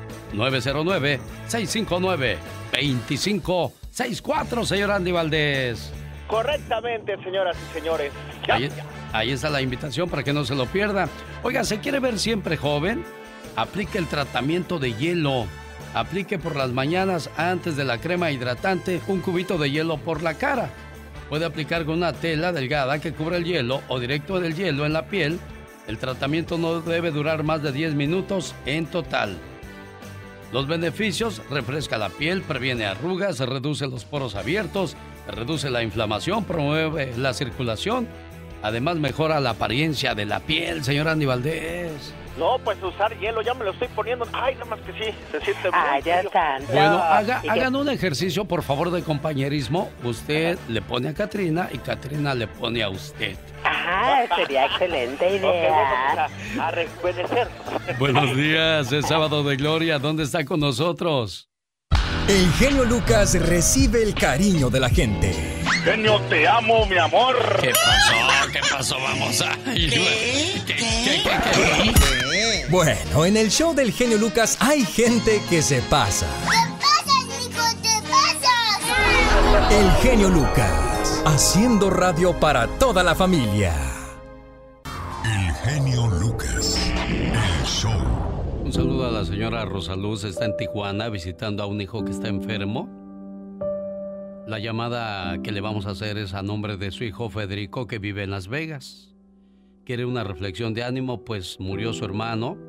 909-659-2564, señor Andy Valdés. Correctamente, señoras y señores. Ahí está la invitación para que no se lo pierda. Oiga, ¿se quiere ver siempre joven? Aplique el tratamiento de hielo. Aplique por las mañanas antes de la crema hidratante un cubito de hielo por la cara. Puede aplicar con una tela delgada que cubra el hielo o directo del hielo en la piel. El tratamiento no debe durar más de 10 minutos en total. Los beneficios: refresca la piel, previene arrugas, reduce los poros abiertos, reduce la inflamación, promueve la circulación. Además, mejora la apariencia de la piel, señor Andy Valdés. No, pues usar hielo, ya me lo estoy poniendo. Ay, nada más que sí, se siente muy Ay, Dios frío. santo. Bueno, hagan un ejercicio, por favor, de compañerismo. Usted le pone a Catrina y Catrina le pone a usted. Ah, sería excelente idea. Ok, bueno, pues a rejuvenecer. Buenos días, es sábado de Gloria. ¿Dónde está con nosotros? El genio Lucas recibe el cariño de la gente. Genio, te amo, mi amor. ¿Qué pasó? ¿Qué pasó? Vamos a... ¿Qué? Bueno, en el show del genio Lucas hay gente que se pasa. ¿Qué pasa, Nico? ¿Qué pasa? El genio Lucas, haciendo radio para toda la familia. El genio Lucas, el show. Un saludo a la señora Rosaluz, está en Tijuana visitando a un hijo que está enfermo. La llamada que le vamos a hacer es a nombre de su hijo Federico, que vive en Las Vegas. Quiere una reflexión de ánimo, pues murió su hermano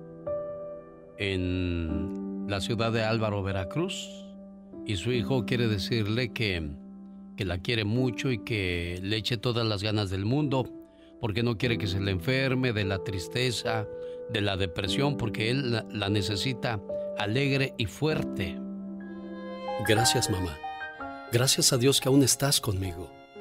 en la ciudad de Álvaro, Veracruz. Y su hijo quiere decirle que la quiere mucho y que le eche todas las ganas del mundo, porque no quiere que se le enferme de la tristeza, de la depresión, porque él la necesita alegre y fuerte. Gracias, mamá. Gracias a Dios que aún estás conmigo.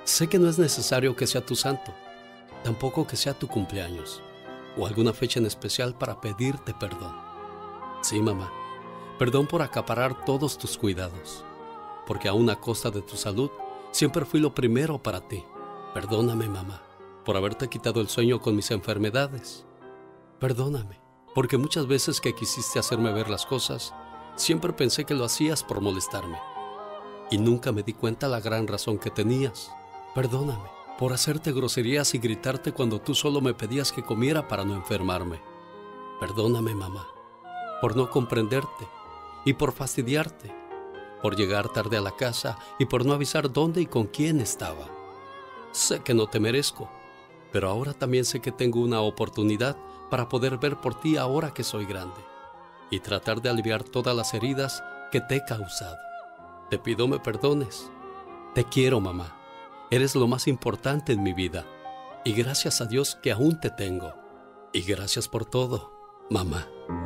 Sé que no es necesario que sea tu santo, tampoco que sea tu cumpleaños o alguna fecha en especial para pedirte perdón. Sí, mamá, perdón por acaparar todos tus cuidados, porque aún a costa de tu salud, siempre fui lo primero para ti. Perdóname, mamá, por haberte quitado el sueño con mis enfermedades. Perdóname, porque muchas veces que quisiste hacerme ver las cosas, siempre pensé que lo hacías por molestarme. Y nunca me di cuenta la gran razón que tenías. Perdóname por hacerte groserías y gritarte cuando tú solo me pedías que comiera para no enfermarme. Perdóname, mamá, por no comprenderte y por fastidiarte, por llegar tarde a la casa y por no avisar dónde y con quién estaba. Sé que no te merezco, pero ahora también sé que tengo una oportunidad para poder ver por ti ahora que soy grande y tratar de aliviar todas las heridas que te he causado. Te pido me perdones. Te quiero, mamá. Eres lo más importante en mi vida. Y gracias a Dios que aún te tengo. Y gracias por todo, mamá.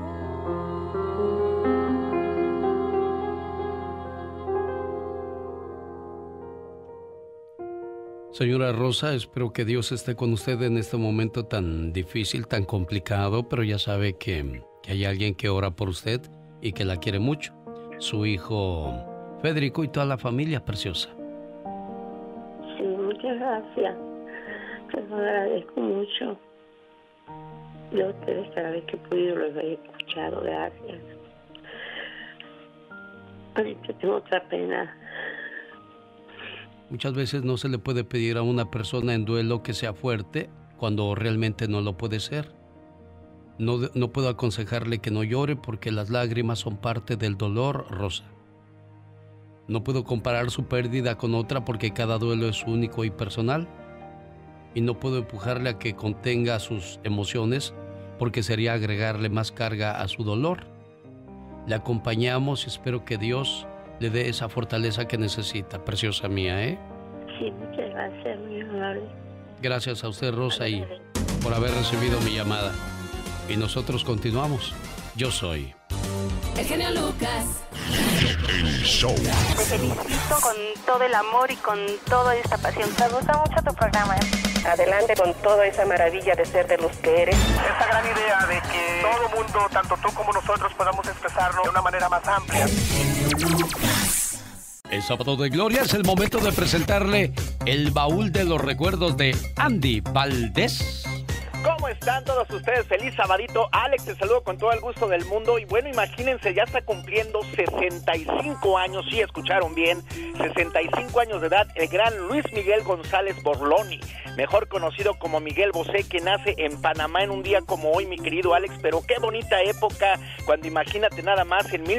Señora Rosa, espero que Dios esté con usted en este momento tan difícil, tan complicado, pero ya sabe que hay alguien que ora por usted y que la quiere mucho. Su hijo Federico y toda la familia preciosa. Sí, muchas gracias. Te lo agradezco mucho. Yo a ustedes cada vez que he podido los he escuchado. Gracias. Ahorita tengo otra pena. Muchas veces no se le puede pedir a una persona en duelo que sea fuerte cuando realmente no lo puede ser. No puedo aconsejarle que no llore porque las lágrimas son parte del dolor, Rosa. No puedo comparar su pérdida con otra porque cada duelo es único y personal. Y no puedo empujarle a que contenga sus emociones porque sería agregarle más carga a su dolor. Le acompañamos y espero que Dios le dé esa fortaleza que necesita, preciosa mía, ¿eh? Sí, muchas gracias, muy amable. Gracias a usted, Rosa, y por haber recibido mi llamada. Y nosotros continuamos. Yo soy el genio Lucas. El show. Te felicito con todo el amor y con toda esta pasión. Me gusta mucho tu programa. Adelante con toda esa maravilla de ser de los que eres. Esa gran idea de que todo mundo, tanto tú como nosotros, podamos expresarlo de una manera más amplia. El sábado de gloria es el momento de presentarle el baúl de los recuerdos de Andy Valdés. ¿Cómo están todos ustedes? Feliz sabadito. Alex, te saludo con todo el gusto del mundo. Y bueno, imagínense, ya está cumpliendo 65 años. Sí, escucharon bien. 65 años de edad, el gran Luis Miguel González Borloni, mejor conocido como Miguel Bosé, que nace en Panamá en un día como hoy, mi querido Alex. Pero qué bonita época, cuando imagínate nada más, en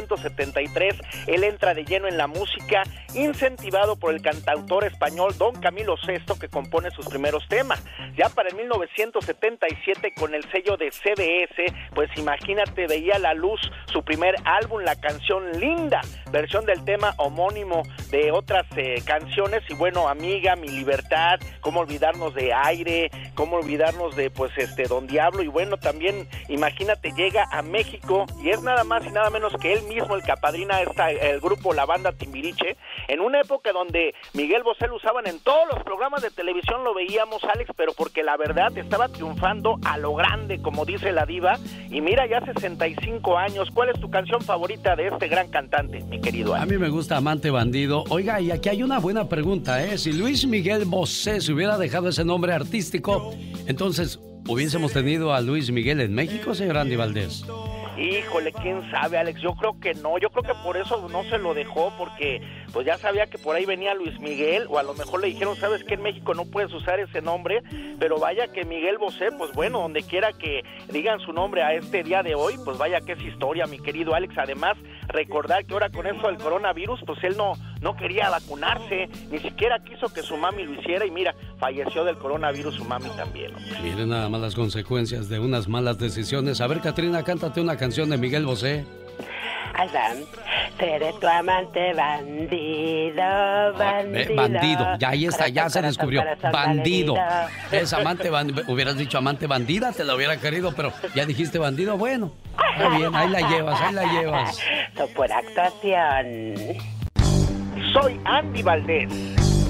1973, él entra de lleno en la música, incentivado por el cantautor español Don Camilo Sesto, que compone sus primeros temas. Ya para el 1977, con el sello de CBS, pues imagínate, veía la luz su primer álbum, la canción Linda, versión del tema homónimo de otras canciones. Y bueno, Amiga, Mi Libertad, cómo olvidarnos de Aire, cómo olvidarnos de Don Diablo. Y bueno, también imagínate, llega a México y es nada más y nada menos que él mismo el que apadrina el grupo La Banda Timbiriche, en una época donde Miguel Bosé lo usaban en todos los programas de televisión, lo veíamos, Alex, pero porque la verdad estaba triunfando a lo grande, como dice la diva. Y mira, ya 65 años. ¿Cuál es tu canción favorita de este gran cantante, mi querido Alex? A mí me gusta Amante Bandido. Oiga, y aquí hay una buena pregunta, ¿eh? Si Luis Miguel Bosé se hubiera dejado ese nombre artístico, entonces, ¿hubiésemos tenido a Luis Miguel en México, señor Andy Valdés? Híjole, quién sabe, Alex. Yo creo que no. Yo creo que por eso no se lo dejó, porque pues ya sabía que por ahí venía Luis Miguel, o a lo mejor le dijeron, sabes que en México no puedes usar ese nombre, pero vaya que Miguel Bosé, pues bueno, donde quiera que digan su nombre a este día de hoy, pues vaya que es historia, mi querido Alex. Además, recordar que ahora con eso del coronavirus, pues él no quería vacunarse, ni siquiera quiso que su mami lo hiciera, y mira, falleció del coronavirus su mami también, ¿no? Miren nada más las consecuencias de unas malas decisiones. A ver, Catrina, cántate una canción de Miguel Bosé. Adán, seré tu amante bandido, bandido. Bandido, ya ahí está, ya se descubrió. Bandido. Es amante bandido. Hubieras dicho amante bandida, te lo hubiera querido, pero ya dijiste bandido, bueno. Está bien, ahí la llevas, ahí la llevas. Por actuación. Soy Andy Valdés.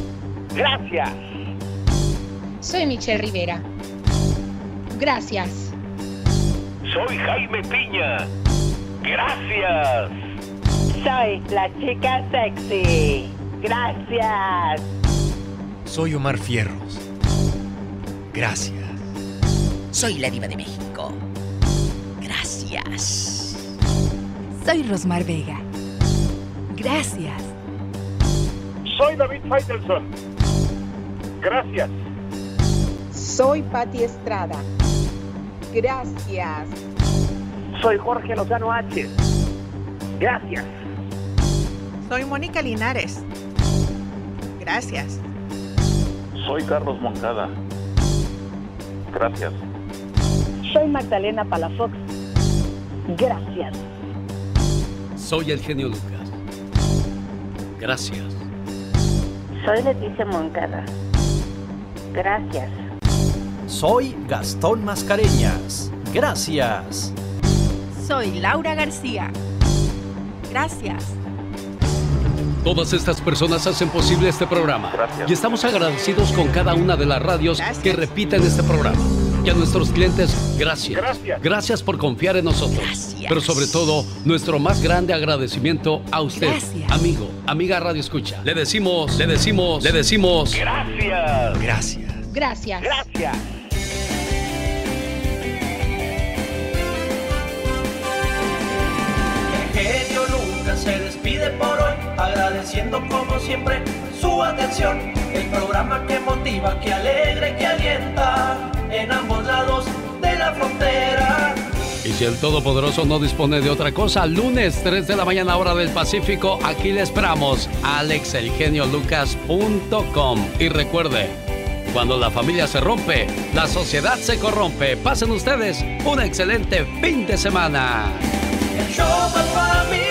Gracias. Soy Michelle Rivera. Gracias. Soy Jaime Piña. Gracias. Soy la chica sexy. Gracias. Soy Omar Fierros. Gracias. Soy la Diva de México. Gracias. Soy Rosmar Vega. Gracias. Soy David Faitelson. Gracias. Soy Patti Estrada. Gracias. Soy Jorge Lozano H. Gracias. Soy Mónica Linares. Gracias. Soy Carlos Moncada. Gracias. Soy Magdalena Palafox. Gracias. Soy el genio Lucas. Gracias. Soy Leticia Moncada. Gracias. Soy Gastón Mascareñas. Gracias. Soy Laura García. Gracias. Todas estas personas hacen posible este programa. Gracias. Y estamos agradecidos con cada una de las radios que repiten este programa. Y a nuestros clientes, gracias. Gracias por confiar en nosotros. Gracias. Pero sobre todo, nuestro más grande agradecimiento a usted, amigo, amiga Radio Escucha. Le decimos. Gracias. Gracias. Gracias. El genio Lucas se despide por hoy, agradeciendo como siempre su atención. El programa que motiva, que alegra y que alienta en ambos lados de la frontera. Y si el Todopoderoso no dispone de otra cosa, lunes 3 de la mañana hora del Pacífico, aquí le esperamos, alexelgeniolucas.com. Y recuerde, cuando la familia se rompe, la sociedad se corrompe. Pasen ustedes un excelente fin de semana. El show más familiar.